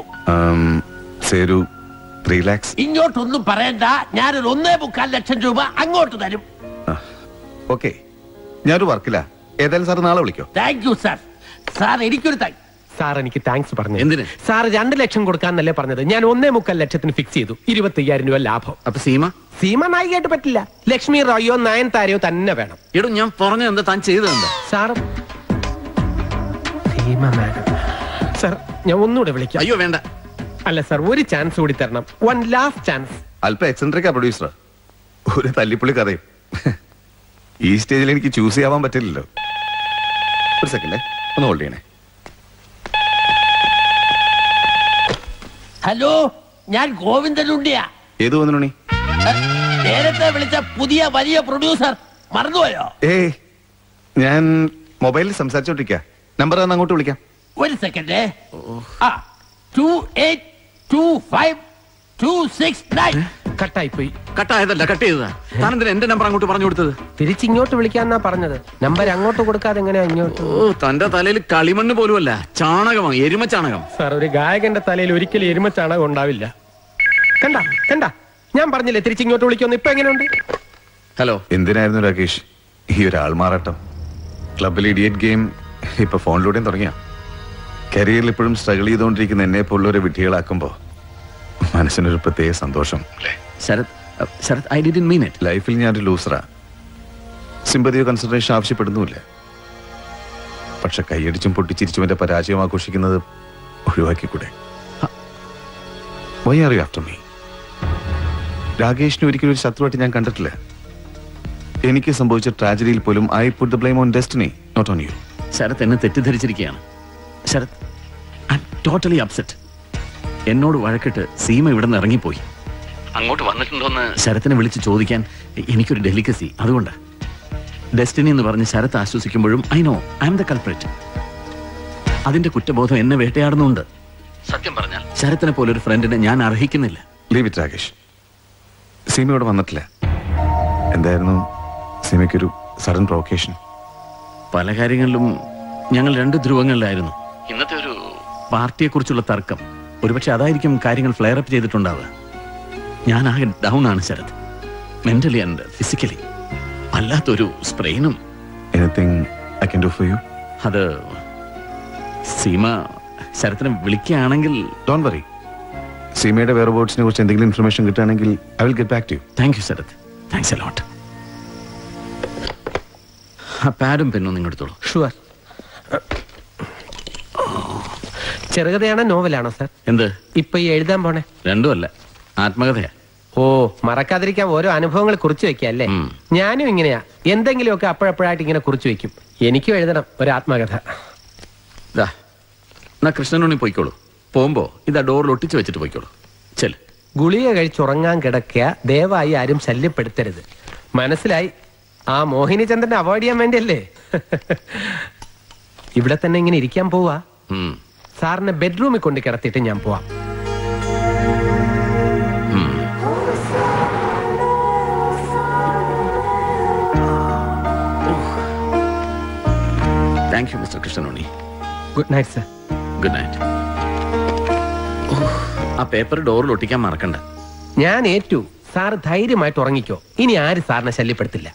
3 lakhs. ഇങ്ങോട്ടൊന്നും പറയണ്ട, ഞാനൊരു 1.25 ലക്ഷം രൂപ അങ്ങോട്ട് തരും. ഓക്കെ, ഞാനൊരു വർക്കില്ല. ഏതായാലും സാർ നാളെ വിളിക്കോ? Thank you sir. സാർ എനിക്കൊരു സാർ എനിക്ക് താങ്ക്സ് പറഞ്ഞു. എന്തിന്? സാർ 2 ലക്ഷം കൊടുക്കാന്നല്ലേ പറഞ്ഞത്? ഞാൻ 1.25 ലക്ഷത്തിന് ഫിക്സ് ചെയ്തു. 25,000 രൂപ ലാഭം. അപ്പൊ സീമ നായികയായിട്ട് പറ്റില്ല. ലക്ഷ്മി റോയോ നയൻതാരയോ തന്നെ വേണം. എടോ, ഞാൻ പറഞ്ഞ എന്താ താൻ ചെയ്തതെന്താ? Sir Seema madam. സാർ ഞാൻ ഒന്നുകൂടെ വിളിക്കാം. അയ്യോ വേണ്ട. അല്ല സാർ, ഒരു ചാൻസ് കൂടി തരണം. 1 ലാസ്റ്റ് ചാൻസ്. അല്പം എക്സെൻട്രിക്കാ പ്രൊഡ്യൂസർ. ഒരു തല്ലിപ്പുള്ളി കഥയും. ഈ സ്റ്റേജിൽ എനിക്ക് ചൂസ് ചെയ്യാൻ പറ്റില്ലല്ലോ. ഒരു സെക്കൻഡ്, ഒന്ന് ഹോൾഡ് ചെയ്യണേ. ഹലോ, ഞാൻ ഗോവിന്ദനുണ്ടിയാ. ഏത് ഗോവിന്ദനുണ്ണി? നേരത്തെ വിളിച്ച പുതിയ വലിയ പ്രൊഡ്യൂസർ. മറന്നുപോയോ? ഞാൻ മൊബൈലിൽ സംസാരിച്ചോണ്ടിരിക്കുക. നമ്പർ തന്നെ അങ്ങോട്ട് വിളിക്കാം. ഒരു സെക്കൻഡ്. 282526 കട്ടായി പോയി. കട്ടായതല്ല, കട്ട് ചെയ്തതാ. താനെന്തിനാ എന്റെ നമ്പർ അങ്ങോട്ട് പറഞ്ഞു കൊടുത്തത്? തിരിച്ചിങ്ങോട്ട് വിളിക്കാന്നാ പറഞ്ഞത്. നമ്പർ അങ്ങോട്ട് കൊടുക്കാതെ എങ്ങനെയാ ഇങ്ങോട്ട്? തന്റെ തലയിൽ കളിമണ്ണ് പോലുമല്ല, ചാണകമാണ്, എരുമ ചാണകം. സാർ, ഒരു ഗായകന്റെ തലയിൽ ഒരിക്കലും എരുമ ചാണകം ഉണ്ടാവില്ല. കണ്ട ഞാൻ പറഞ്ഞില്ലേ തിരിച്ചിങ്ങോട്ട് വിളിക്കുമെന്ന്. ഇപ്പൊ എങ്ങനെയുണ്ട്? ഹലോ. എന്തിനായിരുന്നു രാകേഷ് ഈ ഒരു ആൾമാറാട്ടം? ക്ലബിൽ ഇഡിയറ്റ് ഗെയിം ഇപ്പൊ ഫോണിലൂടെയും തുടങ്ങിയ. കരിയറിൽ ഇപ്പോഴും സ്ട്രഗിൾ ചെയ്തുകൊണ്ടിരിക്കുന്ന എന്നെ പോലുള്ളവരെ വിഡ്ഢികളാക്കുമ്പോ മനസ്സിനൊരു പ്രത്യേക സന്തോഷം. ലൈഫിൽ ഞാനൊരു ലൂസറാ. സിമ്പതിയോ കൺസിഡറേഷൻ ആവശ്യപ്പെടുന്നുമില്ല. പക്ഷെ കൈയടിച്ചും പൊട്ടിച്ചിരിച്ചും എന്റെ പരാജയം ആഘോഷിക്കുന്നത് ഒഴിവാക്കിക്കൂടെ? Why are you after me? രാകേഷിനെ ഒരിക്കലും ഒരു ശത്രുവായിട്ട് ഞാൻ കണ്ടിട്ടില്ല. എനിക്ക് സംഭവിച്ച ട്രാജഡിയിൽ പോലും I put the blame on destiny, not on you. Sarath എന്നെ തെറ്റിദ്ധരിച്ചിരിക്കുകയാണ്. Sarath, I am totally upset. എന്നോട് വഴക്കിട്ട് സീമ ഇവിടെ നിന്ന് ഇറങ്ങിപ്പോയി. അങ്ങോട്ട് വന്നിട്ടുണ്ടോന്ന് ശരത്തിനെ വിളിച്ച് ചോദിക്കാൻ എനിക്കൊരു ഡെലിക്കസി. അതുകൊണ്ട് ഡെസ്റ്റിനി എന്ന് പറഞ്ഞ് ശരത്ത് ആശ്വസിക്കുമ്പോഴും I know I am the culprit. അതിന്റെ കുറ്റബോധം എന്നെ വേട്ടയാടുന്നുണ്ട്. സത്യം പറഞ്ഞാൽ ശരത്തിനെ പോലൊരു ഫ്രണ്ടിനെ ഞാൻ അർഹിക്കുന്നില്ല. Leave it Rakesh. സീമ ഇവിടെ വന്നിട്ടില്ല. എന്തായിരുന്നു സീമയ്ക്കൊരു സഡൻ പ്രൊവക്കേഷൻ? പല കാര്യങ്ങളിലും ഞങ്ങൾ 2 ധ്രുവങ്ങളിലായിരുന്നു. ഇന്നത്തെ ഒരു പാർട്ടിയെ കുറിച്ചുള്ള തർക്കം ഒരുപക്ഷെ അതായിരിക്കും കാര്യങ്ങൾ ഫ്ലെയർ അപ്പ് ചെയ്തിട്ടുണ്ടാവുക. ഞാനാകെ ഡൗൺ ആണ് ശരത്, മെന്റലി ആൻഡ് ഫിസിക്കലി. വല്ലാത്തൊരു സ്പ്രെയിനും. അത് സീമ ശരത്തിനെ വിളിക്കുകയാണെങ്കിൽ. Don't worry. സീമയുടെ വേറെ വേർഡ്സിനെ കുറിച്ച് എന്തെങ്കിലും ഇൻഫർമേഷൻ കിട്ടുകയാണെങ്കിൽ I will get back to you. Thank you Sarath. Thanks a lot. ആ പാഡും പെന്നും നിങ്ങൾ എടുത്തോളൂ. ഷുവർ. ചെറുകഥയാണോ നോവലാണോ സാർ? എന്ത് ഇപ്പൊ ഈ എഴുതാൻ പോണേ? രണ്ടുമല്ല, ആത്മകഥയാ. ഓ, മറക്കാതിരിക്കാൻ ഓരോ അനുഭവങ്ങൾ കുറിച്ച് വെക്കല്ലേ? ഞാനും ഇങ്ങനെയാ, എന്തെങ്കിലുമൊക്കെ അപ്പോഴപ്പോഴായിട്ട് ഇങ്ങനെ കുറിച്ച് വെക്കും. എനിക്കും എഴുതണം ഒരു ആത്മകഥ. എന്നാ കൃഷ്ണനുണ്ണി പോയിക്കോളൂ. പോകുമ്പോ ഇതാ ഡോറിൽ ഒട്ടിച്ചു വെച്ചിട്ട് പോയിക്കോളൂ. ചെല്. ഗുളിക കഴിച്ചുറങ്ങാൻ കിടക്കുക, ദയവായി ആരും ശല്യപ്പെടുത്തരുത്. മനസ്സിലായി? ആ മോഹിനി ചന്ദ്രനെ അവോയ്ഡ് ചെയ്യാൻ വേണ്ടിയല്ലേ? ഇവിടെ തന്നെ ഇങ്ങനെ ഇരിക്കാൻ പോവാ. സാറിനെ ബെഡ്റൂമിൽ കൊണ്ട് കിടത്തിയിട്ട് ഞാൻ പോവാം. Thank you mister Krishnanunni. Good night sir. Good night. ആ പേപ്പർ ഡോറിൽ ഒട്ടിക്കാൻ മറക്കണ്ട. ഞാൻ ഏറ്റു. സാർ ധൈര്യമായിട്ട് ഉറങ്ങിക്കോ. ഇനി ആര് സാറിനെ ശല്യപ്പെടുത്തില്ല.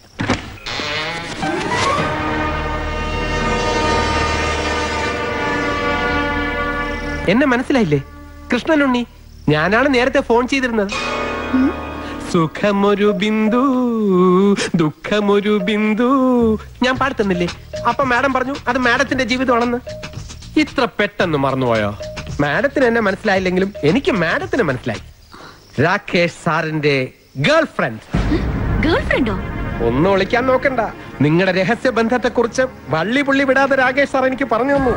എന്നെ മനസ്സിലായില്ലേ? കൃഷ്ണനുണ്ണി. ഞാനാണ് നേരത്തെ ഫോൺ ചെയ്തിരുന്നത്. സുഖമൊരു ബിന്ദു ദുഃഖമൊരു ബിന്ദു ഞാൻ പാടുത്തുന്നില്ലേ? അപ്പൊ മാഡം പറഞ്ഞു അത് മാഡത്തിന്റെ ജീവിതമാണെന്ന്. ഇത്ര പെട്ടെന്ന് മറന്നുപോയോ? മാഡത്തിന് എന്നെ മനസ്സിലായില്ലെങ്കിലും എനിക്ക് മാഡത്തിന് മനസ്സിലായി. രാകേഷ് സാറിന്റെ ഗേൾ ഫ്രണ്ട്. ഒന്നും ഒളിക്കാൻ നോക്കണ്ട. നിങ്ങളുടെ രഹസ്യ ബന്ധത്തെ കുറിച്ച് വള്ളി പുള്ളി വിടാതെ രാകേഷ് സാർ എനിക്ക് പറഞ്ഞു തന്നു.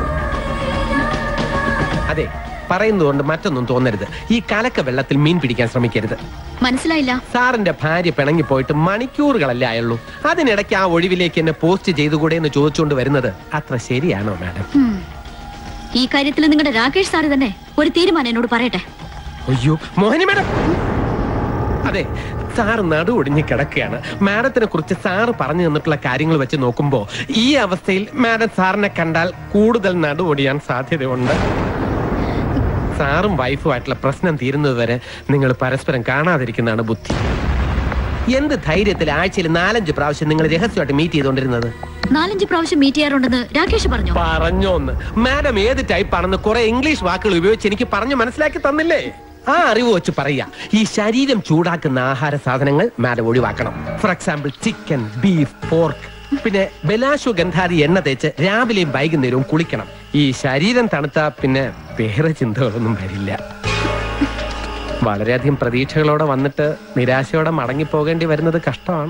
അതെ, പറയുന്നതുകൊണ്ട് മറ്റൊന്നും തോന്നരുത്. ഈ കലക്ക വെള്ളത്തിൽ മീൻ പിടിക്കാൻ ശ്രമിക്കരുത്. മനസ്സിലായില്ല? സാറിന്റെ ഭാര്യ പിണങ്ങി പോയിട്ട് മണിക്കൂറുകളല്ലേ ആയുള്ളൂ. അതിനിടയ്ക്ക് ആ ഒഴിവിലേക്ക് എന്നെ പോസ്റ്റ് ചെയ്തുകൂടെ എന്ന് ചോദിച്ചുകൊണ്ട് വരുന്നത് അത്ര ശരിയാണോ മാഡം? ഈ കാര്യത്തിൽ നിങ്ങളുടെ രാകേഷ് സാറ് തന്നെ ഒരു തീരുമാനം എന്നോട് പറയട്ടെ. അയ്യോ മോഹിനി മാഡം. അതെ, സാർ നടുവൊടിഞ്ഞ് കിടക്കുകയാണ്. മാഡത്തിനെ കുറിച്ച് സാറ് പറഞ്ഞു തന്നിട്ടുള്ള കാര്യങ്ങൾ വെച്ച് നോക്കുമ്പോ ഈ അവസ്ഥയിൽ മാഡം സാറിനെ കണ്ടാൽ കൂടുതൽ നടുവൊടിയാൻ സാധ്യതയുണ്ട്. സാറും വൈഫുമായിട്ടുള്ള പ്രശ്നം തീരുന്നത് വരെ നിങ്ങൾ പരസ്പരം കാണാതിരിക്കുന്നതാണ് ബുദ്ധി. എന്ത് ധൈര്യത്തിൽ ആഴ്ചയിൽ 4-5 പ്രാവശ്യം നിങ്ങൾ രഹസ്യമായിട്ട് മീറ്റ് ചെയ്തോണ്ടിരുന്നത്? 4-5 പ്രാവശ്യം മീറ്റ് ചെയ്യാറുണ്ടെന്ന് രാകേഷ് പറഞ്ഞോന്ന്. മാഡം ഏത് ടൈപ്പ് ആണെന്ന് കുറെ ഇംഗ്ലീഷ് വാക്കുകൾ ഉപയോഗിച്ച് എനിക്ക് പറഞ്ഞു മനസ്സിലാക്കി തന്നില്ലേ? ആ അറിവ് വെച്ച് പറയാ. ഈ ശരീരം ചൂടാക്കുന്ന ആഹാര സാധനങ്ങൾ മാഡം ഒഴിവാക്കണം. For example chicken, beef, pork. പിന്നെ ബലാശു ഗന്ധാരി എണ്ണ തേച്ച് രാവിലെയും വൈകുന്നേരവും കുളിക്കണം. ഈ ശരീരം തണുത്ത പിന്നെ വേറെ ചിന്തകളൊന്നും വരില്ല. വളരെയധികം പ്രതീക്ഷകളോടെ വന്നിട്ട് നിരാശയോടെ മടങ്ങിപ്പോകേണ്ടി വരുന്നത് കഷ്ടമാണ്.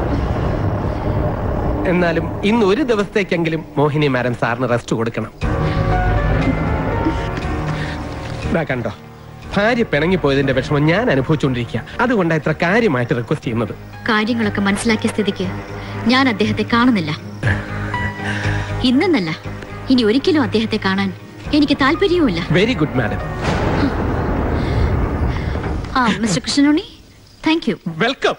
എന്നാലും ഇന്ന് ഒരു ദിവസത്തേക്കെങ്കിലും മോഹിനി മാഡം സാറിന് റെസ്റ്റ് കൊടുക്കണം. കണ്ടോ, ഭാര്യ പിണങ്ങിപ്പോയതിന്റെ വിഷമം ഞാൻ അനുഭവിച്ചുകൊണ്ടിരിക്കുക. അതുകൊണ്ടാണ് ഇത്ര കാര്യമായിട്ട് റിക്വസ്റ്റ് ചെയ്യുന്നത്. കാര്യങ്ങളൊക്കെ മനസ്സിലാക്കിയ സ്ഥിതിക്ക് ഞാൻ അദ്ദേഹത്തെ കാണുന്നില്ല. ഇന്നെന്നല്ല, ഇനി ഒരിക്കലും അദ്ദേഹത്തെ കാണാൻ എനിക്ക് താല്പര്യവുമില്ല. Very good madam. Mister Krishnanunni, thank you. Welcome.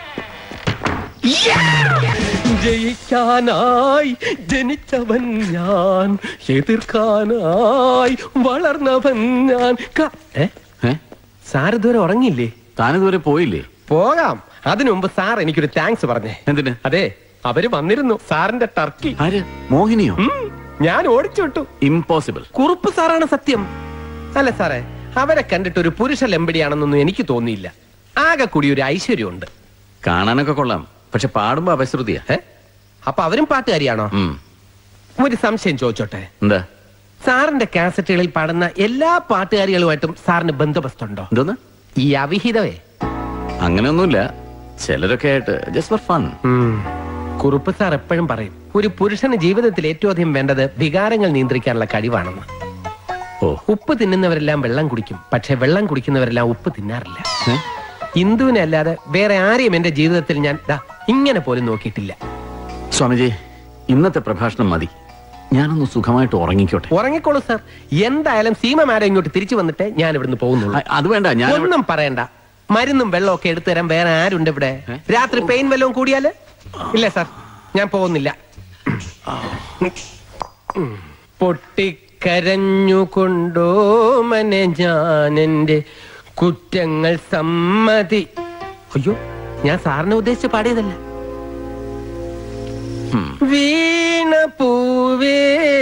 ജയിക്കാനായി ജനിച്ചവൻ ഞാൻ, എതിർക്കാനായി വളർന്നവൻ ഞാൻ. സാർ ഇതുവരെ ഉറങ്ങിയില്ലേ? താനിതുവരെ പോയില്ലേ? പോകാം. അതിനു മുമ്പ് സാർ എനിക്കൊരു താങ്ക്സ് പറഞ്ഞേ. എന്തിന്? അതെ, അവര് വന്നിരുന്നു. സാറിന്റെ ടർക്കി. ആര്? മോഹിനിയോ? ഞാൻ ഓടിച്ചു വിട്ടു. ഇംപോസിബിൾ. കുറുപ്പ് സാറാണ് സത്യം. അല്ല സാറേ, അവരെ കണ്ടിട്ട് ഒരു പുരുഷ ലംബടിയാണെന്നൊന്നും എനിക്ക് തോന്നിയില്ല. ആകെ കൂടി ഒരു ഐശ്വര്യമുണ്ട്. കാണാനൊക്കെ കൊള്ളാം, പക്ഷെ പാടുമ്പോ അപശ്രുതിയാ. അപ്പൊ അവരും പാട്ടുകാരിയാണോ? ഒരു സംശയം ചോദിച്ചോട്ടെ. എന്താ? സാറിന്റെ കാസറ്റുകളിൽ പാടുന്ന എല്ലാ പാട്ടുകാരികളുമായിട്ടും സാറിന് ബന്ധുബസ്തുണ്ടോ? എന്തോന്ന്? ഈ അവിഹിതവേ? അങ്ങനെയൊന്നുമില്ല, ചിലരൊക്കെ ആയിട്ട് just for fun. Kurup sir എപ്പോഴും പറയും ഒരു പുരുഷന് ജീവിതത്തിൽ ഏറ്റവും അധികം വേണ്ടത് വികാരങ്ങൾ നിയന്ത്രിക്കാനുള്ള കഴിവാണെന്ന്. ഉപ്പ് തിന്നുന്നവരെല്ലാം വെള്ളം കുടിക്കും, പക്ഷെ വെള്ളം കുടിക്കുന്നവരെല്ലാം ഉപ്പ് തിന്നാറില്ല. ഹിന്ദുവിനെ അല്ലാതെ വേറെ ആരെയും എന്റെ ജീവിതത്തിൽ ഞാൻ ഇങ്ങനെ പോലും നോക്കിയിട്ടില്ല. സ്വാമിജി, ഇന്നത്തെ പ്രഭാഷണം മതി. ഞാനൊന്ന് സുഖമായിട്ട് ഉറങ്ങിക്കോട്ടെ. ഉറങ്ങിക്കോളൂ സാർ. എന്തായാലും സീമ മാഡം ഇങ്ങോട്ട് തിരിച്ചു വന്നിട്ട് ഞാൻ ഇവിടുന്ന് പോകുന്നുള്ളൂ. അത് വേണ്ട, ഞാൻ ഒന്നും പറയണ്ട. മരുന്നും വെള്ളമൊക്കെ എടുത്തു തരാൻ വേറെ ആരുണ്ട് ഇവിടെ? രാത്രി പെയിൻ വല്ലതും കൂടിയാല്? ഇല്ല സാർ, ഞാൻ പോകുന്നില്ല. പൊട്ടിക്കരഞ്ഞുകൊണ്ടോ മനെ ഞാൻ എന്റെ കുറ്റങ്ങൾ സമ്മതി. അയ്യോ, ഞാൻ സാറിനെ ഉദ്ദേശിച്ച് പാടിയതല്ല. വീണ പൂവേ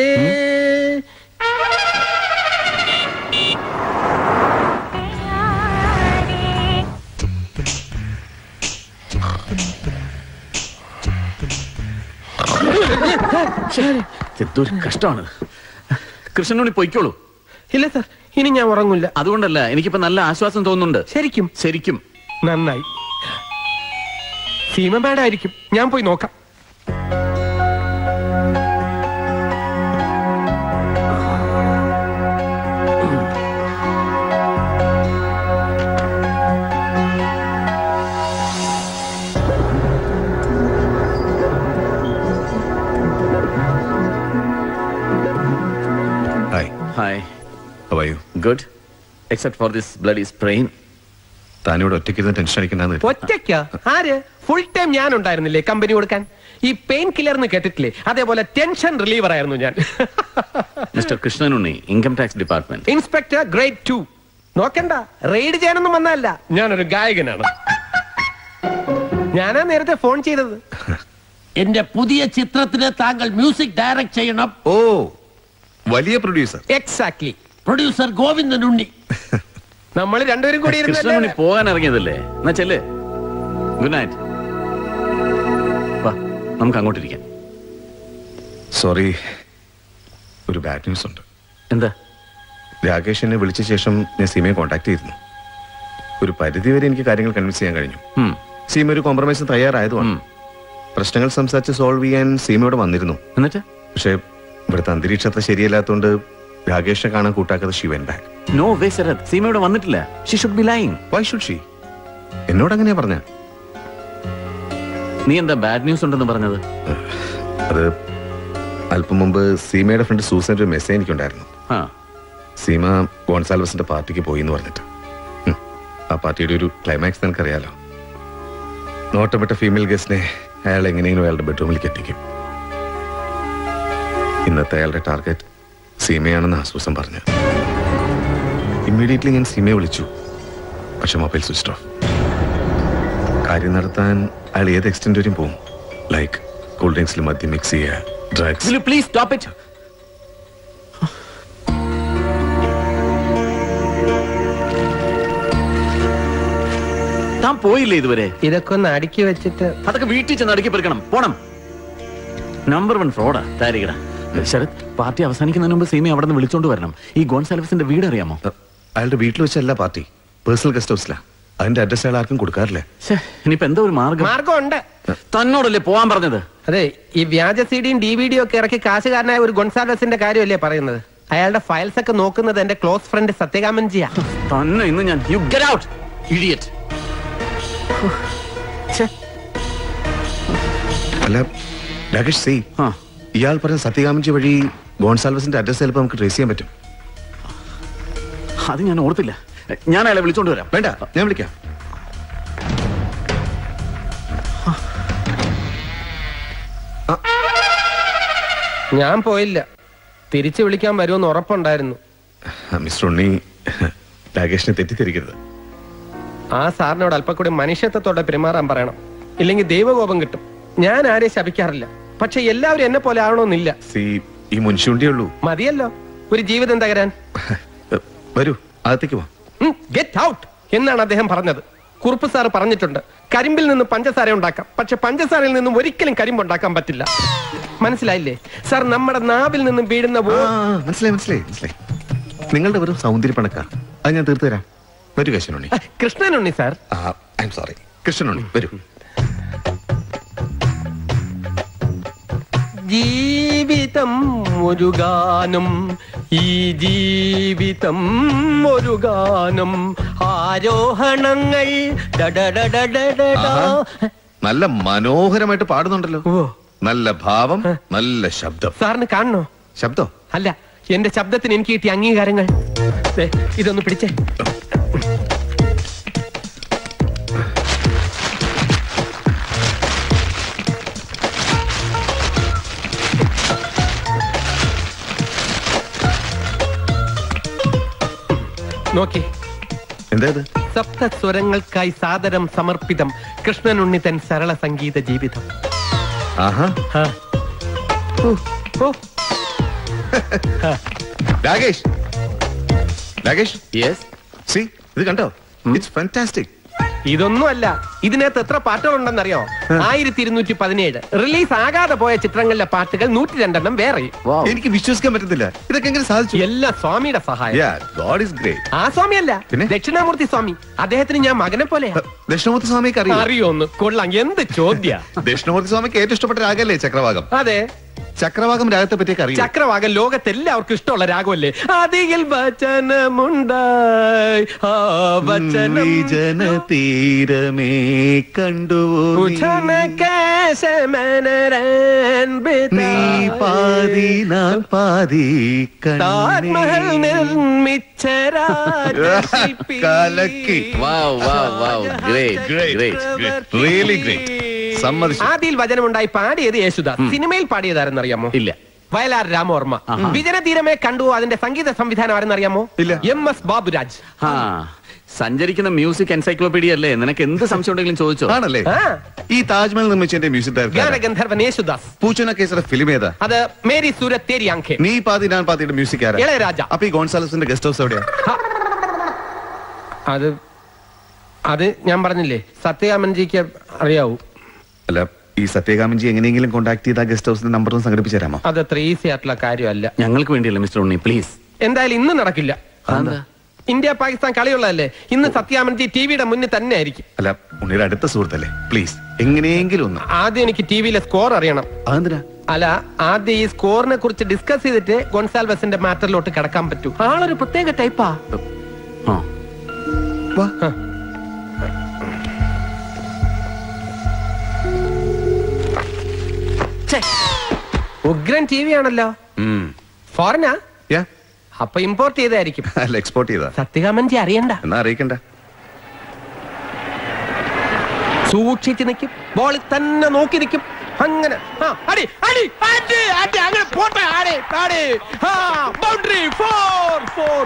എന്തൊരു കഷ്ടമാണ്. കൃഷ്ണനുണ്ണി പൊയ്ക്കോളൂ. ഇല്ല സാർ, ഇനി ഞാൻ ഉറങ്ങില്ല. അതുകൊണ്ടല്ല, എനിക്കിപ്പോ നല്ല ആശ്വാസം തോന്നുന്നുണ്ട്. ശരിക്കും? ശരിക്കും. നന്നായി. സീമ മാഡം ആയിരിക്കും. ഞാൻ പോയി നോക്കാം. Hi. How are you? Good. Except for this bloody sprain. താനിവിടെ ഒറ്റയ്ക്കിരുന്ന് ടെൻഷൻ അടിക്കണ്ടെന്ന്. ഒറ്റയ്ക്കോ? ആര്? ഫുൾ ടൈം ഞാൻ ഉണ്ടായിരുന്നില്ലേ കമ്പനി കൊടുക്കാൻ? ഈ പെയിൻ കില്ലർ എന്ന് കേട്ടിട്ടില്ലേ? അതേപോലെ ടെൻഷൻ റിലീവർ ആയിരുന്നു ഞാൻ. Mister Krishnanunni, income tax department. Inspector grade 2. നോക്കണ്ട, റെയ്ഡ് ചെയ്യാനൊന്നും വന്നല്ല. ഞാനൊരു ഗായകനാണ്. ഞാനാ നേരത്തെ ഫോൺ ചെയ്തത്. എന്റെ പുതിയ ചിത്രത്തിന് താങ്കൾ മ്യൂസിക് ഡയറക്ട് ചെയ്യണം. ഓ, വലിയ producer. Exactly. Producer Govindan Unni. നമ്മൾ രണ്ടുപേരും കൂടി കൃഷ്ണനുണ്ണി പോകാൻ ഇറങ്ങിയതല്ലേ? എന്നാ ചെല്ല്. Good night. വാ, നമുക്ക് അങ്ങോട്ടിരിക്കാം. സോറി, ഒരു ബാഡ് ന്യൂസ് ഉണ്ട്. എന്താ? രാകേഷ് എന്നെ വിളിച്ച ശേഷം ഞാൻ സീമയെ കോൺടാക്ട് ചെയ്തിരുന്നു. ഒരു പരിധി വരെ എനിക്ക് കാര്യങ്ങൾ കൺവിൻസ് ചെയ്യാൻ കഴിഞ്ഞു. സീമ ഒരു കോംപ്രമൈസിന് തയ്യാറായതുമാണ്. പ്രശ്നങ്ങൾ സംസാരിച്ച് സോൾവ് ചെയ്യാൻ സീമയോട് വന്നിരുന്നു. എന്നിട്ട് പക്ഷേ ഇവിടുത്തെ അന്തരീക്ഷത്തെ ശരിയല്ലാത്തതുകൊണ്ട് രാകേഷിനെ കാണാൻ കൂട്ടാക്കാതെ she went back. No way Sarath, സീമയോട് വന്നിട്ടില്ല. She should be lying. Why should she? എന്നോട് അങ്ങനെയാ പറഞ്ഞ. നീ എന്താ ബാഡ് ന്യൂസ് ഉണ്ടെന്ന് പറഞ്ഞത്? അത് അല്പം മുമ്പ് സീമയുടെ ഫ്രണ്ട് സൂസന്റെ ഒരു മെസ്സേജ് എനിക്കുണ്ടായിരുന്നു. സീമ ഗോൺസാൽവസിന്റെ പാർട്ടിക്ക് പോയി എന്ന് പറഞ്ഞിട്ട്. ആ പാർട്ടിയുടെ ഒരു ക്ലൈമാക്സ് നിനക്കറിയാലോ. നോട്ടപ്പെട്ട ഫീമെയിൽ ഗസ്റ്റിനെ അയാൾ എങ്ങനെയെങ്കിലും അയാളുടെ ബെഡ്റൂമിലേക്ക് എത്തിക്കും. ഇന്നത്തെ അയാളുടെ ടാർഗറ്റ് സീമയാണെന്ന് ആസൂസം പറഞ്ഞു. ഇമ്മീഡിയറ്റ്ലി ഞാൻ സീമയെ വിളിച്ചു. പക്ഷെ മൊബൈൽ സ്വിച്ച് ഓഫ്. കാര്യം നടത്താൻ അയാൾ ഏത് എക്സ്റ്റെന്റ് വരെയും പോകും. ലൈക്ക് കൂൾ ഡ്രിങ്ക്സിൽ മദ്യം മിക്സ് ചെയ്യുക, ഡ്രഗ്സ്. Please stop it. താൻ പോയില്ലേ ഇതുവരെ? ഇതൊക്കെ ഒന്ന് അടുക്കി വെച്ചിട്ട് അതൊക്കെ വീട്ടിൽ ചെന്ന് അടുക്കി പെറുക്കണം. പോണം. നമ്പർ 1 ഫ്രോഡാ താരികട. ശരത്, പാർട്ടി അവസാനിക്കുന്നതിന് മുമ്പ് സീമയെ അവിടെ നിന്ന് വിളിച്ചോണ്ട് വരണം. ഈ ഗോൺസാൽവസിന്റെ വീട് അറിയാമോ? അയാളുടെ വീട്ടിൽ വെച്ചല്ല പാർട്ടി, പേഴ്സണൽ ഗസ്റ്റ് ഹൗസിലാ. അതിന്റെ അഡ്രസ് അയാൾ ആർക്കും കൊടുക്കാറില്ല. ഇനിയിപ്പോ എന്താ ഒരു മാർഗമുണ്ട്. തന്നോടല്ലേ പോവാൻ പറഞ്ഞത്? അതെ, ഈ വ്യാജ സിഡിയും DVD ഒക്കെ ഇറക്കി കാശുകാരനായ ഒരു ഗൊൺസാൽവസിന്റെ കാര്യമല്ലേ പറയുന്നത്? അയാളുടെ ഫയൽസ് ഒക്കെ നോക്കുന്നത് എന്റെ ക്ലോസ് ഫ്രണ്ട് സത്യകാമൻജിയാ. തന്നെ ഇന്ന് ഞാൻ. You get out idiot. അല്ല രാകേഷ്, സി ഇയാൾ പറഞ്ഞ സത്യകാമൻജി വഴി ഗോൺസാൽവസിന്റെ അഡ്രസ് ചിലപ്പോൾ നമുക്ക് ട്രേസ് ചെയ്യാൻ പറ്റും. അത് ഞാൻ ഓർത്തില്ല. ഞാൻ അയാളെ വിളിച്ചോണ്ട് വരാം. വേണ്ട, ഞാൻ വിളിക്കാം. ഞാൻ പോയില്ല. തിരിച്ചു വിളിക്കാൻ വരുമെന്ന് ഉറപ്പുണ്ടായിരുന്നു. മിസ്റ്റർ ഉണ്ണി, രാകേഷിനെ തെറ്റിദ്ധരിക്കരുത്. ആ സാറിനോട് അല്പം കൂടി മനുഷ്യത്വത്തോടെ പെരുമാറാൻ പറയണം. ഇല്ലെങ്കിൽ ദൈവകോപം കിട്ടും. ഞാൻ ആരെയും ശപിക്കാറില്ല. പക്ഷെ എല്ലാവരും എന്നെ പോലെ ആവണമെന്നില്ല. ഈ മുൻഷുണ്ടിയേ ഉള്ളൂ. മതിയല്ലോ ഒരു ജീവിതം തകരാൻ. വരൂ, അകത്തേക്ക് വാ. ഗെറ്റ് ഔട്ട് എന്നാണ് അദ്ദേഹം പറഞ്ഞത്. കുറുപ്പ് സാർ പറഞ്ഞിട്ടുണ്ട്, കരിമ്പിൽ നിന്ന് പഞ്ചസാര ഉണ്ടാക്കാം, പക്ഷെ പഞ്ചസാരയിൽ നിന്നും ഒരിക്കലും കരിമ്പ് ഉണ്ടാക്കാൻ പറ്റില്ല. മനസ്സിലായില്ലേ സാർ? നമ്മുടെ നാവിൽ നിന്നും വീഴുന്ന മനസ്സിലായി. നിങ്ങളുടെ വെറും സൗന്ദര്യപ്പണക്കാ. അത് ഞാൻ തീർത്തു തരാം. വരൂ Krishnanunni. Krishnanunni sir. I'm sorry. Krishnanunni വരൂ. ജീവിതം ഒരു ഗാനം, ഈ ജീവിതം ഒരു ഗാനം, ആരോഹണങ്ങൾ. നല്ല മനോഹരമായിട്ട് പാടുന്നുണ്ടല്ലോ. നല്ല ഭാവം, നല്ല ശബ്ദം. സാറിന് കാണണോ? ശബ്ദം അല്ല, എന്റെ ശബ്ദത്തിന് എനിക്ക് കിട്ടിയ അംഗീകാരങ്ങൾ. ഇതൊന്ന് പിടിച്ചേ. നോക്കി. എന്താ? സപ്തസ്വരങ്ങൾക്കായി സാദരം സമർപ്പിതം കൃഷ്ണനുണ്ണി തൻ സരള സംഗീത ജീവിതം. രാകേഷ്, സി ഇത് കണ്ടോ? It's fantastic. ഇതൊന്നുമല്ല, ഇതിനകത്ത് എത്ര പാട്ടുകളുണ്ടെന്നറിയോ? 1217. റിലീസ് ആകാതെ പോയ ചിത്രങ്ങളിലെ പാട്ടുകൾ 102 വേറെ. എനിക്ക് വിശ്വസിക്കാൻ പറ്റുന്നില്ല. ഇതൊക്കെ എങ്ങനെ സാധിച്ചു? എല്ലാം സ്വാമിയുടെ സഹായം. God is great. ആ സ്വാമിയല്ല, ദക്ഷിണാമൂർത്തി സ്വാമി. അദ്ദേഹത്തിന് ഞാൻ മകനെ പോലെ. ദക്ഷിണാമൂർത്തി സ്വാമിക്ക് അറിയോന്ന്? കൊള്ളാം, എന്ത് ചോദ്യ. ദക്ഷിണാമൂർത്തി സ്വാമിക്ക് ഏറ്റവും ഇഷ്ടപ്പെട്ട രാഗല്ലേ ചക്രവാകം? അതെ, ചക്രവാകം രാഗത്തെ പറ്റിയൊക്കെ അറിയാം. ചക്രവാകം ലോകത്തെല്ലാവർക്കും ഇഷ്ടമുള്ള രാഗമല്ലേ? അതിൽ വചനമുണ്ടായി തീരമേ കണ്ടു പാതി നാൻ പാതി താജ്മഹൽ നിർമ്മിച്ച കലക്കി. ആദിയിൽ വചനമുണ്ടായി പാടിയത് യേശുദാസ്. സിനിമയിൽ പാടിയതാരെന്നറിയാമോ? ഇല്ല. വയലാർ രാമവർമ്മ. വിജനതീരമേ കണ്ടു അതിന്റെ സംഗീത സംവിധാനം ആരെന്നറിയാമോ? ഇല്ല. MS ബാബുരാജ്. സഞ്ചരിക്കുന്ന മ്യൂസിക് എൻസൈക്ലോപീഡിയ അല്ലേ? നിനക്ക് എന്ത് സംശയം ഉണ്ടെങ്കിലും ചോദിച്ചോ. ആണല്ലേ? ഈ താജ്മഹൽ നിർമ്മിച്ചതിന്റെ മ്യൂസിക് ഡയറക്ടർ ഗാനഗന്ധർവൻ യേശുദാസ്. പൂച്ചന കേസര ഫിലിം ഏതാ? അത് മേരി സൂരത് തേരി ആംഖേ. നീ പാതി ഞാൻ പാതിയുടെ മ്യൂസിക് ആരാ? ഇളയരാജ. അപ്പൊ ഈ ഗോൺസാലസിന്റെ ഗസ്റ്റ് ഹൗസ് എവിടെയാ? അത് ഞാൻ പറഞ്ഞില്ലേ, സത്യകാമൻജിക്ക് അറിയാവൂ. അല്ല, ഈ സത്യകാമൻജി എങ്ങനെയെങ്കിലും കോൺടാക്ട് ചെയ്ത ഗസ്റ്റ് ഹൗസിന്റെ നമ്പറും സംഘടിപ്പിച്ചു തരാമോ? അത് അത്ര ഈസി ആയിട്ടുള്ള കാര്യമല്ല. ഞങ്ങൾക്ക് വേണ്ടിയല്ല മിസ്റ്റർ ഉണ്ണി, പ്ലീസ്. എന്തായാലും ഇന്ന് നടക്കില്ല. ഇന്ത്യ പാകിസ്ഥാൻ കളിയുള്ളതല്ലേ? ഇന്ന് സത്യാമൻജി ടിവിയുടെ മുന്നിൽ തന്നെ ആയിരിക്കും. അല്ല, ഉണ്ണിയുടെ അടുത്ത സുഹൃത്തല്ലേ, പ്ലീസ് എങ്ങനെയെങ്കിലും ഒന്ന്. ആദ്യം എനിക്ക് ടിവിയിലെ സ്കോർ അറിയണം. അതെന്തിനാ? അല്ല, ആദ്യം ഈ സ്കോറിനെ കുറിച്ച് ഡിസ്കസ് ചെയ്തിട്ട് ഗോൺസാൽവസിന്റെ മാറ്ററിലോട്ട് കിടക്കാൻ പറ്റൂ. ആളൊരു പ്രത്യേക ടൈപ്പാ. ഉഗ്രൻ ടി വി ആണല്ലോ. ഫോറിനാ? അപ്പൊ ഇമ്പോർട്ട് ചെയ്തായിരിക്കും. അല്ല, എക്സ്പോർട്ട് ചെയ്താ. സത്യകാമൻജി അറിയണ്ട. എന്നാ അറിയിക്കണ്ട. സൂക്ഷിച്ച് നിൽക്കും, ബോളിൽ തന്നെ നോക്കി നിൽക്കും. അങ്ങനെ അടി അടി അടി അടി അങ്ങനെ പോട്ടെ. ആടി ആടി boundary 4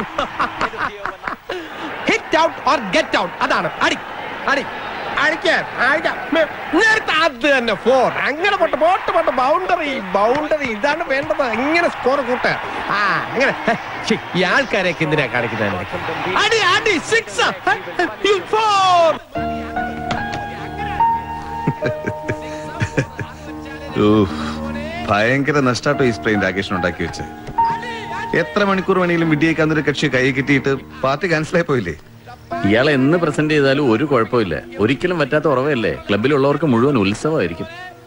hit out or get out. അതാണ് അടി അടി അടിക്കാൻ നേരത്തെ അത് തന്നെ 4. അങ്ങനെ പോട്ടെ പോട്ടെ പോട്ടെ. ബൗണ്ടറി ബൗണ്ടറി ഇതാണ് വേണ്ടത്. എങ്ങനെ സ്കോർ കൂട്ട. അങ്ങനെ ഈ ആൾക്കാരെയൊക്കെ എന്തിനാ കാണിക്കുന്നത്? അടി അടി 6 4. ഭയങ്കര നഷ്ടാട്ടോ ഈ സ്പ്രെയിൻ രാകേഷിന് ഉണ്ടാക്കി വെച്ച്. എത്ര മണിക്കൂർ വേണമെങ്കിലും വിഡിയേക്കാന്നൊരു കക്ഷി കൈ കിട്ടിയിട്ട് പാർട്ടി ക്യാൻസൽ ആയി പോയില്ലേ? ഇയാളെ എന്ന് പ്രസന്റ് ചെയ്താലും ഒരു കുഴപ്പമില്ല. ഒരിക്കലും പറ്റാത്ത ഉറവല്ലേ. ക്ലബിലുള്ളവർക്ക് മുഴുവൻ ഉത്സവമായിരിക്കും.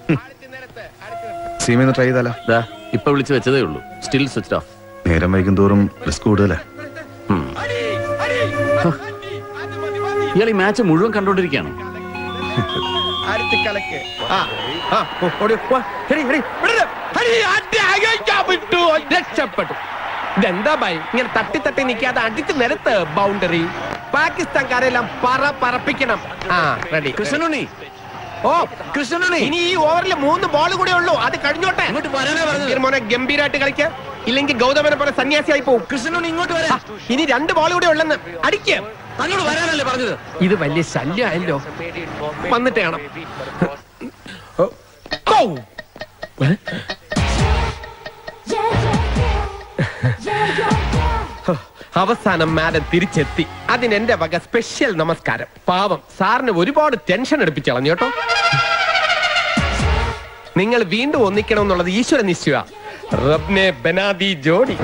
സീമ ട്രൈ ചെയ്താലോ? ഇപ്പൊ വിളിച്ചു വെച്ചതേ ഉള്ളൂ. Still switch off. നേരം വൈകും തോറും റിസ്ക് കൂടുതലാ. ഇയാൾ ഈ മാച്ച് മുഴുവൻ കണ്ടോണ്ടിരിക്കുകയാണ്. രക്ഷപ്പെട്ടു. ഇതെന്താ ഭായി ഇങ്ങനെ തട്ടി തട്ടി നിൽക്കാതെ അടിച്ച് നിരത്ത്. ബൗണ്ടറി. പാകിസ്ഥാൻകാരെല്ലാം പറപ്പിക്കണം. റെഡി. കൃഷ്ണനുണ്ണി. ഓ കൃഷ്ണനുണ്ണി, ഇനി ഈ ഓവറിൽ 3 ബോൾ കൂടെ ഉള്ളൂ. അത് കഴിഞ്ഞോട്ടെ. മോനെ ഗംഭീരായിട്ട് കളിക്കുക, ഇല്ലെങ്കിൽ ഗൗതമനെ പോലെ സന്യാസിയായി പോകും. കൃഷ്ണനുണ്ണി ഇങ്ങോട്ട് വരാം. ഇനി 2 ബോൾ കൂടെ ഉള്ളെന്ന്. അടിക്കുക. അങ്ങോട്ട് വരാനല്ലേ പറഞ്ഞത്? ഇത് വലിയ ശല്യമായല്ലോ. വന്നിട്ട് കാണാം. അവസാനം മാഡം തിരിച്ചെത്തി. അതിനെന്റെ വക സ്പെഷ്യൽ നമസ്കാരം. പാവം സാറിന് ഒരുപാട് ടെൻഷൻ എടുപ്പിച്ചു കളഞ്ഞു കേട്ടോ. നിങ്ങൾ വീണ്ടും ഒന്നിക്കണമെന്നുള്ളത് ഈശ്വര നിശ്ചയ. റബ്നെ ബനാദി ജോഡി.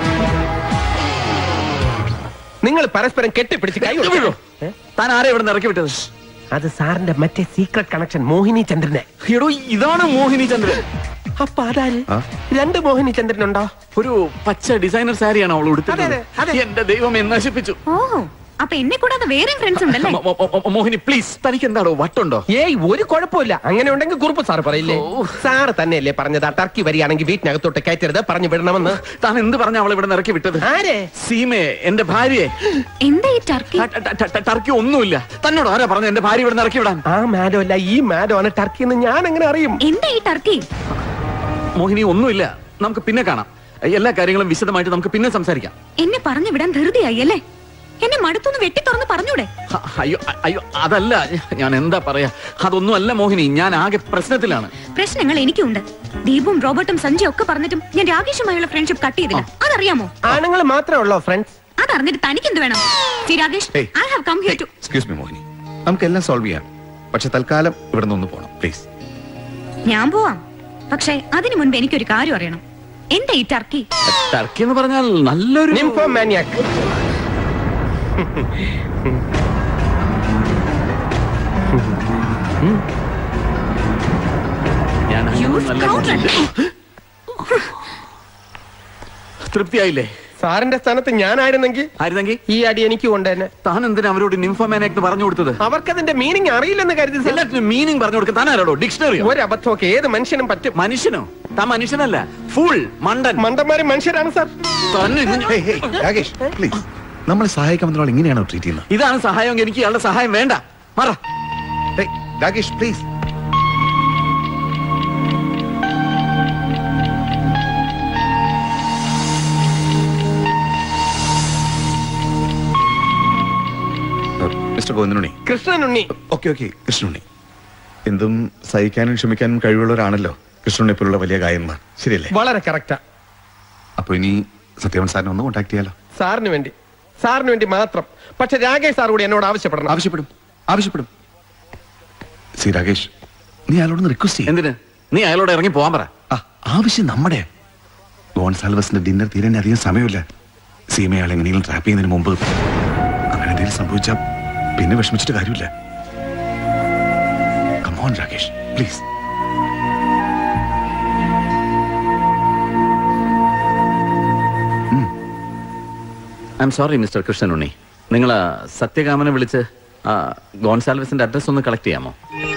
നിങ്ങൾ പരസ്പരം കെട്ടിപ്പിടിച്ച് കൈ കൊടുക്കൂ. താൻ ആരെ ഇവിടെ ഇറക്കി വിട്ടത്? അത് സാറിന്റെ മറ്റേ സീക്രട്ട് കണക്ഷൻ മോഹിനി ചന്ദ്രനെ. എടോ, ഇതാണ് മോഹിനി ചന്ദ്രൻ. അപ്പൊ അതാര്? 2 മോഹിനി ചന്ദ്രനുണ്ടോ? ഒരു പച്ച ഡിസൈനർ സാരിയാണ് അവൾ ഉടുത്തത്. എന്റെ ദൈവം എന്നെ നശിപ്പിച്ചു. അപ്പൊ എന്നെ കൂടാതെ വേറെ ഫ്രണ്ട്സ് ഉണ്ടല്ലേ? മോഹിനി പ്ലീസ്, തനിക്ക് എന്താണോ വട്ടുണ്ടോ? ഏയ് ഒരു കുഴപ്പമില്ല. അങ്ങനെ ഉണ്ടെങ്കിൽ കുറുപ്പ് സാർ പറയില്ലേ? സാറ് തന്നെയല്ലേ പറഞ്ഞത് ടർക്കി വരികയാണെങ്കിൽ വീട്ടിനകത്തോട്ട് കയറ്റരുത്, പറഞ്ഞു വിടണമെന്ന്. താൻ എന്ത് പറഞ്ഞ അവളെ ഇവിടെ ഇറക്കി വിട്ടത്? ആരെ? സീമയെ, എന്റെ ഭാര്യയെ. എന്താ ഈ ടർക്കി? ടർക്കി ഒന്നുമില്ല. തന്നോട് ആരാ പറഞ്ഞു എന്റെ ഭാര്യ ഇവിടെ ഇറക്കി വിടാൻ? ആ മാഡം അല്ല, ഈ മാഡം ആണ് ടർക്കി എന്ന് ഞാൻ എങ്ങനെ അറിയും? എന്താ ഈ ടർക്കി? മോഹിനി ഒന്നുമില്ല, നമുക്ക് പിന്നെ കാണാം. എല്ലാ കാര്യങ്ങളും വിശദമായിട്ട് നമുക്ക് പിന്നെ സംസാരിക്കാം. എന്നെ പറഞ്ഞു വിടാൻ ധൃതിയായി അല്ലേ? എന്നെ മടുത്തൊന്ന് വെട്ടി തുറന്ന് പറഞ്ഞൂടെ? അയ്യോ അയ്യോ, അതല്ല ഞാൻ എന്താ പറയാ. അതൊന്നും അല്ല മോഹിനി, ഞാൻ ആകെ പ്രശ്നത്തിലാണ്. പ്രശ്നങ്ങൾ എനിക്കുണ്ട്. ദീപും റോബർട്ടും സഞ്ജയും ഒക്കെ പറഞ്ഞിട്ടും ഞാൻ രാകേഷുമായുള്ള ഫ്രണ്ട്ഷിപ്പ് കട്ട് ചെയ്തില്ല. അതറിയാമോ? ആണുങ്ങൾ മാത്രമേ ഉള്ളോ ഫ്രണ്ട്സ്? അതറിഞ്ഞിട്ട് തനിക്ക് എന്ത് വേണം? Rakesh, I have come here to... Excuse me, മോഹിനി. നമുക്കെല്ലാം സോൾവ് ചെയ്യാം. പക്ഷെ തൽക്കാലം ഇവിടെ നിന്ന് പോണം പ്ലീസ്. ഞാൻ പോവാം, പക്ഷെ അതിനു മുൻപ് എനിക്കൊരു കാര്യം അറിയണം. എന്താ ഈ ടർക്കി? ടർക്കി എന്ന് പറഞ്ഞാൽ നല്ലൊരു നിംഫോമാനിയാക്. തൃപ്തിയായില്ലേ? സാറിന്റെ സ്ഥാനത്ത് ഞാനായിരുന്നെങ്കിൽ ഈ അടി എനിക്ക് കൊണ്ടുതന്നെ. താൻ എന്തിനാ അവരോട് നിംഫോമാനിക് പറഞ്ഞു കൊടുത്തത്? അവർക്കതിന്റെ മീനിങ് അറിയില്ലെന്ന് കരുതി. എല്ലാത്തിനും മീനിങ് പറഞ്ഞു കൊടുക്കാൻ താനാരോടോ? ഡിക്ഷണറി ഒരു അബദ്ധമൊക്കെ ഏത് മനുഷ്യനും പറ്റും. മനുഷ്യനോ? താൻ മനുഷ്യനല്ല, ഫുൾ മണ്ടൻ. മണ്ടന്മാര് മനുഷ്യരാണ് സാർ. രാകേഷ് പ്ലീസ്, നമ്മളെ സഹായിക്കാൻ വന്ന ആൾ ഇങ്ങനെയാണോ ട്രീറ്റ് ചെയ്യുന്നത്? ഇതാണ് സഹായം. എനിക്ക് ഇയാളുടെ സഹായം വേണ്ട. മാറ Rakesh please. Mister Govindanunni. Krishnanunni. Okay Krishnanunni. എന്തും സഹിക്കാനും ക്ഷമിക്കാനും കഴിവുള്ളവരാണല്ലോ കൃഷ്ണനെ പോലുള്ള വലിയ ഗായന്മാർ, ശരിയല്ലേ? വളരെ കറക്റ്റാ. അപ്പൊ ഇനി സത്യവൻ സാറിനെ ഒന്ന് കോൺടാക്ട് ചെയ്യാലോ? സാറിന് വേണ്ടി മാത്രം. പക്ഷെ രാകേഷ് സാർ കൂടി എന്നോട് ആവശ്യപ്പെടും. സി രാകേഷ്, നീ അയാളോട് റിക്വസ്റ്റ് ചെയ്യും. എന്തിന്? നീ അയാളോട് ഇറങ്ങി പോവാൻ പറ. ആവശ്യം നമ്മുടെ ഗോൺസാൽവസിന്റെ ഡിന്നർ തീരാൻ അധികം സമയമില്ല. സീമ അയാൾ എങ്ങനെയെങ്കിലും ട്രാപ്പ് ചെയ്യുന്നതിന് മുമ്പ് അങ്ങനെ എന്തെങ്കിലും സംഭവിച്ചാൽ പിന്നെ വിഷമിച്ചിട്ട് കാര്യമില്ല. Come on Rakesh please. I am sorry mister Krishnanunni. നിങ്ങൾ സത്യകാമനെ വിളിച്ച് ഗോൺസാൽവസിന്റെ അഡ്രസ് ഒന്ന് കളക്ട് ചെയ്യാമോ?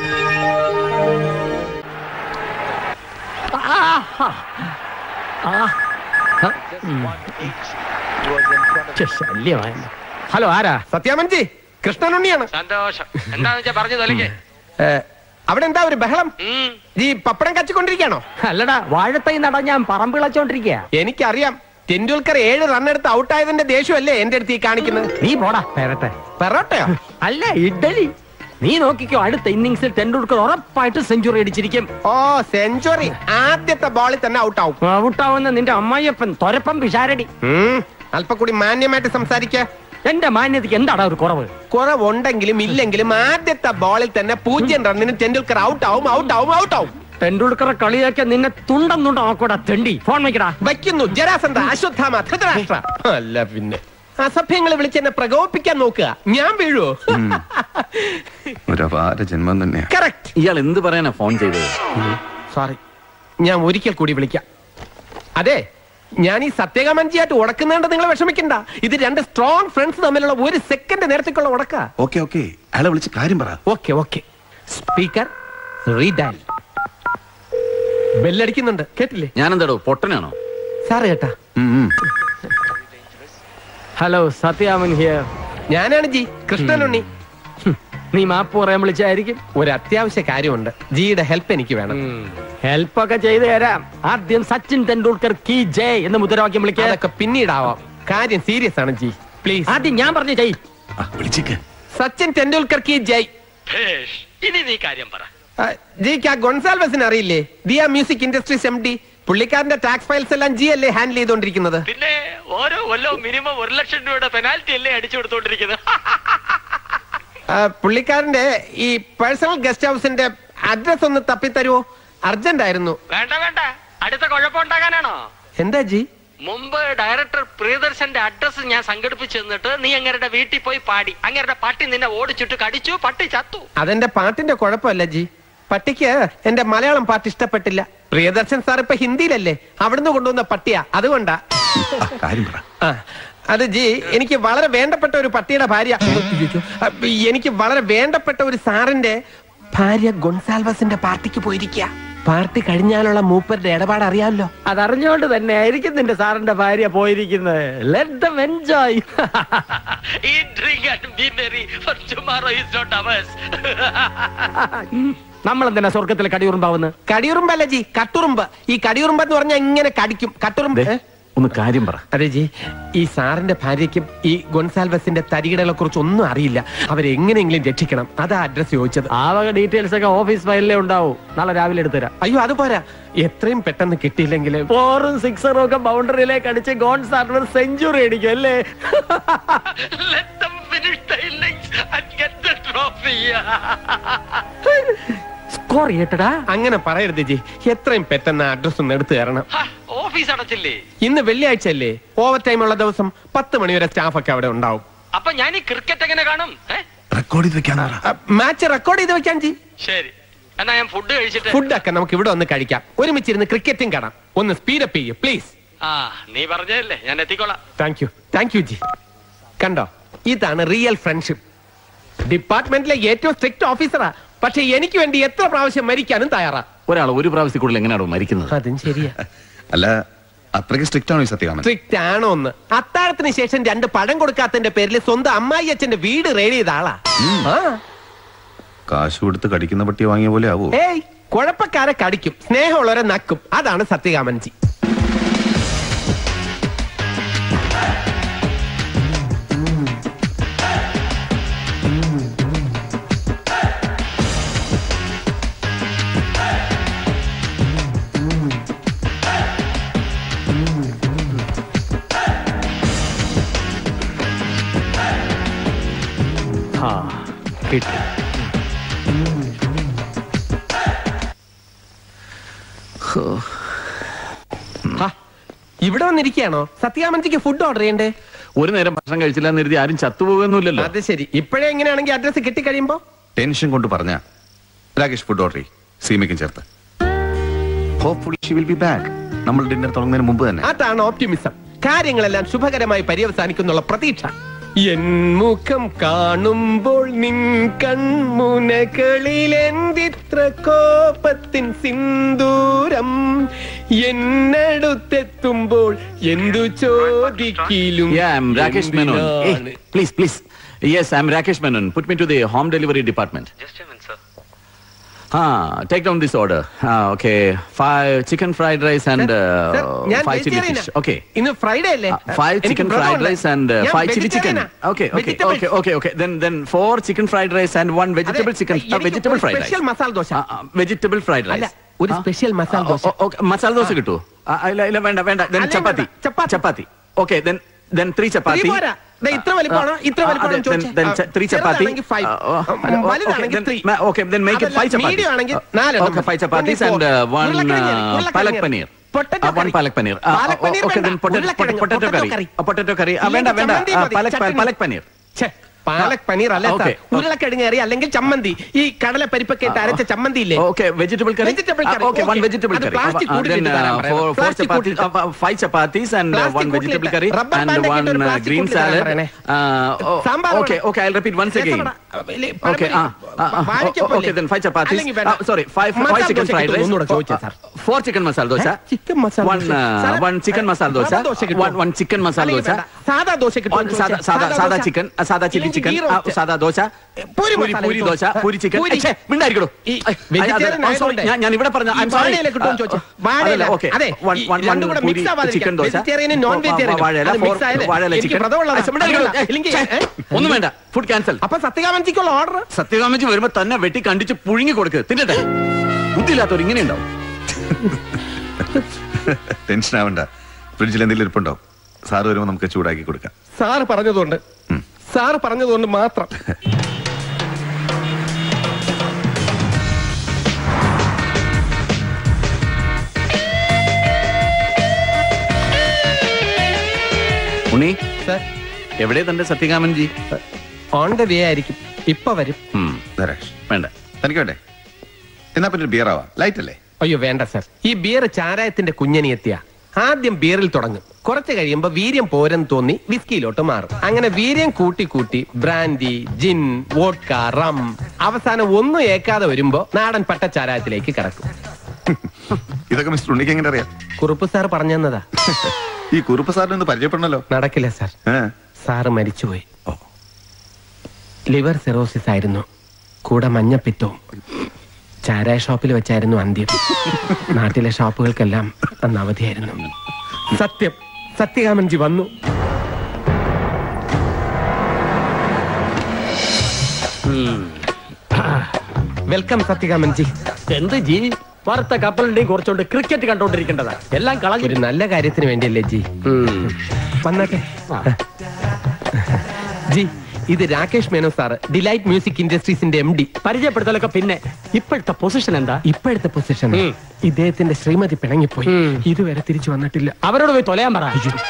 ഹലോ, ആരാ? സത്യാമൻജി, കൃഷ്ണനുണ്ണിയാണ്. സന്തോഷം. എന്താന്ന് വെച്ചാ പറഞ്ഞു തൊലക്കേ. അവിടെ എന്താ ഒരു ബഹളം? ഈ പപ്പടം കച്ചിക്കൊണ്ടിരിക്കണോ? അല്ലടാ, വാഴത്തൈ നടാൻ ഞാൻ പറമ്പിളച്ചോണ്ടിരിക്കുക. എനിക്കറിയാം. ടെണ്ടുൽക്കർ 7 റണ്ണെടുത്ത് ഔട്ടായതിന്റെ ദേഷ്യമല്ലേ എന്റെ അടുത്ത് ഈ കാണിക്കുന്നത്? നീ പോടാ പെരട്ടെ. പെറോട്ടയോ? അല്ല, ഇഡ്ഡലി. നീ നോക്കിക്കോ, അടുത്ത ഇന്നിംഗ്സിൽ ടെണ്ടുൽക്കർ ഉറപ്പായിട്ട് സെഞ്ചുറി അടിച്ചിരിക്കും. ഓ, സെഞ്ചുറി ആദ്യത്തെ ബോളിൽ തന്നെ ഔട്ടാവും. ഔട്ടാവുന്ന നിന്റെ അമ്മായിയപ്പൻ തൊരപ്പം പിഷാരടി. അല്പം കൂടി മാന്യമായിട്ട് സംസാരിക്ക. എന്റെ മാന്യതയ്ക്ക് എന്താടാ ഒരു കുറവ്? കുറവുണ്ടെങ്കിലും ഇല്ലെങ്കിലും ആദ്യത്തെ ബോളിൽ തന്നെ 0 റണ്ണിന് ടെണ്ടുൽക്കർ ഔട്ടാവും. ടെണ്ടുൽക്കറെ കളിയാക്കിയ നിന്നെ തുണ്ടം ആക്കോടാ തെണ്ടി. ഫോൺ വയ്ക്കടാ. വയ്ക്കുന്നു. ജരാസന്ധ, അശ്വത്ഥാമ, ധൃതരാഷ്ട്ര. അല്ല പിന്നെ അസഭ്യങ്ങളെ വിളിച്ച് എന്നെ പ്രകോപിപ്പിക്കാൻ നോക്കുക. ഞാൻ വീഴുവോ? ജന്മം തന്നെ. കറക്റ്റ്. ഇയാൾ എന്ത് പറയാനാ ഫോൺ ചെയ്തത്? സോറി, ഞാൻ ഒരിക്കൽ കൂടി വിളിക്കാം. അതെ, ഞാൻ ഈ സത്യകാമൻജിയായിട്ട് ഉടക്കുന്നുണ്ട്. നിങ്ങൾ വിഷമിക്കണ്ട. ഇത് 2 സ്ട്രോങ് ഫ്രണ്ട്സ് തമ്മിലുള്ള 1 സെക്കൻഡ് നേരത്തേക്കുള്ള ഉടക്ക. ഓക്കെ അയാളെ വിളിച്ച് കാര്യം പറ. Okay speaker redial. ബെല്ലടിക്കുന്നുണ്ട്, കേട്ടില്ലേ? ഞാനെന്താടോ പൊട്ടനാണോ? സാറ് കേട്ടാ? Hello, Sathyaman here. ഞാനാണ് ജി, കൃഷ്ണനുണ്ണി. നീ മാപ്പ് പറയാൻ വിളിച്ചായിരിക്കും. ഒരു അത്യാവശ്യ കാര്യമുണ്ട്. ജിയുടെ ഹെൽപ്പ് എനിക്ക് വേണം. ഹെൽപ്പ് ഒക്കെ ചെയ്തു തരാം. ആദ്യം സച്ചിൻ തെണ്ടുൽക്കർ കി ജയ് എന്ന് മുദ്രാവാക്യം വിളിക്കുക. അതൊക്കെ പിന്നീടാവാം. കാര്യം സീരിയസ് ആണ് ജി, പ്ലീസ്. ആദ്യം ഞാൻ പറഞ്ഞു ജയ്. സച്ചിൻ തെണ്ടുൽക്കർ കി ജയ്. ഇനി നീ കാര്യം പറ. ജിക്ക് ആ ഗൊൺസാൽവസിനെ അറിയില്ലേ? Diya music industries MD. പുള്ളിക്കാരന്റെ ടാക്സ് ഫയൽസ് എല്ലാം ജി അല്ലേ ഹാൻഡിൽ ചെയ്തോണ്ടിരിക്കുന്നത്? പിന്നെ ഓരോ കൊല്ലവും മിനിമം 1 ലക്ഷം രൂപയുടെ പെനാൽറ്റി അല്ലേ അടിച്ചു കൊടുത്തോണ്ടിരിക്കുന്നത്? പുള്ളിക്കാരന്റെ ഈ പേഴ്സണൽ ഗസ്റ്റ് ഹൗസിന്റെ അഡ്രസ് ഒന്ന് തപ്പിത്തരുവോ? അർജന്റ് ആയിരുന്നു. വേണ്ട, അടുത്ത കുഴപ്പമുണ്ടാകാനാണോ? എന്താ ജി? മുമ്പ് ഡയറക്ടർ പ്രിയദർശന്റെ അഡ്രസ് ഞാൻ സംഘടിപ്പിച്ചു തന്നിട്ട് നീ അങ്ങരുടെ വീട്ടിൽ പോയി പാടി. അങ്ങരുടെ പട്ടി നിന്നെ ഓടിച്ചിട്ട് കടിച്ചു, പട്ടി ചത്തു. അതെന്റെ പാട്ടിന്റെ കുഴപ്പമല്ല ജി. പട്ടിക്ക് എന്റെ മലയാളം പാട്ട് ഇഷ്ടപ്പെട്ടില്ല. പ്രിയദർശൻ സാർ ഇപ്പൊ ഹിന്ദിയിലല്ലേ, അവിടുന്ന് കൊണ്ടുവന്ന പട്ടിയാ, അതുകൊണ്ടാ. അത് ജി, എനിക്ക് വളരെ വേണ്ടപ്പെട്ട ഒരു പട്ടിയുടെ ഭാര്യ, എനിക്ക് വളരെ വേണ്ടപ്പെട്ട ഒരു സാറിന്റെ ഭാര്യ ഗൊൺസാൽവസിന്റെ പാർട്ടിക്ക് പോയിരിക്കുക. പാർട്ടി കഴിഞ്ഞാലുള്ള മൂപ്പരുടെ ഇടപാട് അറിയാമല്ലോ. അതറിഞ്ഞുകൊണ്ട് തന്നെ ആയിരിക്കും നിന്റെ സാറിന്റെ ഭാര്യ പോയിരിക്കുന്നത്. Let them enjoy. നമ്മളെന്തിനാ സ്വർഗത്തിലെ കടിയുറുമ്പാവുന്നത്? കടിയുറുമ്പല്ല ജി, കട്ടുറുമ്പ്. ഈ കടിയുറുമ്പ് എന്ന് പറഞ്ഞാൽ ഇങ്ങനെ കടിക്കും. കട്ടുറുമ്പ്. ഒന്ന് കാര്യം പറ. അതെ ജി, ഈ സാറിന്റെ ഭാര്യയ്ക്കും ഈ ഗൊൺസാൽവസിന്റെ തരികിടകളെ കുറിച്ച് ഒന്നും അറിയില്ല. അവരെങ്ങനെയെങ്കിലും രക്ഷിക്കണം. അതാ അഡ്രസ് ചോദിച്ചത്. ആ വക ഡീറ്റെയിൽസ് ഒക്കെ ഓഫീസ് ഫയലിലേ ഉണ്ടാവും. നാളെ രാവിലെ എടുത്തുതരാം. അയ്യോ, അത് പോരാ. എത്രയും പെട്ടെന്ന് കിട്ടിയില്ലെങ്കിൽ 4ഉം 6ഉം ഒക്കെ ബൗണ്ടറിയിലേക്ക് അടിച്ച് ഗോൺസാൽവസ് സെഞ്ചുറി അടിക്കും അല്ലേ? സ്കോർ ചെയ്യട്ടടാ. അങ്ങനെ പറയരുത് ജി. എത്രയും പെട്ടെന്ന് അഡ്രസ് ഒന്ന് എടുത്തു തരണം. ഓഫീസ് അടച്ചില്ലേ? ഇന്ന് വെള്ളിയാഴ്ച അല്ലേ? ഓവർ ടൈം ഉള്ള ദിവസം 10 മണി വരെ സ്റ്റാഫ് ഒക്കെ അവിടെ ഉണ്ടാവും. അപ്പൊ ഞാൻ ഈ ക്രിക്കറ്റ് എങ്ങനെ കാണും? റെക്കോർഡ് ചെയ്ത് വെക്കാൻ. മാച്ച് റെക്കോർഡ് ചെയ്ത് വെക്കാൻ ജി. ശരി, എന്നാ ഞാൻ ഫുഡ് കഴിച്ചിട്ട്. ഫുഡൊക്കെ നമുക്ക് ഇവിടെ ഒന്ന് കഴിക്കാം. ഒരുമിച്ചിരുന്ന് ക്രിക്കറ്റും കാണാം. ഒന്ന് സ്പീഡപ്പ് ചെയ്യൂ പ്ലീസ്. നീ പറഞ്ഞല്ലേ, ഞാൻ എത്തിക്കോളാം. Thank you G. കണ്ടോ, ഇതാണ് റിയൽ ഫ്രണ്ട്ഷിപ്പ്. ഡിപ്പാർട്ട്മെന്റിലെ ഏറ്റവും സ്ട്രിക്റ്റ് ഓഫീസറാ, പക്ഷെ എനിക്ക് വേണ്ടി എത്ര പ്രാവശ്യം മരിക്കാനും തയ്യാറാ. ഒരാൾ ഒരു പ്രാവശ്യം കൂടുതൽ എങ്ങനെയാണോ മരിക്കുന്നത്? അതും ശരിയാ. അല്ല, അത്രയ്ക്ക് സ്ട്രിക്റ്റ് ആണോ ഈ സത്യകാമൻ? സ്ട്രിക്റ്റ് ആണോ ഒന്ന്? അത്താഴത്തിന് ശേഷം 2 പഴം കൊടുക്കാത്തതിന്റെ പേരിൽ സ്വന്തം അമ്മായി അച്ഛന്റെ വീട് റെയ്ഡ് ചെയ്ത ആളാ. കാശ് കൊടുത്ത് കടിക്കുന്ന പട്ടിയെ വാങ്ങിയ പോലെ ആവോ? ഏയ്, കുഴപ്പക്കാരെ കടിക്കും, സ്നേഹമുള്ളവരെ നക്കും. അതാണ് സത്യകാമൻജി. ഇവിടെ വന്നിരിക്കുകയാണോ? സത്യാമൻജിക്ക് ഫുഡ് ഓർഡർ ചെയ്യണ്ടേ? ഒരു നേരം ഭക്ഷണം കഴിച്ചില്ല എന്ന് കരുതി ആരും ചത്തുപോകുന്നില്ലല്ലോ. അത് ശരി. ഇപ്പോഴേ എങ്ങനെയാണെങ്കിൽ അഡ്രസ് കിട്ടിക്കഴിയുമ്പോ ടെൻഷൻ കൊണ്ട് പറഞ്ഞ രാകേഷ് ഫുഡ് ഓർഡർ ചെയ്യും, സീമയ്ക്കും ചേർത്ത്. Hopefully she will be back. നമ്മൾ ഡിന്നർ തുടങ്ങുന്നതിന് മുമ്പ് തന്നെ. അതാണ് ഓപ്റ്റിമിസം. കാര്യങ്ങളെല്ലാം ശുഭകരമായി പര്യവസാനിക്കുന്നുള്ള പ്രതീക്ഷ. എൻ മുഖം കാണുമ്പോൾ നിൻ കൺമുനകളിൽ എന്തിത്ര കോപത്തിൻ സിന്ദൂരം, എന്നടുത്തെത്തുമ്പോൾ എന്തു ചോദിക്കിലും. Rakesh Menon. Hey, please. Yes, I'm Rakesh Menon. Put me to the home delivery department. Just a minute, sir. Take down this order. Okay, 5 chicken fried rice and 5 chili fish. Okay. ഇന്ന് Friday അല്ലേ? 5 chicken fried rice and 5 chili chicken. Okay. Then 4 chicken fried rice and 1 vegetable chicken. Vegetable fried rice. Special masala dosa. Vegetable fried rice. ഒരു special masala dosa. Okay, masala dosa കിട്ടുമോ? ഇല്ല, വേണ്ട. Then ചപ്പാത്തി. Okay, then 3 chapati. ഇത്ര വലിപ്പമാണോ? ഇത്ര വലിപ്പമാണോ ചോദിച്ചേ? Then 3 chapati. വലുതാണെങ്കിൽ 3. Okay, then make it 5 chapati. Medium ആണെങ്കിൽ 4. Okay, 5 chapatis and 1 palak paneer. 1 palak paneer. Okay, then potato curry. Potato curry. വേണ്ട, palak paneer. പാലക് പനീർ അല്ല, ഉരുളക്കിഴങ്ങ് കറി അല്ലെങ്കിൽ ചമ്മന്തി. ഈ കടല പരിപ്പൊക്കെ ഇട്ട് അരച്ച ചമ്മന്തി ഇല്ലേ? Okay, vegetable curry. Okay, 1 vegetable curry. Then 5 chapatis and 1 vegetable curry and 1 green salad. Okay, I'll repeat once again. Okay, then 5 chapatis. Sorry, 5 chicken fried rice. 4 chicken masala dosa. 1 chicken masala dosa. 1 chicken masala dosa. സാദാ ദോശ കിട്ടും. സാദാ chicken, സാദാ chilli chicken, സാദാ dosa, puri dosa, puri chicken. മിണ്ടായിരിക്കണോ? ഞാൻ ഇവിടെ പറഞ്ഞ chicken dosa, വാഴയില ചിക്കൻ. ഒന്നും വേണ്ട, ഫുഡ് ക്യാൻസൽ. അപ്പൊ സത്യകാമൻജിക്കുള്ള ഓർഡർ? സത്യകാമൻജി വരുമ്പോ തന്നെ വെട്ടി കണ്ടിച്ച് പുഴുങ്ങി കൊടുക്ക്, തിന്നട്ടെ. ബുദ്ധിയില്ലാത്തവർ ഇങ്ങനെ ഉണ്ടാവും. ടെൻഷൻ ആവണ്ട, ഫ്രിഡ്ജിൽ എന്തെങ്കിലും ഇരിപ്പുണ്ടോ? സാറ് വരുമ്പോ നമുക്ക് ചൂടാക്കി കൊടുക്കാം. സാറ് പറഞ്ഞതുകൊണ്ട് മാത്രം. ഉണ്ണി, എവിടെ തന്റെ സത്യകാമൻജി? ഓൺ ദ വേ ആയിരിക്കും, ഇപ്പൊ വരും. വേണ്ട, തനിക്ക് വേണ്ടേ? എന്നാ പിന്നെ ബിയർ ആവാം, ലൈറ്റ് അല്ലേ? അയ്യോ വേണ്ട സർ, ഈ ബിയർ ചാരായത്തിന്റെ കുഞ്ഞനിയെത്തിയ. ആദ്യം ബിയറിൽ തുടങ്ങും, കുറച്ച് കഴിയുമ്പോ വീര്യം പോരെന്ന് തോന്നി വിസ്കിയിലോട്ട് മാറും. അങ്ങനെ വീര്യം കൂട്ടി ബ്രാൻഡി, ജിൻ, വോഡ്ക, റം, അവസാനം ഒന്നും ഏക്കാതെ വരുമ്പോ നാടൻ പട്ടച്ചാരായത്തിലേക്ക് കടക്കും. ഇതൊക്കെ മിസ്റ്റർ ഉണ്ണിക്ക് എങ്ങനെ അറിയാം? കുറുപ്പ് സാർ പറഞ്ഞു തന്നതാ. ഈ കുറുപ്പ് സാറിനൊന്ന് പരിചയപ്പെടണല്ലോ. നടക്കില്ല സാർ, സാറ് മരിച്ചുപോയി. ലിവർ സിറോസിസ് ആയിരുന്നു, കൂടെ മഞ്ഞപ്പിത്തവും. ചാരായ ഷോപ്പിൽ വെച്ചായിരുന്നു അന്ത്യം. നാട്ടിലെ ഷോപ്പുകൾക്കെല്ലാം അന്ന് അവധിയായിരുന്നു. സത്യകാമൻജി വന്നു. വെൽക്കം സത്യകാമൻജി. എന്ത് ജി, വാർത്ത കപ്പലിന്റെയും കുറച്ചുകൊണ്ട് ക്രിക്കറ്റ് കണ്ടോണ്ടിരിക്കേണ്ടതാ. എല്ലാം കളഞ്ഞു. ഒരു നല്ല കാര്യത്തിന് വേണ്ടിയല്ലേ ജി? വന്നാട്ടെ ജി. ഇത് Rakesh Menon sir, delight music ഇൻഡസ്ട്രീസിന്റെ MD. പരിചയപ്പെടുത്തലൊക്കെ പിന്നെ. ഇപ്പോഴത്തെ പൊസിഷൻ എന്താ? ഇപ്പോഴത്തെ പൊസിഷൻ ഇദ്ദേഹത്തിന്റെ ശ്രീമതി പിണങ്ങിപ്പോയി, ഇതുവരെ തിരിച്ചു വന്നിട്ടില്ല. അവരോട് പോയി തൊലയാൻ പറ.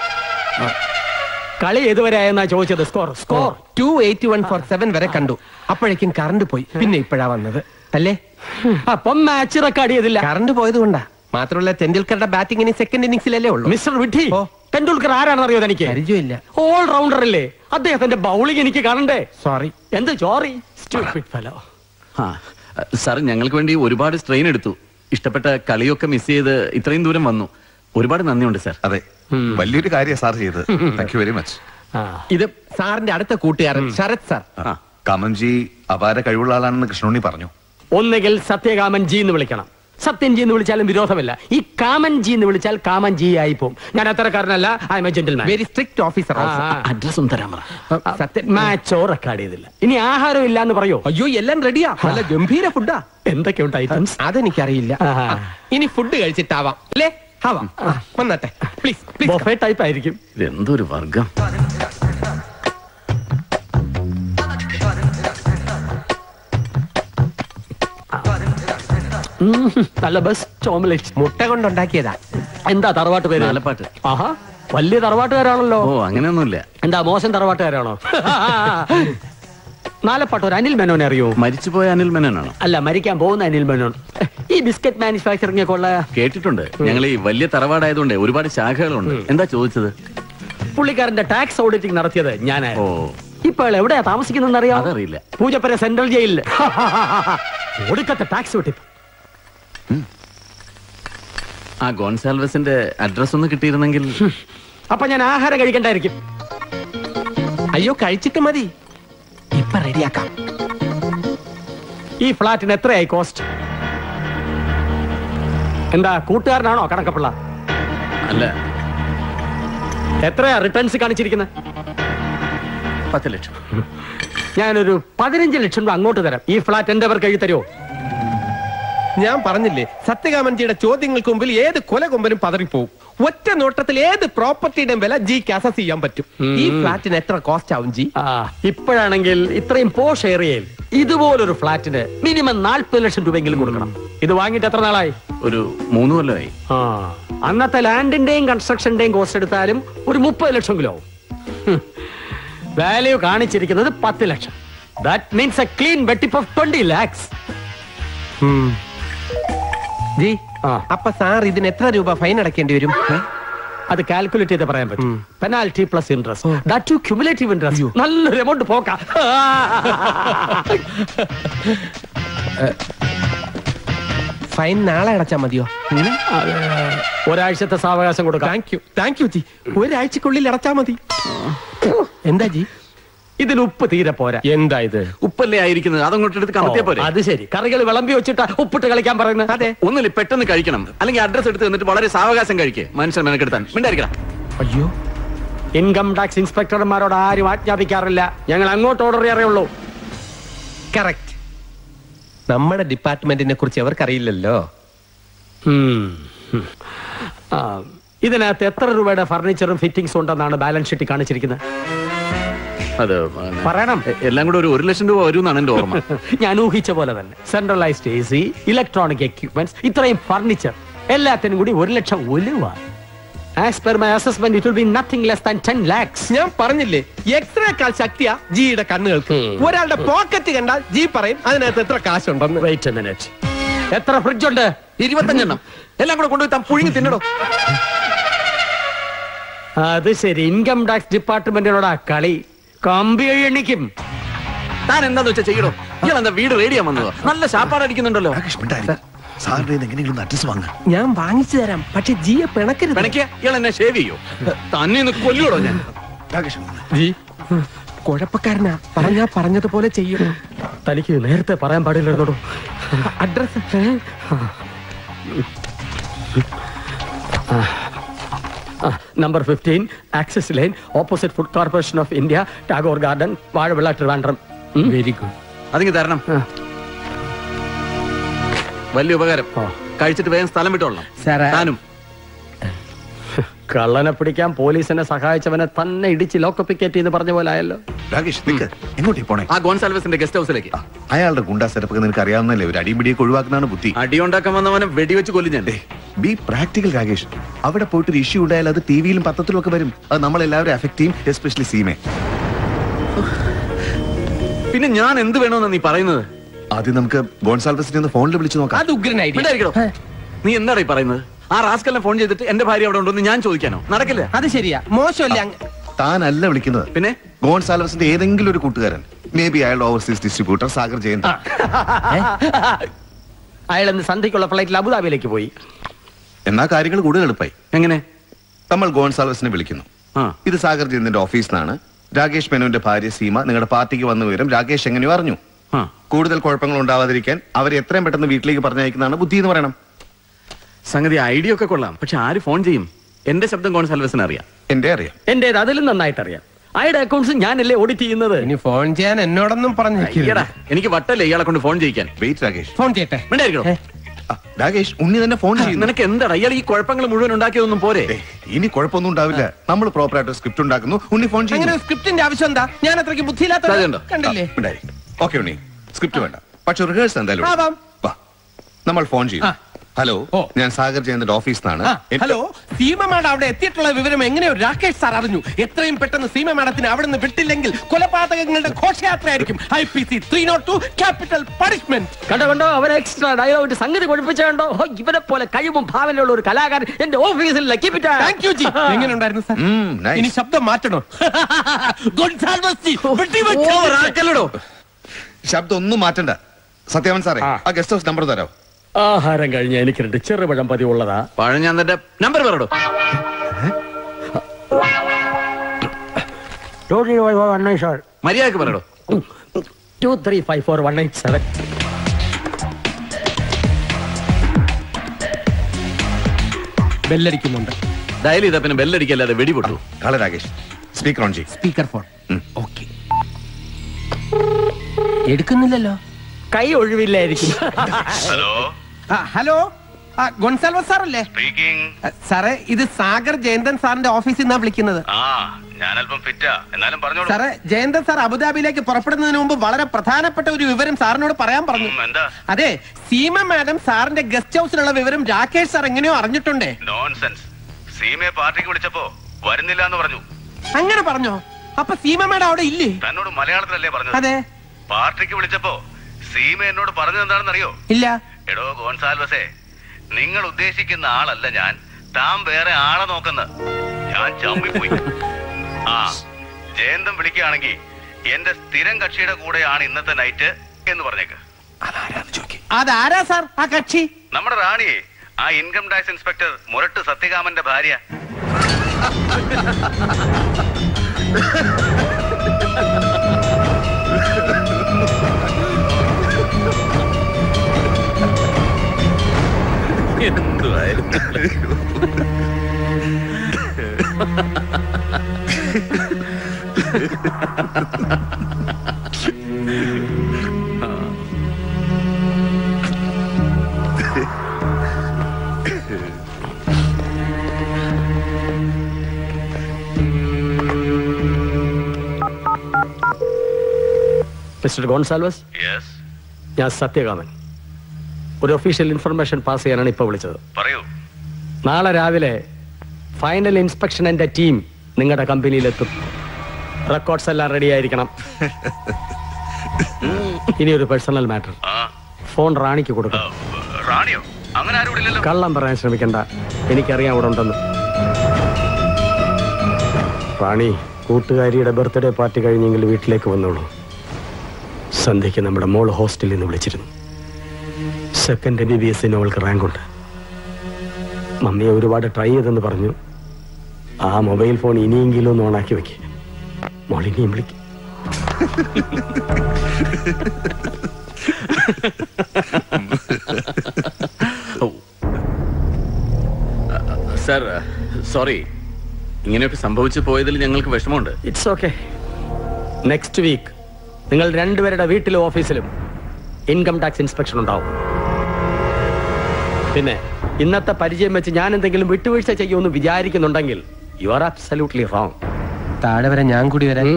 കളി ഏതുവരെ ആയെന്നാ ചോദിച്ചത്? സ്കോർ 281 for 7 വരെ കണ്ടു. അപ്പോഴേക്കും കറണ്ട് പോയി, പിന്നെ ഇപ്പോഴാ വന്നത് അല്ലേ? അപ്പം മാച്ച് റെക്കോർഡ് ചെയ്തില്ല. കറണ്ട് പോയത് കൊണ്ടാ. മാത്രമല്ല തെണ്ടുൽക്കറുടെ ബാറ്റിംഗിന് സെക്കൻഡ് ഇന്നിംഗ്സിലല്ലേ ഉള്ളൂ. മിസ്റ്റർ വിഡ്ഢി, ടെണ്ടുൽക്കർ ആരാണെന്ന് അറിയോ തനിക്ക്? പരിചയമില്ല. ഓൾ റൗണ്ടർ അല്ലേ? അദ്ദേഹത്തിന്റെ ബൗളിംഗ് എനിക്ക് കാണണ്ടേ? സോറി. എന്ത് സോറി? Stupid fellow. സാർ ഞങ്ങൾക്ക് വേണ്ടി ഒരുപാട് സ്ട്രെയിൻ എടുത്തു. ഇഷ്ടപ്പെട്ട കളിയൊക്കെ മിസ് ചെയ്ത് ഇത്രയും ദൂരം വന്നു. ഒരുപാട് നന്ദിയുണ്ട് സാർ. അതെ, വലിയൊരു കാര്യം സാർ ചെയ്ത്. Thank you very much. ഇത് സാറിന്റെ അടുത്ത കൂട്ടുകാരൻ ശരത് സാർ. കാമൻജി അപാര കഴിവുള്ള ആളാണെന്ന് കൃഷ്ണുണ്ണി പറഞ്ഞു. ഒന്നുകിൽ സത്യകാമൻ ജി എന്ന് വിളിക്കണം. സത്യൻ ജി എന്ന് വിളിച്ചാലും വിരോധമില്ല. ഈ കാമൻ ജി എന്ന് വിളിച്ചാൽ കാമൻ ജി ആയി പോകും. ഞാൻ അത്തരക്കാരനല്ല. I am a gentleman. Very strict officer. അഡ്രസ്സും തരാൻ പറ. സത്യൻ മാച്ചോ റെക്കോർഡ് ചെയ്തില്ല. ഇനി ആഹാരം ഇല്ല എന്ന് പറയോ? അയ്യോ, എല്ലാം റെഡിയാ. നല്ല ഗംഭീര ഫുഡാ. എന്തൊക്കെയുണ്ട് ഐറ്റംസ്? അതെനിക്കറിയില്ല. ഇനി ഫുഡ് കഴിച്ചിട്ടാവാം അല്ലേ? ആവാം. വന്നട്ടെ പ്ലീസ്. ബൊഫേ ടൈപ്പ് ആയിരിക്കും. ഇതെന്തൊരു വർഗം. നല്ല ബെസ്റ്റ് ഓംലെറ്റ്. മുട്ട കൊണ്ടുണ്ടാക്കിയതാ. എന്താ തറവാട്ട് പേര്? നാലപ്പാട്ട്. ആഹാ, വലിയ തറവാട്ടുകാരാണല്ലോ. ഓ, അങ്ങനെയൊന്നുമില്ല. എന്താ മോശം തറവാട്ടുകാരാണോ? നാലപ്പാട്ട് ഒരു അനിൽ മേനോനെ അറിയോ? മരിച്ചുപോയ അനിൽ മേനോനാണോ? അല്ല, മരിക്കാൻ പോകുന്ന അനിൽ മേനോൻ. ഈ ബിസ്ക്കറ്റ് മാനുഫാക്ചറിംഗ് ഒക്കെ ഉള്ള കേട്ടിട്ടുണ്ട്. ഞങ്ങൾ ഈ വലിയ തറവാടായതുകൊണ്ട് ഒരുപാട് ശാഖകളുണ്ട്. എന്താ ചോദിച്ചത്? പുള്ളിക്കാരന്റെ ടാക്സ് ഓഡിറ്റിംഗ് നടത്തിയത് ഞാനായിരുന്നു. ഓ, ഇപ്പോൾ എവിടെയാ താമസിക്കുന്ന അറിയാം? അതറിയില്ല. പൂജപ്പുര സെൻട്രൽ ജയിലിൽ. ഒടുക്കത്തെ ടാക്സ് വെട്ടിപ്പ്. ആ ഗോൺസാൽവസിന്റെ അഡ്രസ് ഒന്ന് കിട്ടിയിരുന്നെങ്കിൽ. അപ്പൊ ഞാൻ ആഹാരം കഴിക്കണ്ടായിരിക്കും. അയ്യോ, കഴിച്ചിട്ട് മതി. ഇപ്പൊ റെഡിയാക്കാം. ഈ ഫ്ലാറ്റിന് എത്രയായി കോസ്റ്റ്? എന്താ കൂട്ടുകാരനാണോ കണക്കപ്പിള്ള? അല്ല. എത്രയാ റിട്ടേൺസ് കാണിച്ചിരിക്കുന്നത്? 10 ലക്ഷം. ഞാനൊരു 15 ലക്ഷം രൂപ അങ്ങോട്ട് തരാം. ഈ ഫ്ലാറ്റ് എന്റെ പേർക്ക് എഴുതി തരുമോ? ഞാൻ പറഞ്ഞില്ലേ, സത്യകാമൻജിയുടെ ചോദ്യങ്ങൾക്ക് മുമ്പിൽ ഏത് കൊലകൊമ്പനും പതറിപ്പോവും. ഒറ്റ നോട്ടത്തിൽ ഏത് പ്രോപ്പർട്ടിയുടെയും വില ജിക്ക് അസസ് ചെയ്യാൻ പറ്റും. ഈ ഫ്ലാറ്റിന് എത്ര കോസ്റ്റ് ആവും ജി? ഇപ്പോഴാണെങ്കിൽ ഇത്രയും പോഷ് ഏരിയയിൽ ഇതുപോലൊരു ഫ്ലാറ്റിന് മിനിമം 40 ലക്ഷം രൂപയെങ്കിലും കൊടുക്കണം. ഇത് വാങ്ങിയിട്ട് എത്ര നാളായി? ഒരു 3 കൊല്ലമായി. അന്നത്തെ ലാൻഡിന്റെയും കൺസ്ട്രക്ഷന്റെയും കോസ്റ്റ് എടുത്താലും ഒരു 30 ലക്ഷം കിലോ. വാല്യൂ കാണിച്ചിരിക്കുന്നത് 10 ലക്ഷം. ദാറ്റ് മീൻസ് എ ക്ലീൻ വെട്ടിപ്പ് ഓഫ് 20 lakhs. ജി, അപ്പൊ സാർ ഇതിന് എത്ര രൂപ ഫൈൻ അടക്കേണ്ടി വരും? അത് കാൽക്കുലേറ്റ് ചെയ്ത് പറയാൻ പറ്റും. Penalty plus interest. That to cumulative interest. നല്ലൊരു എമൗണ്ട് പോക്കാം. ഫൈൻ നാളെ അടച്ചാൽ മതിയോ? ഒരാഴ്ചത്തെ സാവകാശം കൊടുക്കാം. Thank you ji. ഒരാഴ്ചക്കുള്ളിൽ അടച്ചാൽ മതി. എന്താ ജി, ഇതിന് ഉപ്പ് തീരെ പോരാ. എന്താ ഇത്? ഉപ്പല്ലേ ആയിരിക്കുന്നത്? അതങ്ങോട്ട് എടുത്ത് കമത്തിയാ പോരെ? അത് ശരി. കറികൾ വിളമ്പി വെച്ചിട്ട് ഉപ്പിട്ട് കളിക്കാൻ പറയുന്നത്? അതെ. ഒന്നില്ല, പെട്ടെന്ന് കഴിക്കണം. അല്ലെങ്കിൽ അഡ്രസ് എടുത്ത് എന്നിട്ട് വളരെ സാവകാശം കഴിക്കേ. മനുഷ്യൻ മെനക്കെടുത്താൻ മിണ്ടായിരിക്കണം. അയ്യോ, ഇൻകം ടാക്സ് ഇൻസ്പെക്ടർമാരോട് ആരും ആജ്ഞാപിക്കാറില്ല. ഞങ്ങൾ അങ്ങോട്ട് ഓർഡർ ചെയ്യാറുള്ളൂ. കറക്റ്റ്. നമ്മുടെ ഡിപ്പാർട്ട്മെന്റിനെ കുറിച്ച് അവർക്കറിയില്ലല്ലോ. ഇതിനകത്ത് എത്ര രൂപയുടെ ഫർണിച്ചറും ഫിറ്റിംഗ്സും ഉണ്ടെന്നാണ് ബാലൻസ് ഷീറ്റ് കാണിച്ചിരിക്കുന്നത്? അത് പറയണം. എല്ലാം കൂടെ ഒരു 1 ലക്ഷം രൂപ വരുമെന്നാണ് എന്റെ ഓർമ്മ. ഞാൻ ഊഹിച്ച പോലെ തന്നെ സെൻട്രലൈസ്ഡ് AC, ഇലക്ട്രോണിക് എക്യുപ്മെന്റ്സ്, ഇത്രയും ഫർണിച്ചർ എല്ലാത്തിനും കൂടി 1 ലക്ഷം ഒലുവ. As per my assessment, it will be nothing less than 10 lakhs. ഞാൻ പറഞ്ഞില്ലേ, എക്സ്റേക്കാൾ ശക്തിയാ ജിയുടെ കണ്ണുകൾക്ക്. ഒരാളുടെ പോക്കറ്റ് കണ്ടാൽ ജി പറയും അതിനകത്ത് എത്ര കാശുണ്ടെന്ന്. Wait a minute. എത്ര ഫ്രിഡ്ജ് ഉണ്ട്? 25 എണ്ണം. എല്ലാം കൂടെ കൊണ്ടുപോയി താൻ പുഴുങ്ങി തിന്നടോ. അത് ശരി. ഇൻകം ടാക്സ് ഡിപ്പാർട്ട്മെന്റിനോടാ കളി. കമ്പി എണ്ണിക്കും. താൻ എന്താന്ന് വെച്ചാൽ ചെയ്യണോ? ഇയാൾ എന്താ വീട് റേഡിയാ വന്നതോ? നല്ല ശാപ്പാടടിക്കുന്നുണ്ടല്ലോ. അഡ്രസ് വാങ്ങാം. ഞാൻ വാങ്ങിച്ചു തരാം. പക്ഷെ ജിയെ പിണക്കരുത്. പിണക്കിയ ഇയാൾ എന്നെ ഷേവ് ചെയ്യോ? തന്നെ ഒന്ന് കൊല്ലൂടോ ഞാൻ. ജി കുഴപ്പക്കാരനാ. പറഞ്ഞാ പറഞ്ഞതുപോലെ ചെയ്യും. തനിക്ക് നേരത്തെ പറയാൻ പാടില്ലായിരുന്നോ? Address number 15 axis line, opposite food corporation of India, Tagore garden, Vazhavila, Trivandrum. Very good. അതിങ്ങ് തരണം. വലിയ ഉപകാരം. കഴിച്ചിട്ട് വേഗം സ്ഥലം വിട്ടോളണം. താനും. കള്ളനെ പിടിക്കാൻ പോലീസിനെ സഹായിച്ചവനെ തന്നെ ഇടിച്ച് ലോക്കപ്പിക്കേറ്റ് എന്ന് പറഞ്ഞ പോലെ ആയല്ലോ. എങ്ങോട്ടേ പോണേ? ആ ഗോൺസാൽവസിന്റെ ഗസ്റ്റ് ഹൗസിലേക്ക്. അയാളുടെ ഗുണ്ടാ സെറ്റപ്പ് നിനക്ക് അറിയാവുന്നല്ലേ. ഒരു അടിപിടിയൊക്കെ ഒഴിവാക്കുന്നതാണ് ബുദ്ധി. അടിയുണ്ടാക്കാൻ വന്നവനെ വെടിവെച്ച് കൊല്ലിഞ്ഞേ. B practical Rakesh. അവിടെ പോയിട്ട് ഒരു ഇഷ്യൂ ഉണ്ടായാൽ അത് ടിവിയിലും പത്രത്തിലും ഒക്കെ വരും. അത് നമ്മളെല്ലാവരും എഫക്ട് ചെയ്യും, എസ്പെഷ്യലി സീമെ. പിന്നെ ഞാൻ എന്ത് വേണമെന്നാ നീ പറയുന്നത്? ആദ്യം നമുക്ക് ഗോൺസാൽവസിനെ ഒന്ന് ഫോണിൽ വിളിച്ചു നോക്കാം. അത് ഉഗ്രൻ ഐഡിയ. നീ എന്താടാ ഈ പറയുന്നത്? ആ റാസ്കലിനെ ഫോൺ ചെയ്തിട്ട് എന്റെ ഭാര്യ അവിടെ ഉണ്ടോന്ന് ഞാൻ ചോദിക്കാനോ? നടക്കില്ല. അത് ശരിയാ, മോശമല്ല. താനല്ല വിളിക്കുന്നത്, പിന്നെ ഗോൺസാൽവസിന്റെ ഏതെങ്കിലും ഒരു കൂട്ടുകാരൻ, മേ ബി അയാളുടെ ഓവർസീസ് ഡിസ്ട്രിബ്യൂട്ടർ സാഗർ ജയന്ത്. അയാൾ ഇന്ന് സന്ധ്യക്കുള്ള ഫ്ലൈറ്റിൽ അബുദാബിയിലേക്ക് പോയി. എന്നാ കാര്യങ്ങൾ കൂടുതൽ എളുപ്പമായി. എങ്ങനെ? നമ്മൾ ഗോൺസാൽവസിനെ വിളിക്കുന്നു. ഇത് സാഗർ ജയന്തിന്റെ ഓഫീസിലാണ്. രാകേഷ് മേനോന്റെ ഭാര്യ സീമ നിങ്ങളുടെ പാർട്ടിക്ക് വന്ന വിവരം രാകേഷ് എങ്ങനെയോ അറിഞ്ഞു. കൂടുതൽ കുഴപ്പങ്ങൾ ഉണ്ടാവാതിരിക്കാൻ അവരെ എത്രയും പെട്ടെന്ന് വീട്ടിലേക്ക് പറഞ്ഞയക്കുന്നതാണ് ബുദ്ധി എന്ന് പറയണം. സംഗതി ഐഡിയ ഒക്കെ കൊള്ളാം, പക്ഷെ ആര് ഫോൺ ചെയ്യും? എന്റെ ശബ്ദം ഗോൺസാൽവസിന് അറിയാം. എന്റെ അറിയാം. എന്റെ അതിലും നന്നായിട്ട് അറിയാം. അയാളുടെ അക്കൗണ്ട്സ് ഞാനല്ലേ ഓഡിറ്റ് ചെയ്യുന്നത്. ഇനി ഫോൺ ചെയ്യാൻ എന്നോടൊന്നും പറഞ്ഞു. എനിക്ക് വട്ടല്ലേ ഇയാളെ കൊണ്ട് ഫോൺ ചെയ്യിക്കാൻ. വെയിറ്റ് രാകേഷ്, ഫോൺ ചെയ്യട്ടെ. രാകേഷ്, ഉണ്ണി തന്നെ ഫോൺ ചെയ്യും. നിനക്ക് എന്താ ഇയാൾ ഈ കുഴപ്പങ്ങൾ മുഴുവൻ ഉണ്ടാക്കിയതൊന്നും പോരെ? ഇനി കുഴപ്പമൊന്നും ഉണ്ടാവില്ല. നമ്മൾ പ്രോപ്പറായിട്ട് സ്ക്രിപ്റ്റ് ഉണ്ടാക്കുന്നു, ഉണ്ണി ഫോൺ ചെയ്യും. അങ്ങനെ സ്ക്രിപ്റ്റിന്റെ ആവശ്യം എന്താ? ഞാൻ അത്രയ്ക്ക് ബുദ്ധിയില്ലാത്ത കണ്ടില്ലേ? ഓക്കെ ഉണ്ണി, സ്ക്രിപ്റ്റ് വേണ്ട, പക്ഷെ റിഹേഴ്സൽ എന്തായാലും വാ. നമ്മൾ ഫോൺ ചെയ്യും. ഹലോ, ഞാൻ സാഗർ ജയന്തിന്റെ ഓഫീസിലാണ്. ഹലോ, സീമ മാഡം അവിടെ എത്തിയിട്ടുള്ള വിവരം എങ്ങനെയോ രാകേഷ് സാർ അറിഞ്ഞു. എത്രയും പെട്ടെന്ന് സീമ മാഡത്തിന് അവിടെ നിന്ന് വിട്ടില്ലെങ്കിൽ കൊലപാതകങ്ങളുടെ ഘോഷയാത്രയായിരിക്കും. IPC 302 capital punishment. കണ്ടോ അവരെ എക്സ്ട്രാ ഡയലോഗ് സംഗതി പഠിപ്പിച്ചോ. ഇവരെ പോലെ കഴിവും ഭാവനയുള്ള ഒരു കലാകാരൻ എന്റെ ഓഫീസിൽ എങ്ങനെ ഉണ്ടായിരുന്നു സാർ? ഇനി ശബ്ദം മാറ്റണോ? ശബ്ദം ഒന്നും മാറ്റണ്ട. സത്യവൻ സാറേ, ആ ഗസ്റ്റ് ഹൗസ് നമ്പർ തരാം. ആഹാരം കഴിഞ്ഞ എനിക്ക് 2 ചെറുപഴം പതിവുള്ളതാ. പഴം ഞാൻ തന്റെ നമ്പർ പറയടോ. മര്യാദക്ക് പറയടോ. 235418 ബെല്ലടിക്കുന്നുണ്ട്. ഡയൽ ചെയ്താ പിന്നെ ബെല്ലടിക്കല്ലാതെ വെടിപൊട്ടു. കള രാകേഷ്, സ്പീക്കർ ഓൺ ചെയ്യും. Speaker phone. ഓക്കെ, എടുക്കുന്നില്ലല്ലോ. കൈ ഒഴിവില്ലായിരിക്കും. ഹലോ ഹലോ, ഗോൺസാൽവസ് സാർ അല്ലേ? സാറേ, ഇത് സാഗർ ജയന്തൻ സാറിന്റെ ഓഫീസിൽ നിന്നാണ് വിളിക്കുന്നത്. സാറേ, ജയന്തൻ സാർ അബുദാബിയിലേക്ക് പുറപ്പെടുന്നതിന് മുമ്പ് വളരെ പ്രധാനപ്പെട്ട ഒരു വിവരം സാറിനോട് പറയാൻ പറഞ്ഞു. അതെ, സീമ മാഡം സാറിന്റെ ഗസ്റ്റ് ഹൗസിലുള്ള വിവരം രാകേഷ് സാർ എങ്ങനെയോ അറിഞ്ഞിട്ടുണ്ടേ. സീമയെ പാർട്ടിക്ക് വിളിച്ചപ്പോ വരുന്നില്ല എന്ന് പറഞ്ഞു. അങ്ങനെ പറഞ്ഞോ? അപ്പൊ സീമ മാഡം അവിടെ ഇല്ലേ? തന്നോട് മലയാളത്തിലല്ലേ പറഞ്ഞത്? അതെ. പാർട്ടിക്ക് വിളിച്ചപ്പോ സീമ എന്നോട് പറഞ്ഞത് എന്താണെന്ന് അറിയോ? ഇല്ല. എടോ ഗോൺസാൽവസേ, നിങ്ങൾ ഉദ്ദേശിക്കുന്ന ആളല്ല ഞാൻ, താൻ വേറെ ആളെ നോക്കുന്ന. ഞാൻ ചമ്മിപ്പോയി. ജയന്തം വിളിക്കുകയാണെങ്കിൽ എന്റെ സ്ഥിരം കക്ഷിയുടെ കൂടെയാണ് ഇന്നത്തെ നൈറ്റ് എന്ന് പറഞ്ഞേക്ക്. അതാരാ സാർ ആ കക്ഷി? നമ്മുടെ റാണിയെ, ആ ഇൻകം ടാക്സ് ഇൻസ്പെക്ടർ മുരട്ട് സത്യകാമന്റെ ഭാര്യ. മിസ്റ്റർ ഗോൺസാൽവസ്, ഞാൻ സത്യകാമൻ. ഒരു ഒഫീഷ്യൽ ഇൻഫർമേഷൻ പാസ് ചെയ്യാനാണ് ഇപ്പൊ വിളിച്ചത്. പറയൂ. നാളെ രാവിലെ ഫൈനൽ ഇൻസ്പെക്ഷൻ എന്റെ ടീം നിങ്ങളുടെ കമ്പനിയിലെത്തും. റെക്കോർഡ്സ് എല്ലാം റെഡി ആയിരിക്കണം. ഇനി ഒരു പേഴ്സണൽ മാറ്റർ. ഫോൺ റാണിക്ക് കൊടുക്കണം. കള്ളം പറയാൻ ശ്രമിക്കണ്ട, എനിക്കറിയാം അവിടെ ഉണ്ടെന്ന്. റാണി, കൂട്ടുകാരിയുടെ ബർത്ത്ഡേ പാർട്ടി കഴിഞ്ഞെങ്കിൽ വീട്ടിലേക്ക് വന്നോളൂ. സന്ധ്യയ്ക്ക് നമ്മുടെ മോൾ ഹോസ്റ്റലിൽ നിന്ന് വിളിച്ചിരുന്നു. സെക്കൻഡ് MBBS അവൾക്ക് റാങ്ക് ഉണ്ട്. മമ്മിയെ ഒരുപാട് ട്രൈ ചെയ്തെന്ന് പറഞ്ഞു. ആ മൊബൈൽ ഫോൺ ഇനിയെങ്കിലും ഒന്ന് ഓണാക്കി വെക്ക്. മോൾ ഇനിയും വിളിക്കും. സർ, സോറി, ഇങ്ങനെയൊക്കെ സംഭവിച്ചു പോയതിൽ ഞങ്ങൾക്ക് വിഷമമുണ്ട്. It's okay. നെക്സ്റ്റ് വീക്ക് നിങ്ങൾ രണ്ടുപേരുടെ വീട്ടിലും ഓഫീസിലും ഇൻകം ടാക്സ് ഇൻസ്പെക്ഷൻ ഉണ്ടാവും. പിന്നെ ഇന്നത്തെ പരിചയം വെച്ച് ഞാൻ എന്തെങ്കിലും വിട്ടുവീഴ്ച ചെയ്യുമെന്ന് വിചാരിക്കുന്നുണ്ടെങ്കിൽ യു ആർ അബ്സല്യൂട്ട്ലി റോങ്. താഴെ വരെ ഞാൻ കൂടി വരാം.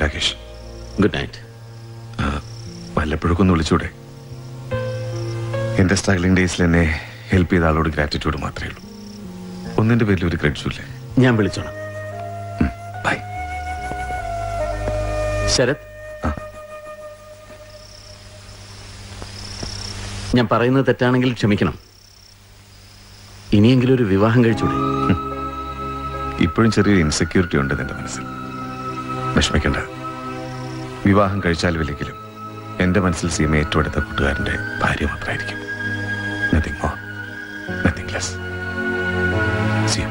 രാകേഷ്. Good night. വല്ലപ്പോഴൊക്കെ ഒന്ന് വിളിച്ചൂടെ? എന്റെ സ്ട്രഗ്ലിംഗ് ഡേയ്സിൽ എന്നെ ഹെൽപ്പ് ചെയ്ത ആളോട് ഗ്രാറ്റിറ്റ്യൂഡ് മാത്രമേ ഉള്ളൂ. ഒന്നിന്റെ പേരിൽ ഒരു ക്രെഡിറ്റും ഇല്ലേ. ഞാൻ വിളിച്ചോളാം. ബൈ. ശരത്, ഞാൻ പറയുന്നത് തെറ്റാണെങ്കിൽ ക്ഷമിക്കണം. ഇനിയെങ്കിലും ഒരു വിവാഹം കഴിച്ചൂടെ? ഇപ്പോഴും ചെറിയൊരു ഇൻസെക്യൂരിറ്റി ഉണ്ട് എന്റെ മനസ്സിൽ. വിഷമിക്കണ്ട. വിവാഹം കഴിച്ചാൽ വില്ലെങ്കിലും എന്റെ മനസ്സിൽ സീമ ഏറ്റവും അടുത്ത കൂട്ടുകാരന്റെ ഭാര്യ മാത്രമായിരിക്കും. Nothing more, nothing less. Seema.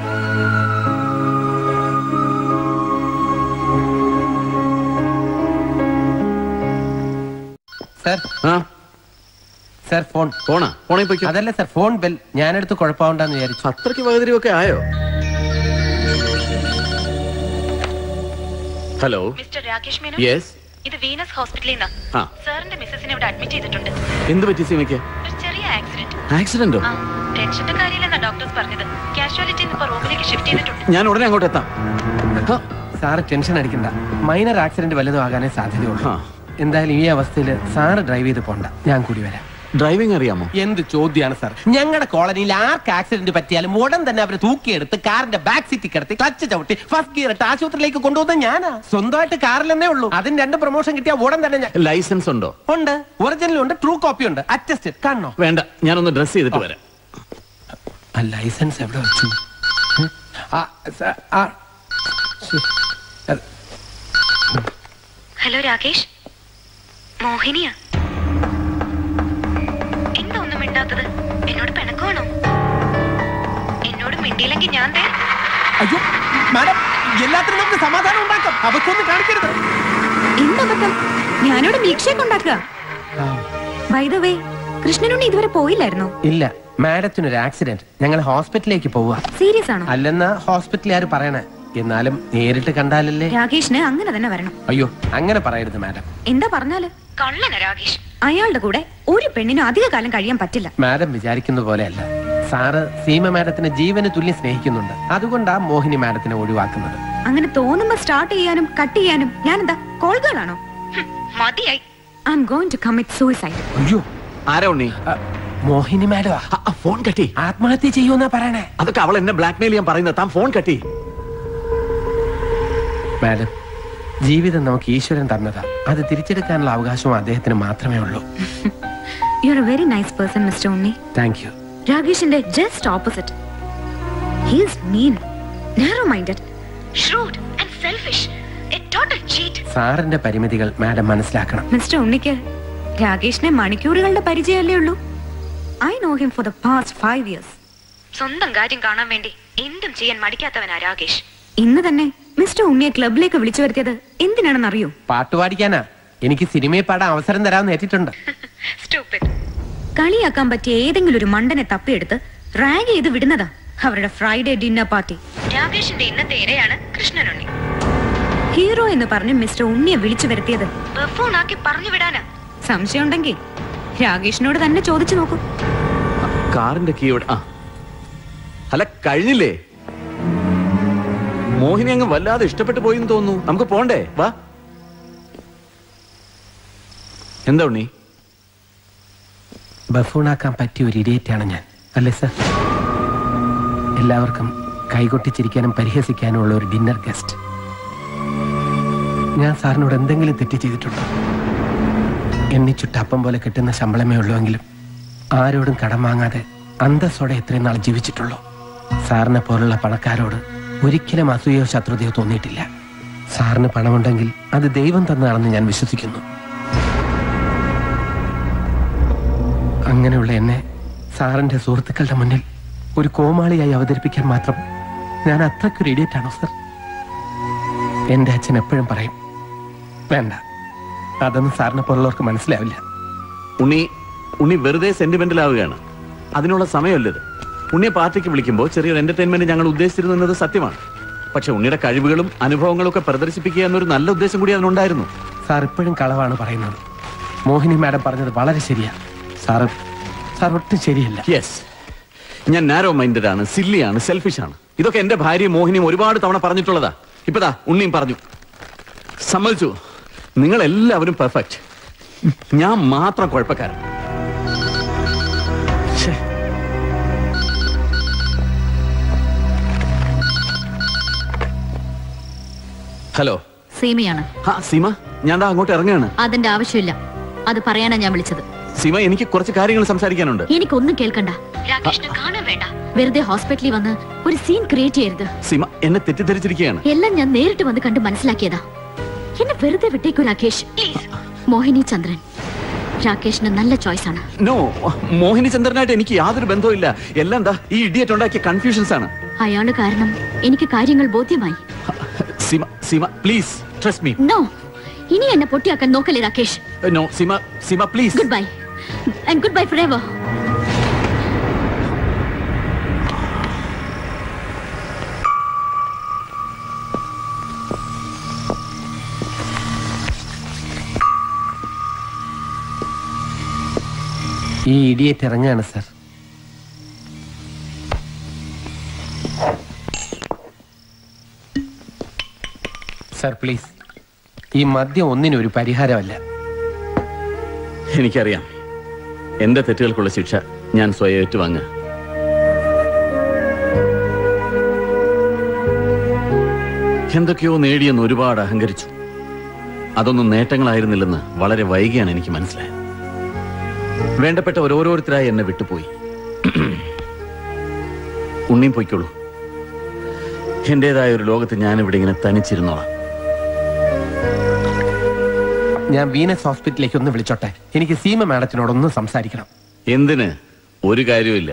Sir phone. ഫോണേ പോയി. അതല്ല സാർ, ഫോൺ ബെൽ. ഞാനെടുത്ത് കുഴപ്പമുണ്ടെന്ന് വിചാരിച്ചു. അത്രയ്ക്ക് വകതിരിവൊക്കെ ആയോ? Hello mister Rakesh Menon. Yes. ഇത് വീനസ് ഹോസ്പിറ്റലിൽ നിന്നാ. സാറിന്റെ മിസ്സസിനെ ഇവിടെ അഡ്മിറ്റ് ചെയ്തിട്ടുണ്ട്. എന്ത് പറ്റി സീമയ്ക്ക്? ഒരു ചെറിയ ആക്സിഡന്റ്. ആക്സിഡന്റോ? ടെൻഷന്റെ കാര്യമില്ലെന്നാ ഡോക്ടേഴ്സ് പറഞ്ഞത്. കാഷ്വാലിറ്റി ഇപ്പോ റൂമിലേക്ക് ഷിഫ്റ്റ് ചെയ്തിട്ടുണ്ട്. ഞാൻ ഉടനെ അങ്ങോട്ട് എത്താം. സാറ് ടെൻഷൻ അടിക്കണ്ട. മൈനർ ആക്സിഡന്റ് വല്ലതും ആകാനേ സാധ്യതയുള്ളൂ. എന്തായാലും ഈ അവസ്ഥയിൽ സാറ് ഡ്രൈവ് ചെയ്ത് പോണ്ട, ഞാൻ കൂടി വരാം. ഡ്രൈവിംഗ് അറിയാമോ? എന്ത് ചോദ്യമാണ് സാർ. ഞങ്ങളുടെ കോളനിയിൽ ആർക്ക് ആക്സിഡന്റ് പറ്റിയാലും ഉടൻ തന്നെ അവരെ തൂക്കിയെടുത്ത് കാറിന്റെ ബാക്ക് സീറ്റിൽ കിടത്തി ക്ലച്ച് ചവിട്ടി ഫസ്റ്റ് ഗിയർ ഇട്ട് ആശുപത്രിയിലേക്ക് കൊണ്ടുപോകുന്ന ഞാനാ. സ്വന്തമായിട്ട് കാറിലെന്നേ ഉള്ളൂ. അതിന് 2 പ്രൊമോഷൻ കിട്ടിയ ഉടൻ തന്നെ ഞാൻ. ലൈസൻസ് ഉണ്ടോ? ഉണ്ട്. ഒറിജിനലും ഉണ്ട്, ട്രൂ കോപ്പി ഉണ്ട്. അറ്റസ്റ്റഡ് കാണണോ? വേണ്ട, ഞാനൊന്ന് ഡ്രസ് ചെയ്തിട്ട് വരാം. ലൈസൻസ് എവിടെ വെച്ചു? ഹലോ രാകേഷ്, മോഹിനിയാ. എന്താ ഒന്നും മിണ്ടാത്തത്? എന്നോട് പിണക്കമാണോ? എന്നോട് മിണ്ടിയില്ലെങ്കിൽ ഞാൻ അയ്യോ മാഡം, എല്ലാത്തിനും നമുക്ക് സമാധാനം ഉണ്ടാക്കാം. അബദ്ധമൊന്നും കാണിക്കരുത്. എന്തബദ്ധം? ഞാനിവിടെ മിൽക്ക് ഷേക്ക് ഉണ്ടാക്കുക. ബൈ ദ വേ, കൃഷ്ണനുണ്ണി ഇതുവരെ പോയില്ലായിരുന്നോ? ഇല്ല, മാഡത്തിനൊരു ആക്സിഡന്റ്. ഞങ്ങൾ ഹോസ്പിറ്റലിലേക്ക് പോവാ. സീരിയസ് ആണോ? അല്ലെന്നാ ഹോസ്പിറ്റലുകാർ പറയണേ. എന്നാലും നേരിട്ട് കണ്ടാലല്ലേ. രാകേഷിന് അങ്ങനെ തന്നെ വരണം. അയ്യോ അങ്ങനെ പറയരുത് മാഡം. എന്താ പറഞ്ഞാല്? കള്ളന രാകേഷ്. അയാളുടെ കൂടെ ഒരു പെണ്ണിനും അധിക കാലം കഴിയാൻ പറ്റില്ല. മാഡം വിചാരിക്കുന്ന പോലെയല്ല. സാറ് സീമ മാഡത്തിനെ ജീവന് തുല്യം സ്നേഹിക്കുന്നുണ്ട്. അതുകൊണ്ടാ മോഹിനി മാഡത്തിനെ ഒഴിവാക്കുന്നത്. അങ്ങനെ തോന്നുമ്പോ സ്റ്റാർട്ട് ചെയ്യാനും കട്ട് ചെയ്യാനും ഞാൻ എന്താ കോൾകളാണോ? മതിയായി. I am going to commit suicide. അയ്യോ ആരാ ഉണ്ണി? മോഹിനി മാഡം. ഫോൺ കട്ടി. ആത്മഹത്യ ചെയ്യുമെന്നാ പറയണേ. അതൊക്കെ അവൾ എന്നെ ബ്ലാക്ക്മെയിൽ ചെയ്യാൻ പറയുന്നത്. താൻ ഫോൺ കട്ടി. മാഡം, ജീവിതം നമുക്ക് ഈശ്വരൻ തന്നതാ. അത് തിരിച്ചെടുക്കാനുള്ള അവകാശവും അദ്ദേഹത്തിന് മാത്രമേ ഉള്ളൂ. You are a very nice person mister Unni. Thank you. രാകേഷിന്റെ just opposite. He is mean, narrow minded, shrewd and selfish, a total cheat. സാറിന്റെ പരിമിതികൾ മാഡം മനസ്സിലാക്കണം. മിസ്റ്റർ ഉണ്ണിക്ക് രാകേഷിനെ മണിക്കൂറുകളുടെ പരിചയമല്ലേ ഉള്ളൂ. I know him for the past 5 years. സ്വന്തം കാര്യം കാണാൻ വേണ്ടി എന്തും ചെയ്യാൻ മടിക്കാത്തവനാ രാകേഷ്. ഇന്ന് തന്നെ മിസ്റ്റർ ഉണ്ണിയെ ക്ലബിലേക്ക് വിളിച്ചു വരുത്തിയത് എന്തിനാണെന്ന് അറിയോ? പാട്ട് പാടിക്കാനാ. എനിക്ക് സിനിമയിൽ പാടാൻ അവസരം തരാമെന്ന് ഏറ്റിട്ടുണ്ട്. കളിയാക്കാൻ പറ്റിയ ഏതെങ്കിലും ഒരു മണ്ടനെ തപ്പിയെടുത്ത് റാഗ് ചെയ്ത് വിടുന്നതാ അവരുടെ ഫ്രൈഡേ ഡിന്നർ പാർട്ടി. രാകേഷിന്റെ ഇന്നത്തെ ഇരയാണ് കൃഷ്ണനുണ്ണി. ഹീറോ എന്ന് പറഞ്ഞ് മിസ്റ്റർ ഉണ്ണിയെ വിളിച്ചു വരുത്തിയത് ബഫൂണാക്കി പറഞ്ഞു വിടാനാ. സംശയം ഉണ്ടെങ്കിൽ രാകേഷിനോട് തന്നെ ചോദിച്ചു നോക്കൂ. കാറിന്റെ കീ അല്ല കഴിഞ്ഞില്ലേ? മോഹിനി അങ്ങ് വല്ലാതെ ഇഷ്ടപ്പെട്ടു പോയിന്ന് തോന്നുന്നു. നമുക്ക് പോണ്ടേ? വാ. എന്താ ഉണ്ണി? ബഫൂണാക്കാൻ പറ്റിയ ഒരു ഇഡിയറ്റാണ് ഞാൻ, അല്ലേ സർ? എല്ലാവർക്കും കൈകൊട്ടിച്ചിരിക്കാനും പരിഹസിക്കാനും ഉള്ള ഒരു ഡിന്നർ ഗസ്റ്റ്. ഞാൻ സാറിനോട് എന്തെങ്കിലും തെറ്റ് ചെയ്തിട്ടുണ്ടോ? എണ്ണിച്ചുട്ട അപ്പം പോലെ കിട്ടുന്ന ശമ്പളമേ ഉള്ളൂവെങ്കിലും ആരോടും കടം വാങ്ങാതെ അന്തസ്സോടെ എത്രയും നാൾ ജീവിച്ചിട്ടുള്ളൂ. സാറിനെ പോലുള്ള പണക്കാരോട് ഒരിക്കലും അസൂയോ ശത്രുതയോ തോന്നിയിട്ടില്ല. സാറിന് പണമുണ്ടെങ്കിൽ അത് ദൈവം തന്നതാണെന്ന് ഞാൻ വിശ്വസിക്കുന്നു. അങ്ങനെയുള്ള എന്നെ സാറിന്റെ സുഹൃത്തുക്കളുടെ മുന്നിൽ ഒരു കോമാളിയായി അവതരിപ്പിക്കാൻ മാത്രം ഞാൻ അത്രയ്ക്കൊരു ഇഡിയറ്റാണോ സർ? എന്റെ അച്ഛൻ എപ്പോഴും പറയും, വേണ്ട, അതൊന്നും സാറിനെ പോലുള്ളവർക്ക് മനസ്സിലാവില്ല. ഉണ്ണി വെറുതെ സെന്റിമെന്റൽ ആവുകയാണ്. അതിനുള്ള സമയമല്ലത്. ഉണ്ണിയെ പാർട്ടിക്ക് വിളിക്കുമ്പോൾ ചെറിയൊരു എന്റർടൈൻമെന്റ് ഞങ്ങൾ ഉദ്ദേശിച്ചിരുന്നത് സത്യമാണ്. പക്ഷെ ഉണ്ണിയുടെ കഴിവുകളും അനുഭവങ്ങളും ഒക്കെ പ്രദർശിപ്പിക്കുക എന്നൊരു നല്ല ഉദ്ദേശം കൂടി അതിനുണ്ടായിരുന്നു. സാർ ഇപ്പോഴും കളവാണ് പറയുന്നത്. മോഹിനി മാഡം പറഞ്ഞത് വളരെ ശരിയാ. സാർ ഒട്ടും ശരിയല്ല. യെസ്, ഞാൻ നാരോ മൈൻഡഡ് ആണ്, സില്ലിയാണ്, സെൽഫിഷ് ആണ്. ഇതൊക്കെ എന്റെ ഭാര്യ മോഹിനിയും ഒരുപാട് തവണ പറഞ്ഞിട്ടുള്ളതാ. ഇപ്പതാ ഉണ്ണിയും പറഞ്ഞു. സമ്മതിച്ചു. നിങ്ങൾ എല്ലാവരും പെർഫെക്റ്റ്, ഞാൻ മാത്രം കുഴപ്പക്കാരൻ. ഹലോ, സീമയാണ്. സീമ, ഞാൻ അങ്ങോട്ട് ഇറങ്ങുകയാണ്. അതിന്റെ ആവശ്യമില്ല, അത് പറയാനാ ഞാൻ വിളിച്ചത്. സീമ, എനിക്ക് കുറച്ച് കാര്യങ്ങൾ സംസാരിക്കാനുണ്ട്. എനിക്കൊന്നും കേൾക്കണ്ട. രാകേഷിനെ കാണാൻ വേണ്ട. വെറുതെ ഹോസ്പിറ്റലിൽ വന്ന് ഒരു സീൻ ക്രിയേറ്റ് ചെയ്യരുത്. സീമ, എന്നെ തെറ്റിദ്ധരിച്ചിരിക്കുകയാണ്. എല്ലാം ഞാൻ നേരിട്ട് വന്ന് കണ്ട് മനസ്സിലാക്കിയതാ. എന്നെ വെറുതെ വിട്ടേക്കൂ രാകേഷ്, പ്ലീസ്. മോഹിനി ചന്ദ്രൻ രാകേഷിന് നല്ല ചോയ്സ് ആണ്. നോ, മോഹിനി ചന്ദ്രനായിട്ട് എനിക്ക് യാതൊരു ബന്ധവുമില്ല. എല്ലാം എന്താ ഈ ഇഡിയറ്റ് ഉണ്ടാക്കിയ കൺഫ്യൂഷൻസ് ആണ്. അയാള് കാരണം എനിക്ക് കാര്യങ്ങൾ ബോധ്യമായി. Seema, Seema please trust me. No, ഇനി എന്നെ പൊട്ടിയാക്കാൻ നോക്കല്ലേ Rakesh. No Seema, Seema please. Goodbye and goodbye forever. ഈ ഇഡിയറ്റ് ഇറങ്ങാണ് സർ. സർ പ്ലീസ്, ഈ മദ്യം ഒന്നിനും ഒരു പരിഹാരമല്ല. എനിക്കറിയാം, എന്റെ തെറ്റുകൾക്കുള്ള ശിക്ഷ ഞാൻ സ്വയം ഏറ്റുവാങ്ങുക. എന്തൊക്കെയോ നേടിയെന്ന് ഒരുപാട് അഹങ്കരിച്ചു. അതൊന്നും നേട്ടങ്ങളായിരുന്നില്ലെന്ന് വളരെ വൈകിയാണ് എനിക്ക് മനസ്സിലായത്. വേണ്ടപ്പെട്ട ഓരോരുത്തരായി എന്നെ വിട്ടുപോയി. ഉണ്ണിയും പൊയ്ക്കോളൂ. എന്റേതായ ഒരു ലോകത്ത് ഞാനിവിടെ ഇങ്ങനെ തനിച്ചിരുന്നോളാം. ഞാൻ വീനസ് ഹോസ്പിറ്റലിലേക്ക് ഒന്ന് വിളിച്ചോട്ടെ. എനിക്ക് സീമ മാഡത്തിനോടൊന്ന് സംസാരിക്കണം. എന്തിന്? ഒരു കാര്യമില്ല.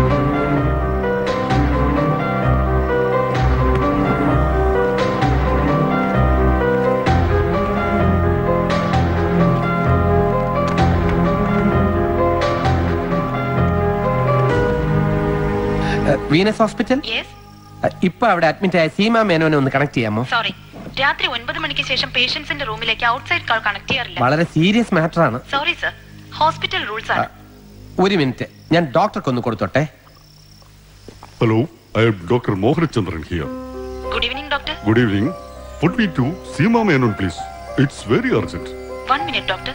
വീനസ് ഹോസ്പിറ്റൽ, ഇപ്പൊ അവിടെ അഡ്മിറ്റ് ആയ സീമ മേനോനെ ഒന്ന് കണക്ട് ചെയ്യാമോ? സോറി, രാത്രി 9 മണിക്ക് ശേഷം പേഷ്യൻസിന്റെ റൂമിലേക്ക് ഔട്ട്സൈഡ് കോൾ കണക്ട് ചെയ്യാറില്ല. വളരെ സീരിയസ് മാറ്റർ ആണ്. സോറി സർ, ഹോസ്പിറ്റൽ റൂൾസ് ആണ്. ഒരു മിനിറ്റ്, ഞാൻ ഡോക്ടർക്ക് ഒന്ന് കൊടുത്തോട്ടെ. Hello, I am doctor Mohanachandran here. Good evening doctor. Good evening. Put me to Seema Menon please. It's very urgent. 1 minute doctor.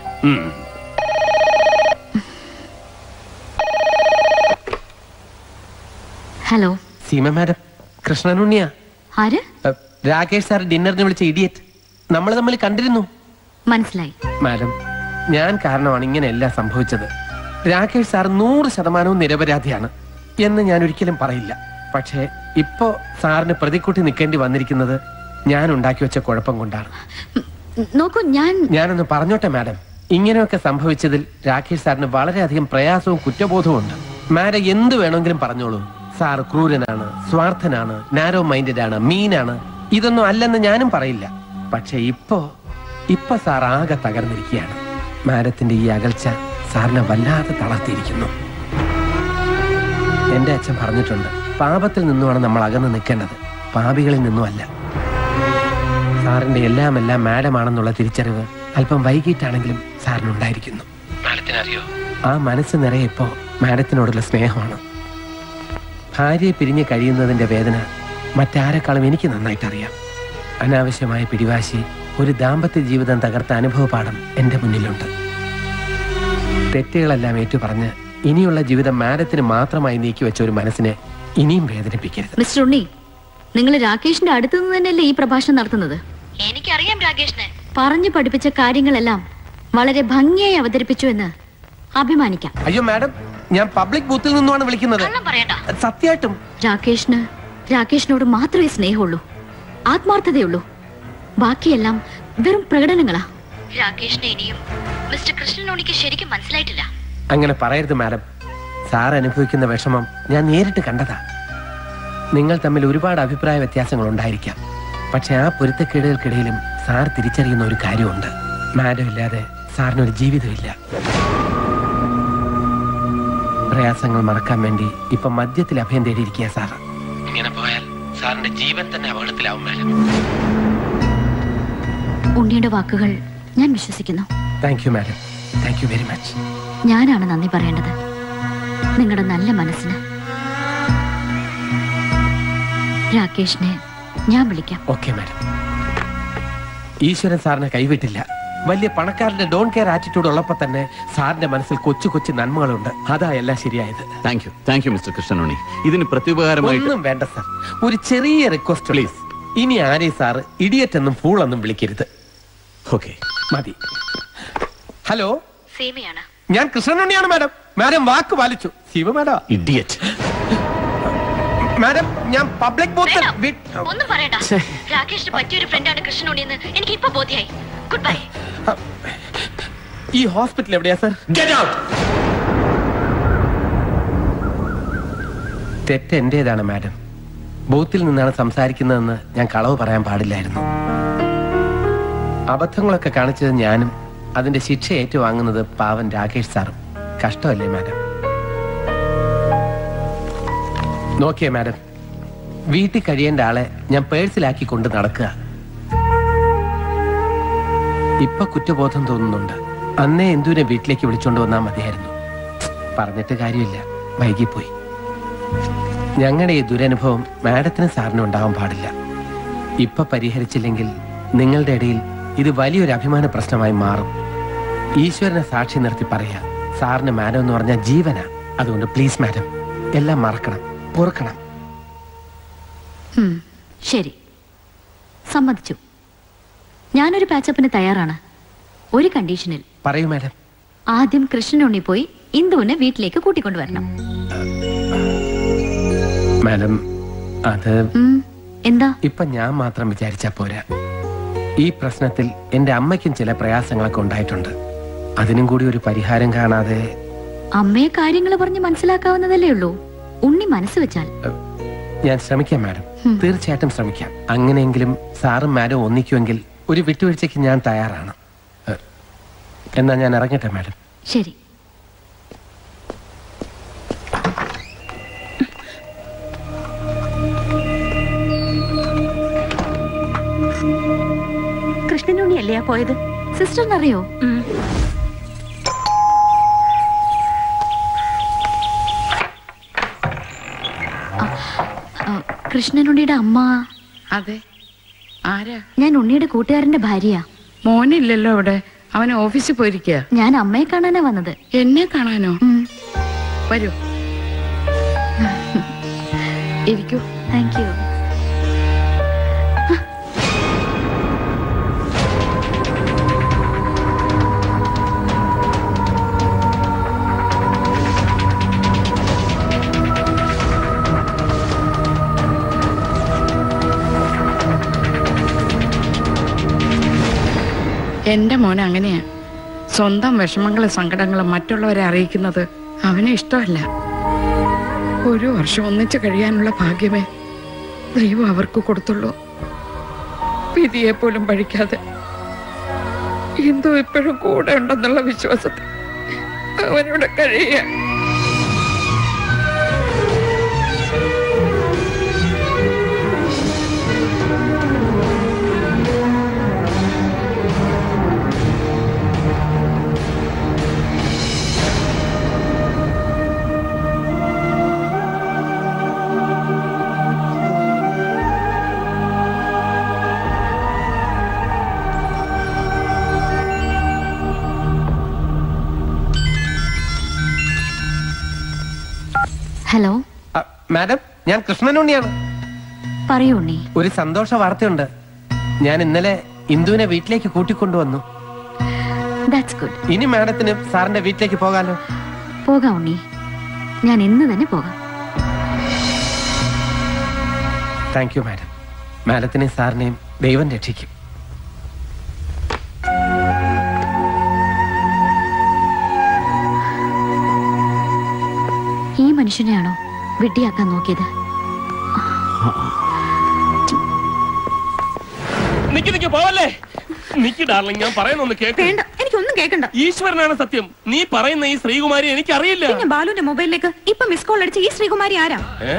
Hello Seema madam, കൃഷ്ണനുണ്ണിയാ. ആര്? രാകേഷ് സാർ ഡിന്നറിന് വിളിച്ച ഇഡിയറ്റ്. നമ്മൾ തമ്മിൽ കണ്ടിരുന്നു. മനസ്സിലായി. മാഡം, ഞാൻ കാരണമാണ് ഇങ്ങനെ എല്ലാം സംഭവിച്ചത്. രാകേഷ് സാർ 100% നിരപരാധിയാണ് എന്ന് ഞാൻ ഒരിക്കലും പറയില്ല. പക്ഷേ ഇപ്പോ സാറിന് പ്രതിക്കൂട്ടി നിൽക്കേണ്ടി വന്നിരിക്കുന്നത് ഞാൻ ഉണ്ടാക്കി വെച്ച കുഴപ്പം കൊണ്ടാണ്. നോക്കൂ, ഞാനൊന്ന് പറഞ്ഞോട്ടെ മാഡം. ഇങ്ങനെയൊക്കെ സംഭവിച്ചതിൽ രാകേഷ് സാറിന് വളരെയധികം പ്രയാസവും കുറ്റബോധവും ഉണ്ട്. മാഡം എന്ത് വേണമെങ്കിലും പറഞ്ഞോളൂ. സാർ ക്രൂരനാണ്, സ്വാർത്ഥനാണ്, നാരോ മൈൻഡഡ് ആണ്, മീനാണ്. ഇതൊന്നും അല്ലെന്ന് ഞാനും പറയില്ല. പക്ഷെ ഇപ്പൊ സാർ ആകെ തകർന്നിരിക്കുകയാണ്. മാഡത്തിന്റെ ഈ അകൽച്ച സാറിനെ വല്ലാതെ തളർത്തിയിരിക്കുന്നു. എന്റെ അച്ഛൻ പറഞ്ഞിട്ടുണ്ട്, പാപത്തിൽ നിന്നുമാണ് നമ്മൾ അകന്ന് നിൽക്കേണ്ടത്, പാപികളിൽ നിന്നുമല്ല. സാറിന്റെ എല്ലാം മാഡമാണെന്നുള്ള തിരിച്ചറിവ് അല്പം വൈകിട്ടാണെങ്കിലും സാറിനുണ്ടായിരിക്കുന്നു. മാഡത്തിനറിയോ, ആ മനസ്സ് നിറയെ ഇപ്പോ മാഡത്തിനോടുള്ള സ്നേഹമാണ്. ഭാര്യയെ പിരിഞ്ഞ് കഴിയുന്നതിന്റെ വേദന മറ്റാരെക്കാളും എനിക്ക് നന്നായിട്ടറിയാം. അനാവശ്യമായ പിടിവാശി ഒരു ദാമ്പത്യ ജീവിതം തകർത്ത അനുഭവപാഠം എന്റെ മുന്നിലുണ്ട്. തെറ്റുകളെല്ലാം ഏറ്റുപറഞ്ഞ് ഇനിയുള്ള ജീവിതം മാഡത്തിന് മാത്രമായി നീക്കി വെച്ച ഒരു മനസ്സിനെ ഇനിയും വേദനിപ്പിക്കരുത്. മിസ്റ്റർ ഉണ്ണി, നിങ്ങൾ രാകേഷിന്റെ അടുത്തു നിന്ന് തന്നെയല്ലേ ഈ പ്രഭാഷണം നടത്തുന്നത്? എനിക്കറിയാം രാകേഷിനെ. പറഞ്ഞു പഠിപ്പിച്ച കാര്യങ്ങളെല്ലാം വളരെ ഭംഗിയായി അവതരിപ്പിച്ചു എന്ന് അഭിമാനിക്കാം. അയ്യോ മാഡം, ഞാൻ പബ്ലിക് ബൂത്തിൽ നിന്നുമാണ് വിളിക്കുന്നത്. സത്യമായിട്ടും രാകേഷിനോട് മാത്രമേ സ്നേഹമുള്ളൂ, ആത്മാർത്ഥതയുള്ളൂ. ബാക്കിയെല്ലാം വെറും പ്രകടനങ്ങളാ. രാകേഷിനെ ഇനിയും മിസ്റ്റർ കൃഷ്ണനുണ്ണിക്ക് ശരിക്കും മനസ്സിലായിട്ടില്ല. അങ്ങനെ പറയരുത് മാഡം. സാർ അനുഭവിക്കുന്ന വിഷമം ഞാൻ നേരിട്ട് കണ്ടതാ. നിങ്ങൾ തമ്മിൽ ഒരുപാട് അഭിപ്രായ വ്യത്യാസങ്ങൾ ഉണ്ടായിരിക്കാം. പക്ഷെ ആ പൊരുത്തക്കേടുകൾക്കിടയിലും സാർ തിരിച്ചറിയുന്ന ഒരു കാര്യമുണ്ട്. മാഡം ഇല്ലാതെ സാറിനൊരു ജീവിതമില്ല. പ്രയാസങ്ങൾ മറക്കാൻ വേണ്ടി ഇപ്പൊ മദ്യത്തിൽ അഭയം തേടിയിരിക്കുക സാർ. ഇങ്ങനെ പോയാൽ സാറിന്റെ ജീവൻ തന്നെ അപകടത്തിലാവും മാഡം. ഉണ്ണിയുടെ വാക്കുകൾ ഞാൻ വിശ്വസിക്കുന്നു. Thank you madam, thank you very much. ഞാനാണ് നന്ദി പറയേണ്ടത് നിങ്ങളുടെ നല്ല മനസ്സിന്. രാകേഷിനെ ഞാൻ വിളിക്കാം. Okay madam. ഈശ്വരൻ സാറിനെ കൈവിട്ടില്ല. വലിയ പണക്കാരന്റെ ഡോൺ കെയർ ആറ്റിറ്റ്യൂഡ് ഉള്ളപ്പോ തന്നെ സാറിന്റെ മനസ്സിൽ കൊച്ചു കൊച്ചു നന്മകളുണ്ട്. അതാ എല്ലാം ശരിയായത്. Thank you mister Krishnanunni. ഇതിന് പ്രത്യുപകാരമായിട്ട് ഒന്നും വേണ്ട സാർ. ഒരു ചെറിയ റിക്വസ്റ്റ് പ്ലീസ്. ഇനി ആരെയും സാറ് ഇഡിയറ്റ് എന്നും ഫൂൾ എന്നും വിളിക്കരുത്. ഓക്കെ മതി. ഹലോ, സീമയാണ്. ഞാൻ കൃഷ്ണനുണ്ണിയാണ് മാഡം. മാഡം വാക്ക് പാലിച്ചു. Shiva madam idiot. മാഡം ഞാൻ പബ്ലിക് ബൂത്തിൽ ഒന്നും പറയണ്ട. രാകേഷിന് പറ്റിയൊരു ഫ്രണ്ടാണ് കൃഷ്ണനുണ്ണിയെന്ന് എനിക്ക് ഇപ്പൊ ബോധ്യായി. Goodbye. ഈ ഹോസ്പിറ്റൽ എവിടെയാ സർ? Get out. തെറ്റ് എന്റേതാണ് മാഡം. ബൂത്തിൽ നിന്നാണ് സംസാരിക്കുന്നതെന്ന് ഞാൻ കളവ് പറയാൻ പാടില്ലായിരുന്നു. അബദ്ധങ്ങളൊക്കെ കാണിച്ചത് ഞാനും അതിന്റെ ശിക്ഷ ഏറ്റുവാങ്ങുന്നത് പാവൻ രാകേഷ് സാറും. കഷ്ടമല്ലേ മാഡം? നോക്കിയേ മാഡം, വീട്ടിൽ കഴിയേണ്ട ആളെ ഞാൻ പേഴ്സിലാക്കി കൊണ്ട് നടക്കുക. ഇപ്പൊ കുറ്റബോധം തോന്നുന്നുണ്ട്. അന്നേ എന്തുവിനെ വീട്ടിലേക്ക് വിളിച്ചോണ്ട് വന്നാൽ മതിയായിരുന്നു. പറഞ്ഞിട്ട് കാര്യമില്ല, വൈകിപ്പോയി. ഞങ്ങളുടെ ഈ ദുരനുഭവം മാഡത്തിന് സാറിനും ഉണ്ടാവാൻ പാടില്ല. ഇപ്പൊ പരിഹരിച്ചില്ലെങ്കിൽ നിങ്ങളുടെ ഇടയിൽ ഇത് വലിയൊരു അഭിമാന പ്രശ്നമായി മാറും. ഈശ്വരനെ സാക്ഷി നിർത്തി പറയാ, സാറിന് മാഡം എന്ന് പറഞ്ഞാൽ ജീവനാ. അതുകൊണ്ട് പ്ലീസ് മാഡം, എല്ലാം മറക്കണം, പൊറുക്കണം. ശരി, സമ്മതിച്ചു. ഞാനൊരു പാച്ചപ്പിന് തയ്യാറാണ്. ഒരു കണ്ടീഷനിൽ. പറയൂ മാഡം. ആദ്യം കൃഷ്ണനുണ്ണി പോയി ഇന്ദുവിനെ വീട്ടിലേക്ക് കൂട്ടിക്കൊണ്ടുവരണം. മാഡം അത് എന്താ? ഇപ്പൊ ഞാൻ മാത്രം വിചാരിച്ചാ പോരാ. ഈ പ്രശ്നത്തിൽ എന്റെ അമ്മയ്ക്കും ചില പ്രയാസങ്ങളൊക്കെ ഉണ്ടായിട്ടുണ്ട്. അതിനും കൂടി ഒരു പരിഹാരം കാണാതെ. അമ്മയെ കാര്യങ്ങൾ പറഞ്ഞ് മനസ്സിലാക്കാവുന്നതല്ലേ ഉള്ളൂ. ഉണ്ണി മനസ്സ് വെച്ചാൽ. ഞാൻ ശ്രമിക്കാം മാഡം, തീർച്ചയായിട്ടും ശ്രമിക്കാം. അങ്ങനെയെങ്കിലും സാറും മാഡം ഒന്നിക്കുമെങ്കിൽ ഒരു വിട്ടുവീഴ്ചയ്ക്ക് ഞാൻ തയ്യാറാണ്. എന്നാ ഞാൻ ഇറങ്ങട്ടെ മാഡം. ശരി. കൃഷ്ണനുണ്ണിയല്ലേ പോയത്? സിസ്റ്ററിനറിയോ? കൃഷ്ണനുണ്ണിയുടെ അമ്മ. അതെ. ആരാ? ഞാൻ ഉണ്ണിയുടെ കൂട്ടുകാരന്റെ ഭാര്യയാ. മോനില്ലല്ലോ അവിടെ, അവൻ ഓഫീസിൽ പോയിരിക്കുക. ഞാൻ അമ്മയെ കാണാനാ വന്നത്. എന്നെ കാണാനോ? വരൂ, ഇരിക്കൂ. Thank you. എന്റെ മോൻ അങ്ങനെയാ. സ്വന്തം വിഷമങ്ങളും സങ്കടങ്ങളും മറ്റുള്ളവരെ അറിയിക്കുന്നത് അവന് ഇഷ്ടമല്ല. ഒരു വർഷം ഒന്നിച്ചു കഴിയാനുള്ള ഭാഗ്യമേ ദൈവം അവർക്ക് കൊടുത്തുള്ളൂ. വിധിയെ പോലും പഴിക്കാതെ എന്തോ ഇപ്പോഴും കൂടെ ഉണ്ടെന്നുള്ള വിശ്വാസത്തിൽ അവനോട് കഴിയ. ഹലോ മാഡം, ഞാൻ കൃഷ്ണനുണ്ണിയാണ്. പറയൂ ഉണ്ണി. ഒരു സന്തോഷ വാർത്തയുണ്ട്. ഞാൻ ഇന്നലെ ഇന്ദുവിനെ വീട്ടിലേക്ക് കൂട്ടിക്കൊണ്ടുവന്നു. That's good. ഇനി മാഡത്തിന് സാറിന്റെ വീട്ടിലേക്ക് പോകാലോ? പോകാം ഉണ്ണി, ഞാൻ ഇന്ന് തന്നെ പോകാം. Thank you madam. മാഡത്തിനെയും സാറിനെയും ദൈവം രക്ഷിക്കും. ഈ മനുഷ്യനെയാണോ വെട്ടിയാക്കാൻ നോക്കിയത്? പോവല്ലേ? നിക്ക് ഡാർലിംഗ്, ഞാൻ പറയുന്നൊന്ന് കേൾക്ക്. എനിക്കൊന്നും കേൾക്കണ്ട. ഈശ്വരനാണ് സത്യം. നീ പറയുന്ന ഈ ശ്രീകുമാരി എനിക്കറിയില്ല. പിന്നെ ബാലുവിന്റെ മൊബൈലിലേക്ക് ഇപ്പൊ മിസ് കോൾ അടിച്ച ഈ ശ്രീകുമാരി ആരാ?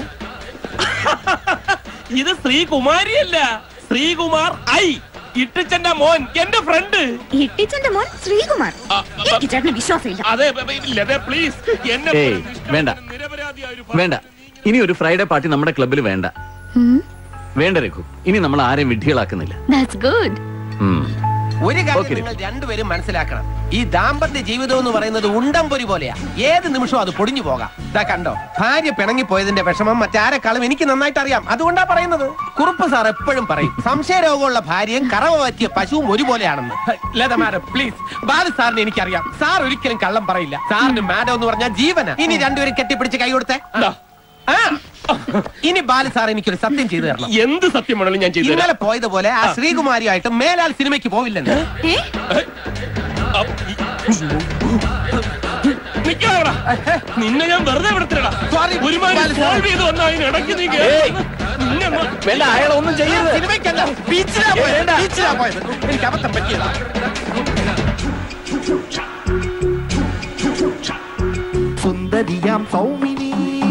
ഇത് ശ്രീകുമാരിയല്ല, ശ്രീകുമാർ ഐ. ഇട്ടിച്ചന്റെ മോൻ, എന്റെ ഫ്രണ്ട്. ഇട്ടിച്ചന്റെ മോൻ ശ്രീകുമാർ? എനിക്ക് ചേട്ടന് വിശ്വാസമില്ല. അതെ, പ്ലീസ് എന്നെ വേണ്ട വേണ്ട. ഇനി ഒരു ഫ്രൈഡേ പാർട്ടി നമ്മുടെ ക്ലബിൽ വേണ്ട. വേണ്ട രഘു, ഇനി നമ്മൾ ആരെയും വിഡ്ഢികളാക്കുന്നില്ല. That's good. ഒരു കാര്യം നിങ്ങൾ രണ്ടുപേരും മനസ്സിലാക്കണം, ഈ ദാമ്പത്യ ജീവിതം എന്ന് പറയുന്നത് ഉണ്ടംപൊരി പോലെയാ. ഏത് നിമിഷവും അത് പൊടിഞ്ഞു പോകാം. ഇതാ കണ്ടോ, ഭാര്യ പിണങ്ങിപ്പോയതിന്റെ വിഷമം മറ്റാരെക്കാളും എനിക്ക് നന്നായിട്ട് അറിയാം. അതുകൊണ്ടാ പറയുന്നത്. കുറുപ്പ് സാർ എപ്പോഴും പറയും സംശയരോഗമുള്ള ഭാര്യയും കറവ പറ്റിയ പശുവും ഒരുപോലെയാണെന്ന്. ലത മാഡം പ്ലീസ്, ബാലു സാറിന് എനിക്കറിയാം. സാർ ഒരിക്കലും കള്ളം പറയില്ല. സാറിന് മാഡം എന്ന് പറഞ്ഞാൽ ജീവന. ഇനി രണ്ടുപേരും കെട്ടിപ്പിടിച്ച് കൈ കൊടുത്തേ. ഇനി ബാലു സാർ എനിക്കൊരു സത്യം ചെയ്തു തരണം. എന്ത് സത്യമാണെങ്കിലും ഞാൻ ചെയ്തു. ഇന്നലെ പോയതുപോലെ ആ ശ്രീകുമാരിയായിട്ട് മേലാൽ സിനിമയ്ക്ക് പോവില്ലെന്ന്. നിന്നെ ഞാൻ വെറുതെ വിടത്തില്ലടാ. വേണ്ട, അയാളൊന്നും ചെയ്യരുത്. സിനിമയ്ക്കല്ല, ബീച്ചിലാ പോയത്. എനിക്ക് അബദ്ധം പറ്റിയതാ. സുന്ദരിയാം സൗമിനി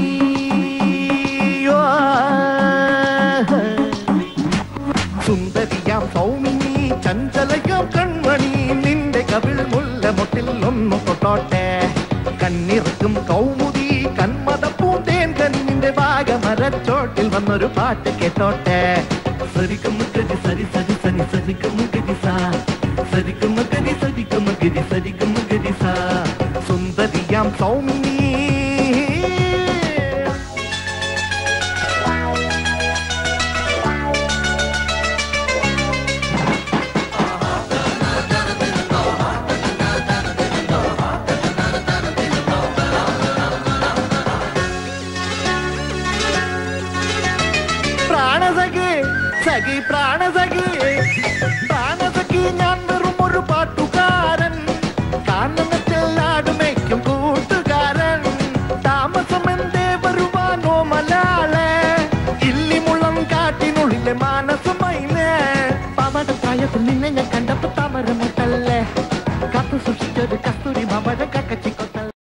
സുന്ദരിയാം സൗമിനി ചഞ്ചലയാം കൺമണി നിന്റെ കവിൾ മുല്ല മുട്ടിൽ ഒന്നു തൊട്ടോട്ടെ കണ്ണിറക്കും കൗമുദി കന്മത പൂന്തേൻ കണ്ണിന്റെ ഭാഗമരച്ചോട്ടിൽ വന്നൊരു പാട്ട് കേട്ടോട്ടെ സരിക്കുന്നു ഗതി സരി സരി സനി സരിക്കുന്നു ഗതി സാ സരിക്കുന്നു ഗതി സരിക്കുന്നു ഗതി സരിക്കുന്നു ഗതി സാ സുന്ദരിയാം സൗമിനി സഖി പ്രാണസഖി പ്രാണസഖി ഞാൻ വെറും ഒരു പാട്ടുകാരൻ കാനനത്തെല്ലാടുമേക്കും കൂട്ടുകാരൻ താമസം എന്തേ വരുവാനോ മലാളെ ഇല്ലിമുളം കാട്ടിനുള്ളിലെ മാനസമൈലേ പവട പ്രായത്തിൽ നിന്നെ ഞാൻ